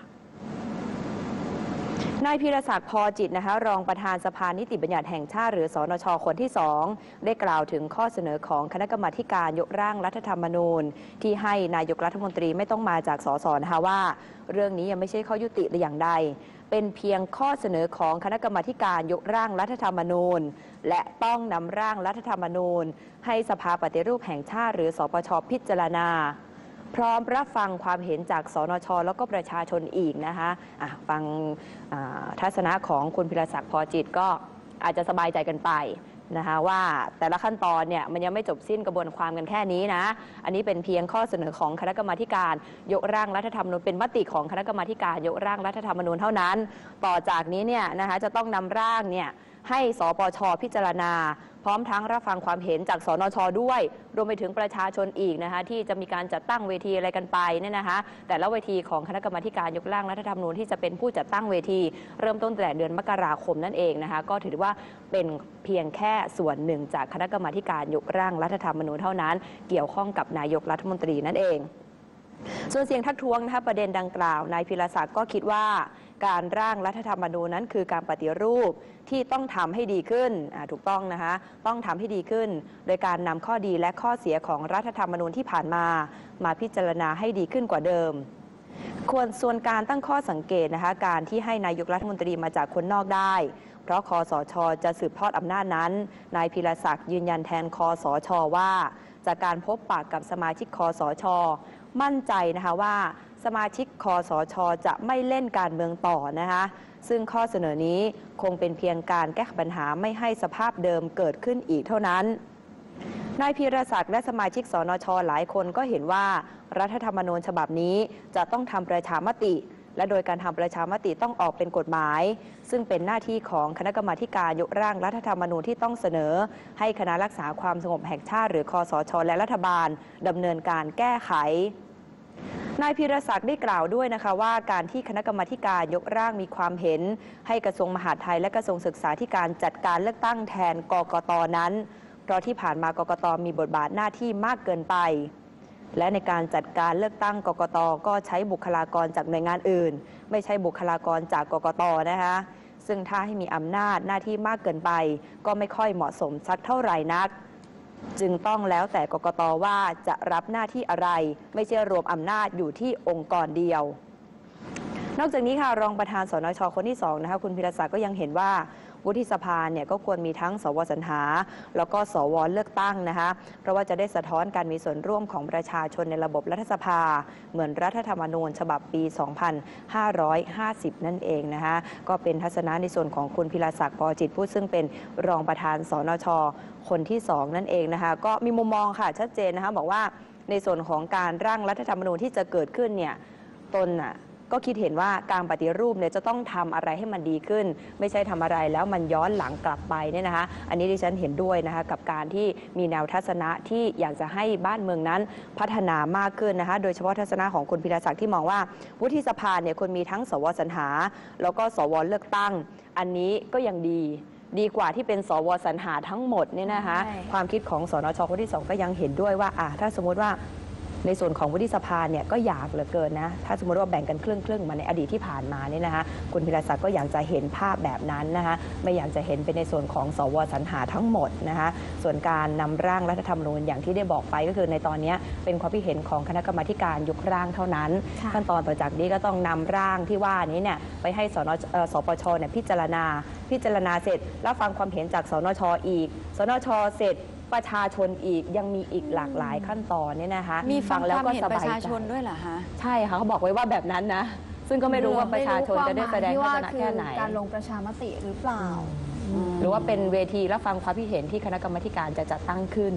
นายพีรศักดิ์พอจิตนะคะรองประธานสภานิติบัญญัติแห่งชาติหรือสนชคนที่สองได้กล่าวถึงข้อเสนอของคณะกรรมาการยกร่างรัฐธรรมนูญที่ให้นายกรัฐมนตรีไม่ต้องมาจากสสนะคะว่าเรื่องนี้ยังไม่ใช่ข้อยุติแต่อย่างใดเป็นเพียงข้อเสนอของคณะกรรมาการยกร่างรัฐธรรมนูญและต้องนำร่างรัฐธรรมนูญให้สภาปฏิรูปแห่งชาติหรือสปชพิจารณาพร้อมรับฟังความเห็นจากสนชแล้วก็ประชาชนอีกนะคะะฟังทัศนะของคุณพิรศักดิ์พอจิตก็อาจจะสบายใจกันไปนะคะว่าแต่ละขั้นตอนเนี่ยมันยังไม่จบสิ้นกระบวนความกันแค่นี้นะอันนี้เป็นเพียงข้อเสนอของคณะกรรมาการยกร่างรัฐธรรมนูญเป็นมติของคณะกรรมาการยกร่างรัฐธรรมนูญเท่านั้นต่อจากนี้เนี่ยนะคะจะต้องนำร่างเนี่ยให้สปชพิจารณาพร้อมทั้งรับฟังความเห็นจากสนชด้วยรวมไปถึงประชาชนอีกนะคะที่จะมีการจัดตั้งเวทีอะไรกันไปเนี่ยนะคะแต่ละเวทีของคณะกรรมาการยกร่างรัฐธรรมนูญที่จะเป็นผู้จัดตั้งเวทีเริ่มต้นแต่เดือนมกราคมนั่นเองนะคะก็ถือว่าเป็นเพียงแค่ส่วนหนึ่งจากคณะกรรมาการยกร่างรัฐธรรมนูญเท่านั้นเกี่ยวข้องกับนายกรัฐมนตรีนั่นเองส่วนเสียงทักท้วงนะคะประเด็นดังกล่าวนายพิรศักดิ์ก็คิดว่าการร่างรัฐธรรมนูญนั้นคือการปฏิรูปที่ต้องทำให้ดีขึ้นถูกต้องนะคะต้องทำให้ดีขึ้นโดยการนำข้อดีและข้อเสียของรัฐธรรมนูญที่ผ่านมามาพิจารณาให้ดีขึ้นกว่าเดิมควรส่วนการตั้งข้อสังเกตนะคะการที่ให้นายกรัฐมนตรีมาจากคนนอกได้เพราะคสช.จะสืบทอดอำนาจนั้นนายพิรศักดิ์ยืนยันแทนคสช.ว่าจากการพบปะกับสมาชิกคสช.มั่นใจนะคะว่าสมาชิกคสช.จะไม่เล่นการเมืองต่อนะคะซึ่งข้อเสนอนี้คงเป็นเพียงการแก้ปัญหาไม่ให้สภาพเดิมเกิดขึ้นอีกเท่านั้นนายพีรศักดิ์และสมาชิกสนช.หลายคนก็เห็นว่ารัฐธรรมนูญฉบับนี้จะต้องทำประชามติและโดยการทำประชามติต้องออกเป็นกฎหมายซึ่งเป็นหน้าที่ของคณะกรรมาการยกร่างรัฐธรรมนูญที่ต้องเสนอให้คณะรักษาความสงบแห่งชาติหรือคสช.และรัฐบาลดำเนินการแก้ไขนายพีรศักดิ์ได้กล่าวด้วยนะคะว่าการที่คณะกรรมาการยกร่างมีความเห็นให้กระทรวงมหาดไทยและกระทรวงศึกษาธิการจัดการเลือกตั้งแทนกกต.นั้นเพราะที่ผ่านมากกต.มีบทบาทหน้าที่มากเกินไปและในการจัดการเลือกตั้งกกต.ก็ใช้บุคลากรจากหน่วยงานอื่นไม่ใช่บุคลากรจากกกต.นะคะซึ่งถ้าให้มีอำนาจหน้าที่มากเกินไปก็ไม่ค่อยเหมาะสมสักเท่าไหร่นักจึงต้องแล้วแต่กกต.ว่าจะรับหน้าที่อะไรไม่ใช่รวมอำนาจอยู่ที่องค์กรเดียวนอกจากนี้ค่ะรองประธานสนช.คนที่สองนะคะคุณพิรศักดิ์ก็ยังเห็นว่าวุฒิสภาเนี่ยก็ควรมีทั้งสวสรรหาแล้วก็สวเลือกตั้งนะคะเพราะว่าจะได้สะท้อนการมีส่วนร่วมของประชาชนในระบบรัฐสภาเหมือนรัฐธรรมนูญฉบับปี สองพันห้าร้อยห้าสิบ นั่นเองนะคะก็เป็นทัศนะในส่วนของคุณพิรศักดิ์พอจิตผู้ซึ่งเป็นรองประธานสนช.คนที่สองนั่นเองนะคะก็มีมุมมองค่ะชัดเจนนะคะบอกว่าในส่วนของการร่างรัฐธรรมนูญที่จะเกิดขึ้นเนี่ยตนน่ะก็คิดเห็นว่าการปฏิรูปเนี่ยจะต้องทำอะไรให้มันดีขึ้นไม่ใช่ทำอะไรแล้วมันย้อนหลังกลับไปเนี่ยนะคะอันนี้ดิฉันเห็นด้วยนะคะกับการที่มีแนวทัศนะที่อยากจะให้บ้านเมืองนั้นพัฒนามากขึ้นนะคะโดยเฉพาะทัศนะของคุณพิรศักดิ์ที่มองว่าวุฒิสภาเนี่ยควรมีทั้งสวสรรหาแล้วก็สวเลือกตั้งอันนี้ก็ยังดีดีกว่าที่เป็นสวสรรหาทั้งหมดเนี่ยนะคะความคิดของสนช.คนที่สองก็ยังเห็นด้วยว่าอ่ะถ้าสมมติว่าในส่วนของวุฒิสภาเนี่ยก็อยากเหลือเกินนะถ้าสมมติว่าแบ่งกันครึ่งครึ่งมาในอดีตที่ผ่านมาเนี่ยนะคะคุณพิรศักดิ์ก็อยากจะเห็นภาพแบบนั้นนะคะไม่อยากจะเห็นเป็นในส่วนของสวสรรหาทั้งหมดนะคะส่วนการนำร่างรัฐธรรมนูญอย่างที่ได้บอกไปก็คือในตอนนี้เป็นความคิดเห็นของคณะกรรมาการยกร่างเท่านั้นขั้นตอนต่อจากนี้ก็ต้องนำร่างที่ว่านี้เนี่ยไปให้สนสปชเนี่ยพิจารณาพิจารณาเสร็จแล้วฟังความเห็นจากสนชอีกสนชเสร็จประชาชนอีกยังมีอีกหลากหลายขั้นตอนเนี่ยนะคะมีฟังแล้วก็เห็นสปบายระใจชาชนด้วยเหรอคะใช่ค่ะเขาบอกไว้ว่าแบบนั้นนะซึ่งก็ไม่รู้ว่าประชาชนจะได้แสดงทัศนะแค่ไหนการลงประชามติหรือเปล่าหรือว่าเป็นเวทีรับฟังความคิดเห็นที่คณะกรรมาการจะจัดตั้งขึ้น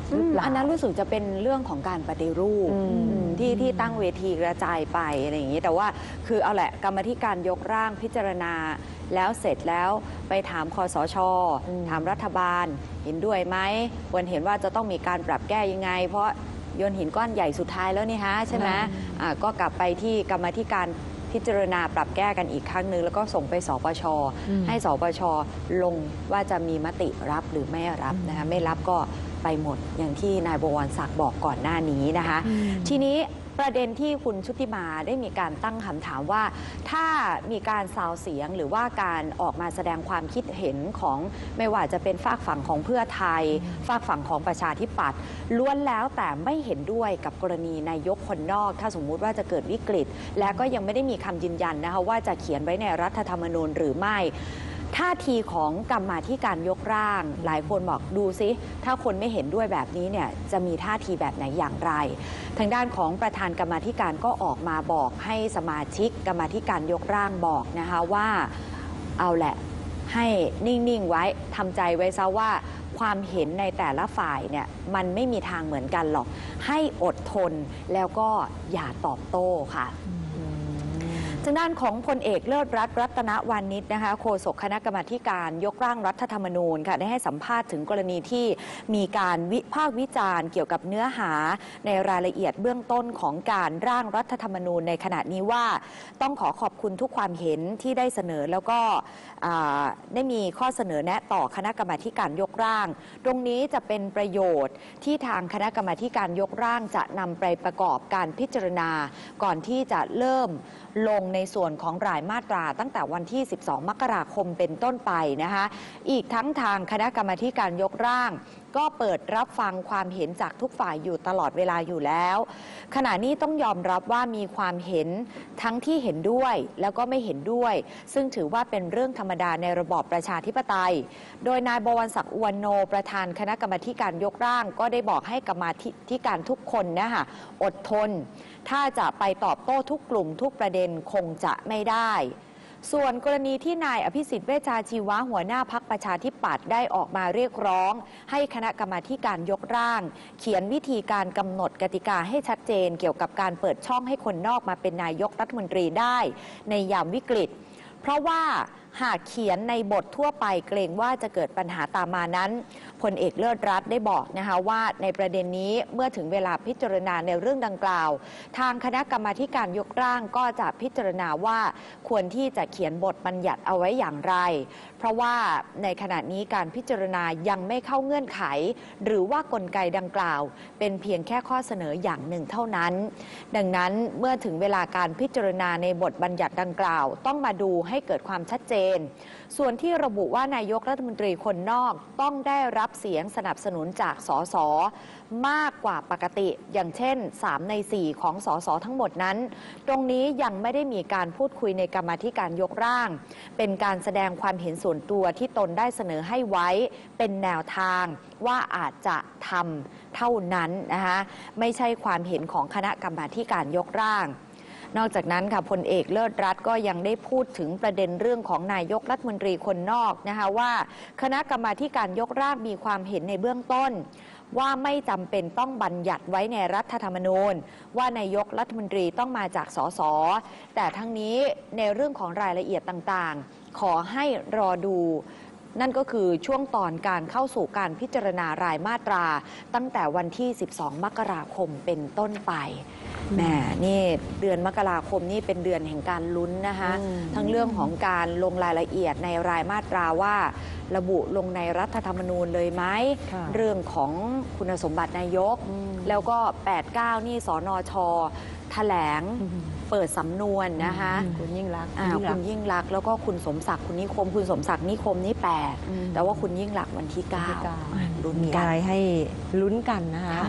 หรือเปล่าอันนั้นรู้สึกจะเป็นเรื่องของการปฏิรูปอืมอืมที่ที่ตั้งเวทีกระจายไปอะไรอย่างนี้ แต่ว่าคือเอาแหละกรรมาธิการยกร่างพิจารณาแล้วเสร็จแล้วไปถามคสช ถามรัฐบาลเห็นด้วยไหมควรเห็นว่าจะต้องมีการปรับแก้ยังไง เพราะโยนหินก้อนใหญ่สุดท้ายแล้วนี่ฮะใช่ไหมอ่าก็กลับไปที่กรรมาธิการพิจารณาปรับแก้กันอีกครั้งหนึ่งแล้วก็ส่งไปสปช ให้สปช ลงว่าจะมีมติรับหรือไม่รับนะคะไม่รับก็ไปหมดอย่างที่นายบวรศักดิ์บอกก่อนหน้านี้นะคะ ทีนี้ประเด็นที่คุณชุติมาได้มีการตั้งคำถามว่า ถ้ามีการซาวเสียงหรือว่าการออกมาแสดงความคิดเห็นของไม่ว่าจะเป็นฝากฝั่งของเพื่อไทย ฝากฝั่งของประชาธิปัตย์ล้วนแล้วแต่ไม่เห็นด้วยกับกรณีนายกคนนอก ถ้าสมมุติว่าจะเกิดวิกฤต และก็ยังไม่ได้มีคำยืนยันนะคะว่าจะเขียนไว้ในรัฐธรรมนูญหรือไม่ท่าทีของกรรมาธิการยกร่าง หลายคนบอกดูซิถ้าคนไม่เห็นด้วยแบบนี้เนี่ยจะมีท่าทีแบบไหนอย่างไร ทางด้านของประธานกรรมาธิการก็ออกมาบอกให้สมาชิกกรรมาธิการยกร่างบอกนะคะว่าเอาแหละให้นิ่งๆไว้ทำใจไว้ซะว่าความเห็นในแต่ละฝ่ายเนี่ยมันไม่มีทางเหมือนกันหรอกให้อดทนแล้วก็อย่าตอบโต้ค่ะ ทางด้านของพลเอกเลิศรัตน์รัตนวานิชนะคะโฆษกคณะกรรมาธิการยกร่างรัฐธรรมนูญค่ะได้ให้สัมภาษณ์ถึงกรณีที่มีการวิพากษ์วิจารณ์เกี่ยวกับเนื้อหาในรายละเอียดเบื้องต้นของการร่างรัฐธรรมนูญในขณะนี้ว่าต้องขอขอบคุณทุกความเห็นที่ได้เสนอแล้วก็ได้มีข้อเสนอแนะต่อคณะกรรมาธิการยกร่างตรงนี้จะเป็นประโยชน์ที่ทางคณะกรรมาธิการยกร่างจะนำไปประกอบการพิจารณาก่อนที่จะเริ่มลงในส่วนของรายมาตราตั้งแต่วันที่สิบสองมกราคมเป็นต้นไปนะคะอีกทั้งทางคณะกรรมาธิการยกร่างก็เปิดรับฟังความเห็นจากทุกฝ่ายอยู่ตลอดเวลาอยู่แล้วขณะนี้ต้องยอมรับว่ามีความเห็นทั้งที่เห็นด้วยแล้วก็ไม่เห็นด้วยซึ่งถือว่าเป็นเรื่องธรรมดาในระบอบประชาธิปไตยโดยนายบวรศักดิ์อุวันโนประธานคณะกรรมาธิการยกร่างก็ได้บอกให้กรรมาธิการทุกคนนะคะอดทนถ้าจะไปตอบโต้ทุกกลุ่มทุกประเด็นคงจะไม่ได้ส่วนกรณีที่นายอภิสิทธิ์เวชชาชีวะหัวหน้าพรรคประชาธิปัตย์ได้ออกมาเรียกร้องให้คณะกรรมาธิการยกร่างเขียนวิธีการกำหนดกติกาให้ชัดเจนเกี่ยวกับการเปิดช่องให้คนนอกมาเป็นนายกรัฐมนตรีได้ในยามวิกฤตเพราะว่าหากเขียนในบททั่วไปเกรงว่าจะเกิดปัญหาตามมานั้นพลเอกเลิศรัตน์ได้บอกนะคะว่าในประเด็นนี้เมื่อถึงเวลาพิจารณาในเรื่องดังกล่าวทางคณะกรรมาธิการยกร่างก็จะพิจารณาว่าควรที่จะเขียนบทบัญญัติเอาไว้อย่างไรเพราะว่าในขณะนี้การพิจารณายังไม่เข้าเงื่อนไขหรือว่ากลไกดังกล่าวเป็นเพียงแค่ข้อเสนออย่างหนึ่งเท่านั้นดังนั้นเมื่อถึงเวลาการพิจารณาในบทบัญญัติดังกล่าวต้องมาดูให้เกิดความชัดเจนส่วนที่ระบุว่านายกรัฐมนตรีคนนอกต้องได้รับเสียงสนับสนุนจากสสมากกว่าปกติอย่างเช่นสามในสี่ของสสทั้งหมดนั้นตรงนี้ยังไม่ได้มีการพูดคุยในกรรมาธิการยกร่างเป็นการแสดงความเห็นส่วนตัวที่ตนได้เสนอให้ไว้เป็นแนวทางว่าอาจจะทำเท่านั้นนะคะไม่ใช่ความเห็นของคณะกรรมาธิการยกร่างนอกจากนั้นค่ะพลเอกเลิศรัตน์ก็ยังได้พูดถึงประเด็นเรื่องของนายกรัฐมนตรีคนนอกนะคะว่าคณะกรรมาธิการยกร่างมีความเห็นในเบื้องต้นว่าไม่จำเป็นต้องบัญญัติไว้ในรัฐธรรมนูญว่านายกรัฐมนตรีต้องมาจากสสแต่ทั้งนี้ในเรื่องของรายละเอียดต่างๆขอให้รอดูนั่นก็คือช่วงตอนการเข้าสู่การพิจารณารายมาตราตั้งแต่วันที่สิบสองมกราคมเป็นต้นไปแหมนี่เดือนมกราคมนี่เป็นเดือนแห่งการลุ้นนะคะทั้งเรื่องของการลงรายละเอียดในรายมาตราว่าระบุลงในรัฐธรรมนูญเลยไหมเรื่องของคุณสมบัตินายกแล้วก็แปดเก้านี่สนช.แถลงเปิดสำนวนนะคะคุณยิ่งรักษณ์คุณยิ่งรักษณ์แล้วก็คุณสมศักดิ์คุณนิคมคุณสมศักดิ์นิคมนี่แปดแต่ว่าคุณยิ่งรักษณ์วันที่เก้าลุ้นกันมีอะไรให้ลุ้นกันนะคะ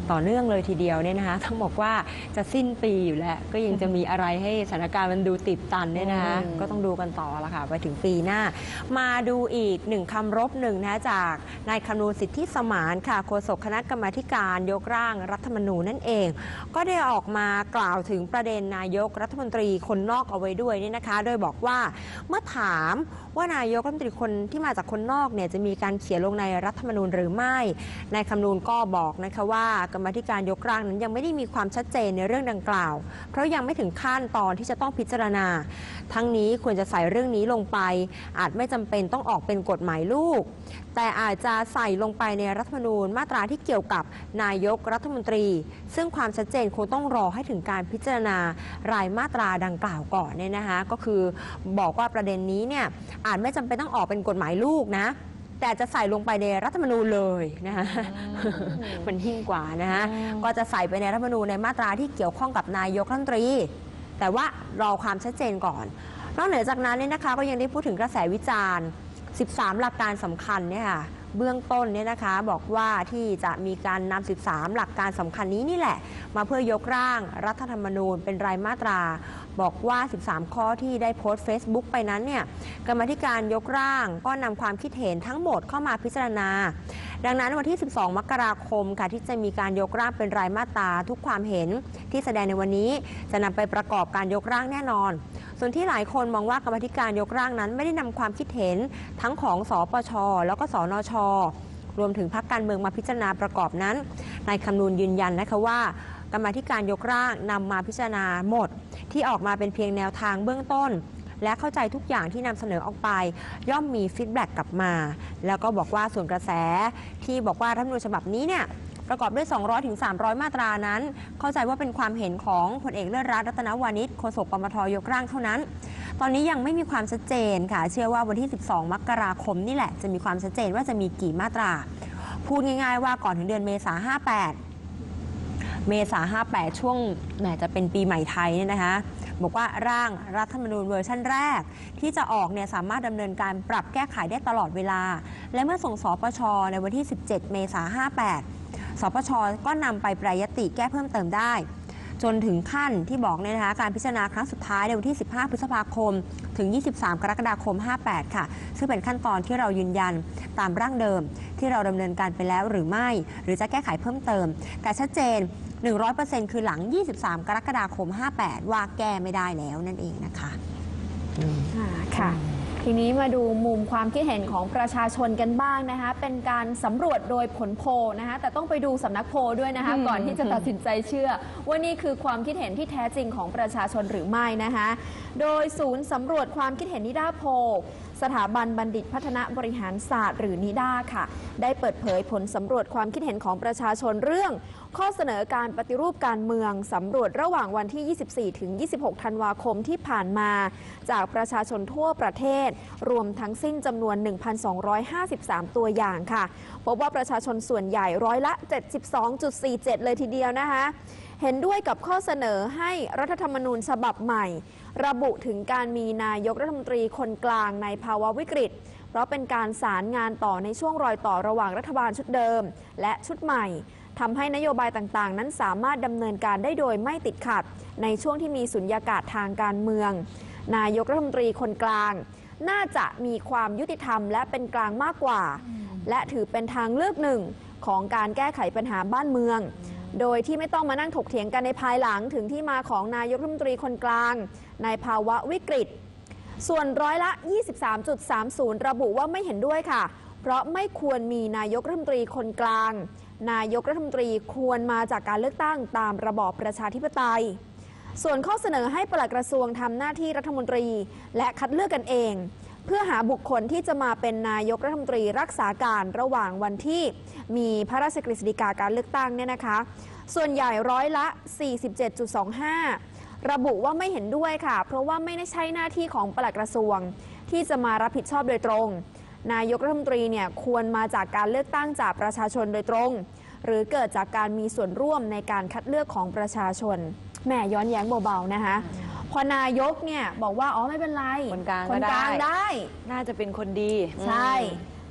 ต่อเนื่องเลยทีเดียวเนี่ยนะคะต้องบอกว่าจะสิ้นปีอยู่แล้วก็ยังจะมีอะไรให้สถานการณ์มันดูติดตันเนี่ยนะคะก็ต้องดูกันต่อละค่ะไปถึงปีหน้ามาดูอีกหนึ่งคำรบหนึ่งนะจากนายคำนูสิทธิสมานค่ะโฆษกคณะกรรมาธิการยกร่างรัฐธรรมนูญนั่นเองก็ได้ออกมากล่าวถึงประเด็นนายกรัฐมนตรีคนนอกเอาไว้ด้วยนี่นะคะโดยบอกว่าเมื่อถามว่านายกรัฐมนตรีคนที่มาจากคนนอกเนี่ยจะมีการเขียนลงในรัฐธรรมนูญหรือไม่นายคำนูก็บอกนะคะว่ากรรมาธิการยกร่างนั้นยังไม่ได้มีความชัดเจนในเรื่องดังกล่าวเพราะยังไม่ถึงขั้นตอนที่จะต้องพิจารณาทั้งนี้ควรจะใส่เรื่องนี้ลงไปอาจไม่จำเป็นต้องออกเป็นกฎหมายลูกแต่อาจจะใส่ลงไปในรัฐธรรมนูญมาตราที่เกี่ยวกับนายกรัฐมนตรีซึ่งความชัดเจนคงต้องรอให้ถึงการพิจารณารายมาตราดังกล่าวก่อนเนี่ยนะคะก็คือบอกว่าประเด็นนี้เนี่ยอาจไม่จำเป็นต้องออกเป็นกฎหมายลูกนะแต่จะใส่ลงไปในรัฐธรรมนูญเลยนะคะมันยิ่งกว่านะคะก็จะใส่ไปในรัฐธรรมนูญในมาตราที่เกี่ยวข้องกับนายกรัฐมนตรีแต่ว่ารอความชัดเจนก่อนนอกเหนือจากนั้นเนี่ยนะคะก็ยังได้พูดถึงกระแสวิจารณ์สิบสามหลักการสำคัญเนี่ยค่ะเบื้องต้นเนี่ยนะคะบอกว่าที่จะมีการนำสิบสามหลักการสำคัญนี้นี่แหละมาเพื่อยกร่างรัฐธรรมนูญเป็นรายมาตราบอกว่าสิบสามข้อที่ได้โพสต์ Facebook ไปนั้นเนี่ยกรรมาธิการยกร่างก็นำความคิดเห็นทั้งหมดเข้ามาพิจารณาดังนั้นวันที่สิบสองมกราคมค่ะที่จะมีการยกร่างเป็นรายมาตราทุกความเห็นที่แสดงในวันนี้จะนำไปประกอบการยกร่างแน่นอนส่วนที่หลายคนมองว่ากรรมาธิการยกร่างนั้นไม่ได้นำความคิดเห็นทั้งของสปช.แล้วก็สนช.รวมถึงพรรคการเมืองมาพิจารณาประกอบนั้นนายคำนูญยืนยันนะคะว่ากรรมาธิการยกร่างนำมาพิจารณาหมดที่ออกมาเป็นเพียงแนวทางเบื้องต้นและเข้าใจทุกอย่างที่นำเสนอออกไปย่อมมีฟีดแบ็กกลับมาแล้วก็บอกว่าส่วนกระแสที่บอกว่ารัฐธรรมนูญฉบับนี้เนี่ยประกอบด้วย สองร้อยถึงสามร้อย มาตรานั้นเข้าใจว่าเป็นความเห็นของพลเอกเลิศรัตน์รัตนวานิชโฆษกกมท.ยกร่างเท่านั้นตอนนี้ยังไม่มีความชัดเจนค่ะเชื่อว่าวันที่สิบสองมกราคมนี่แหละจะมีความชัดเจนว่าจะมีกี่มาตราพูดง่ายๆว่าก่อนถึงเดือนเมษาห้าแปดเมษาห้าแปดช่วงแหมจะเป็นปีใหม่ไทยเนี่ยนะคะบอกว่าร่างรัฐธรรมนูญเวอร์ชันแรกที่จะออกเนี่ยสามารถดำเนินการปรับแก้ไขได้ตลอดเวลาและเมื่อส่งสปช.ในวันที่สิบเจ็ดเมษาห้าแปดสปช.ก็นำไปแปรยติแก้เพิ่มเติมได้จนถึงขั้นที่บอกเนี่ยนะคะการพิจารณาครั้งสุดท้ายในวันที่สิบห้าพฤษภาคมถึงยี่สิบสามกรกฎาคมห้าแปดค่ะซึ่งเป็นขั้นตอนที่เรายืนยันตามร่างเดิมที่เราดำเนินการไปแล้วหรือไม่หรือจะแก้ไขเพิ่มเติมแต่ชัดเจน หนึ่งร้อยเปอร์เซ็นต์ คือหลังยี่สิบสามกรกฎาคมห้าแปดว่าแก้ไม่ได้แล้วนั่นเองนะคะค่ะทีนี้มาดูมุมความคิดเห็นของประชาชนกันบ้างนะคะเป็นการสำรวจโดยผลโพลนะคะแต่ต้องไปดูสำนักโพลด้วยนะคะก่อนที่จะตัดสินใจเชื่อว่านี่คือความคิดเห็นที่แท้จริงของประชาชนหรือไม่นะคะโดยศูนย์สำรวจความคิดเห็นนิด้าโพลสถาบันบัณฑิตพัฒนาบริหารศาสตร์หรือนิด้าค่ะได้เปิดเผยผลสำรวจความคิดเห็นของประชาชนเรื่องข้อเสนอการปฏิรูปการเมืองสำรวจระหว่างวันที่ยี่สิบสี่ถึงยี่สิบหกธันวาคมที่ผ่านมาจากประชาชนทั่วประเทศรวมทั้งสิ้นจำนวน หนึ่งพันสองร้อยห้าสิบสาม ตัวอย่างค่ะพบว่าประชาชนส่วนใหญ่ร้อยละ เจ็ดสิบสองจุดสี่เจ็ด เลยทีเดียวนะคะเห็นด้วยกับข้อเสนอให้รัฐธรรมนูญฉบับใหม่ระบุถึงการมีนายกรัฐมนตรีคนกลางในภาวะวิกฤตเพราะเป็นการสารงานต่อในช่วงรอยต่อระหว่างรัฐบาลชุดเดิมและชุดใหม่ทำให้นโยบายต่างๆนั้นสามารถดำเนินการได้โดยไม่ติดขัดในช่วงที่มีสุญญากาศทางการเมืองนายกรัฐมนตรีคนกลางน่าจะมีความยุติธรรมและเป็นกลางมากกว่าและถือเป็นทางเลือกหนึ่งของการแก้ไขปัญหาบ้านเมืองโดยที่ไม่ต้องมานั่งถกเถียงกันในภายหลังถึงที่มาของนายกรัฐมนตรีคนกลางในภาวะวิกฤตส่วนร้อยละ ยี่สิบสามจุดสามศูนย์ ระบุว่าไม่เห็นด้วยค่ะเพราะไม่ควรมีนายกรัฐมนตรีคนกลางนายกรัฐมนตรีควรมาจากการเลือกตั้งตามระบอบประชาธิปไตยส่วนข้อเสนอให้ปลัดกระทรวงทำหน้าที่รัฐมนตรีและคัดเลือกกันเองเพื่อหาบุคคลที่จะมาเป็นนายกรัฐมนตรีรักษาการระหว่างวันที่มีพระราชกฤษฎีกาการเลือกตั้งเนี่ยนะคะส่วนใหญ่ร้อยละ สี่สิบเจ็ดจุดสองห้า ระบุว่าไม่เห็นด้วยค่ะเพราะว่าไม่ได้ใช่หน้าที่ของปลัดกระทรวงที่จะมารับผิดชอบโดยตรงนายกรัฐมนตรีเนี่ยควรมาจากการเลือกตั้งจากประชาชนโดยตรงหรือเกิดจากการมีส่วนร่วมในการคัดเลือกของประชาชนแม่ย้อนแย้งเบาๆนะคะพอนายกเนี่ยบอกว่าอ๋อไม่เป็นไรคนกลางคนกลางได้น่าจะเป็นคนดีใช่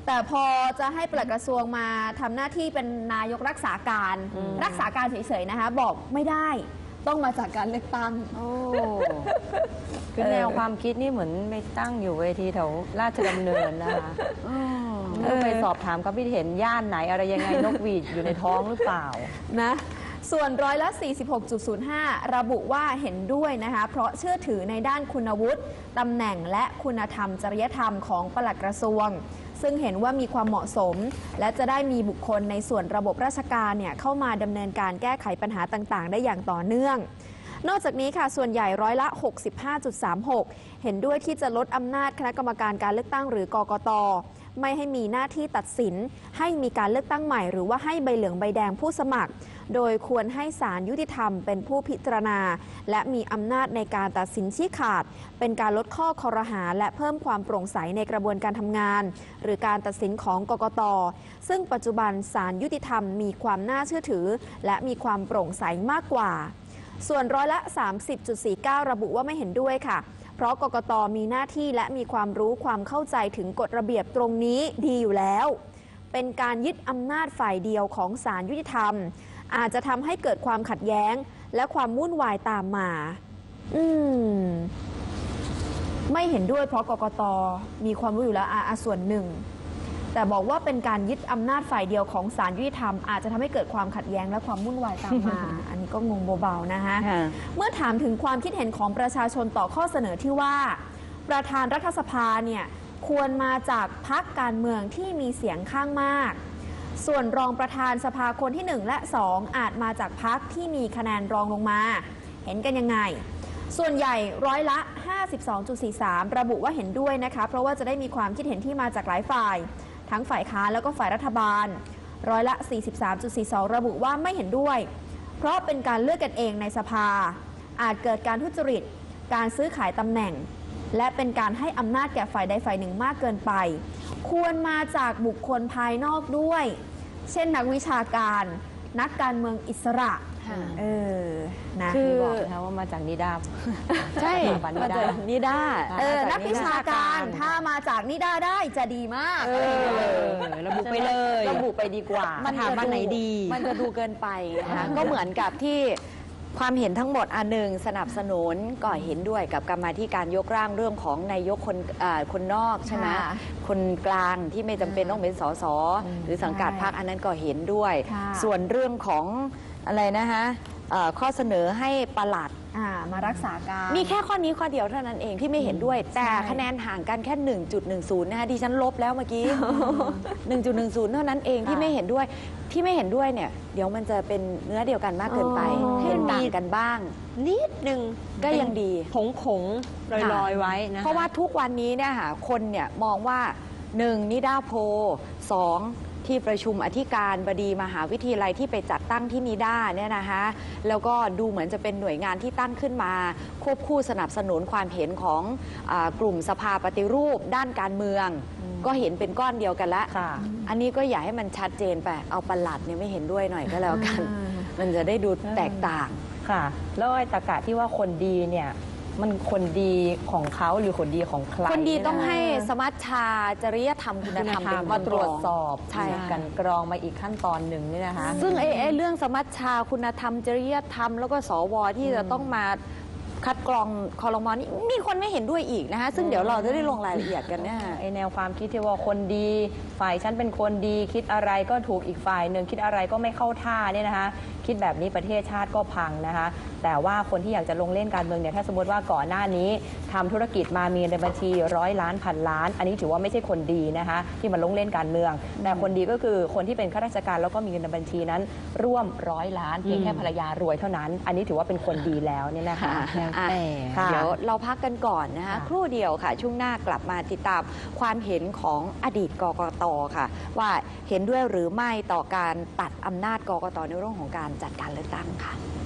แต่พอจะให้ปลัดกระทรวงมาทำหน้าที่เป็นนายกรักษาการรักษาการเฉยๆนะคะบอกไม่ได้ต้องมาจากการเลือกตั้งโอ้คือแนวความคิดนี่เหมือนไปตั้งอยู่เวทีแถวราชดำเนินนะคะเออไปสอบถามความคิดเห็นย่านไหนอะไรยังไงนกหวีดอยู่ในท้องหรือเปล่านะส่วนร้อยละ สี่สิบหกจุดศูนย์ห้า ระบุว่าเห็นด้วยนะคะเพราะเชื่อถือในด้านคุณวุฒิตำแหน่งและคุณธรรมจริยธรรมของปลัดกระทรวงซึ่งเห็นว่ามีความเหมาะสมและจะได้มีบุคคลในส่วนระบบราชการเนี่ยเข้ามาดำเนินการแก้ไขปัญหาต่างๆได้อย่างต่อเนื่องนอกจากนี้ค่ะส่วนใหญ่ร้อยละ หกสิบห้าจุดสามหก เห็นด้วยที่จะลดอำนาจคณะกรรมการการเลือกตั้งหรือกกต.ไม่ให้มีหน้าที่ตัดสินให้มีการเลือกตั้งใหม่หรือว่าให้ใบเหลืองใบแดงผู้สมัครโดยควรให้ศาลยุติธรรมเป็นผู้พิจารณาและมีอำนาจในการตัดสินชี้ขาดเป็นการลดข้อคอรหาและเพิ่มความโปร่งใสในกระบวนการทำงานหรือการตัดสินของกกต.ซึ่งปัจจุบันศาลยุติธรรมมีความน่าเชื่อถือและมีความโปร่งใสมากกว่าส่วนร้อยละ สามสิบจุดสี่เก้า ระบุว่าไม่เห็นด้วยค่ะเพราะกกต.มีหน้าที่และมีความรู้ความเข้าใจถึงกฎระเบียบตรงนี้ดีอยู่แล้วเป็นการยึดอำนาจฝ่ายเดียวของศาลยุติธรรมอาจจะทำให้เกิดความขัดแย้งและความวุ่นวายตามมาอืมไม่เห็นด้วยเพราะกกต.มีความรู้อยู่แล้วอ่ะส่วนหนึ่งแต่บอกว่าเป็นการยึดอำนาจฝ่ายเดียวของศาลยุติธรรมอาจจะทำให้เกิดความขัดแย้งและความวุ่นวายตามมา อันนี้ก็งงเบาๆนะคะเมื่อถามถึงความคิดเห็นของประชาชนต่อข้อเสนอที่ว่าประธานรัฐสภาเนี่ยควรมาจากพรรคการเมืองที่มีเสียงข้างมากส่วนรองประธานสภาคนที่หนึ่งและสองอาจมาจากพรรคที่มีคะแนนรองลงมาเห็นกันยังไงส่วนใหญ่ร้อยละ ห้าสิบสองจุดสี่สาม ระบุว่าเห็นด้วยนะคะเพราะว่าจะได้มีความคิดเห็นที่มาจากหลายฝ่ายทั้งฝ่ายค้านแล้วก็ฝ่ายรัฐบาลร้อยละ สี่สิบสามจุดสี่สอง ระบุว่าไม่เห็นด้วยเพราะเป็นการเลือกกันเองในสภาอาจเกิดการทุจริตการซื้อขายตำแหน่งและเป็นการให้อำนาจแก่ฝ่ายใดฝ่ายหนึ่งมากเกินไปควรมาจากบุคคลภายนอกด้วยเช่นนักวิชาการนักการเมืองอิสระเออนะคือบอกนะว่ามาจากนิดาใช่มาจากนิดาเออนักวิชาการถ้ามาจากนิดาได้จะดีมากเออระบุไปเลยระบุไปดีกว่ามันถามมันไหนดีมันจะดูเกินไปนะคะก็เหมือนกับที่ความเห็นทั้งหมดอันหนึ่งสนับสนุนก็เห็นด้วยกับกรรมาธิการยกร่างเรื่องของนายกคนคนนอกใช่ไหมคนกลางที่ไม่จำเป็นต้องเป็นสสหรือสังกัดพรรคอันนั้นก็เห็นด้วยส่วนเรื่องของอะไรนะคะข้อเสนอให้ปลัดมารักษาการมีแค่ข้อนี้ข้อเดียวเท่านั้นเองที่ไม่เห็นด้วยแต่คะแนนห่างกันแค่ หนึ่งจุดหนึ่งศูนย์ นะคะดิฉันลบแล้วเมื่อกี้ หนึ่งจุดหนึ่งศูนย์ เท่านั้นเองที่ไม่เห็นด้วยที่ไม่เห็นด้วยเนี่ยเดี๋ยวมันจะเป็นเนื้อเดียวกันมากเกินไปให้ต่างกันบ้างนิดนึงก็ยังดีผงผงลอยๆไว้นะเพราะว่าทุกวันนี้เนี่ยค่ะคนเนี่ยมองว่าหนึ่งนิดาโพสองที่ประชุมอธิการบดีมหาวิทยาลัยที่ไปจัดตั้งที่นิด้าเนี่ยนะคะแล้วก็ดูเหมือนจะเป็นหน่วยงานที่ตั้งขึ้นมาควบคู่สนับสนุนความเห็นของกลุ่มสภาปฏิรูปด้านการเมืองก็เห็นเป็นก้อนเดียวกันละอันนี้ก็อยากให้มันชัดเจนไปเอาปลัดเนี่ยไม่เห็นด้วยหน่อยก็แล้วกันมันจะได้ดูแตกต่างค่ะแล้วไอ้ตรรกะที่ว่าคนดีเนี่ยมันคนดีของเขาหรือคนดีของใครคนดีต้องให้สมัชชาจริยธรรมคุณธรรมมาตรวจสอบใช่กันกรองมาอีกขั้นตอนหนึ่งนี่นะคะซึ่งไอ้ไอ้เรื่องสมัชชาคุณธรรมจริยธรรมแล้วก็สวที่จะต้องมาคัดกรองคอรมอนี่มีคนไม่เห็นด้วยอีกนะคะซึ่งเดี๋ยวเราจะได้ลงรายละเอียดกันเนี่ยไอแนวความคิดที่ว่าคนดีฝ่ายฉันเป็นคนดีคิดอะไรก็ถูกอีกฝ่ายหนึ่งคิดอะไรก็ไม่เข้าท่าเนี่ยนะคะคิดแบบนี้ประเทศชาติก็พังนะคะแต่ว่าคนที่อยากจะลงเล่นการเมืองเนี่ยถ้าสมมติว่าก่อนหน้านี้ทำธุรกิจมามีในบัญชีร้อยล้านพันล้านอันนี้ถือว่าไม่ใช่คนดีนะคะที่มาลงเล่นการเมืองแต่คนดีก็คือคนที่เป็นข้าราชการแล้วก็มีเงินในบัญชีนั้นร่วมร้อยล้านเพียงแค่ภรรยารวยเท่านั้นอันนี้ถือว่าเป็นคนดีแล้วเนี่ยนะคะเดี๋ยวเราพักกันก่อนนะคะครู่เดียวค่ะช่วงหน้ากลับมาติดตามความเห็นของอดีตกกต.ค่ะว่าเห็นด้วยหรือไม่ต่อการตัดอำนาจกกต.ในเรื่องของการจัดการเลือกตั้งค่ะ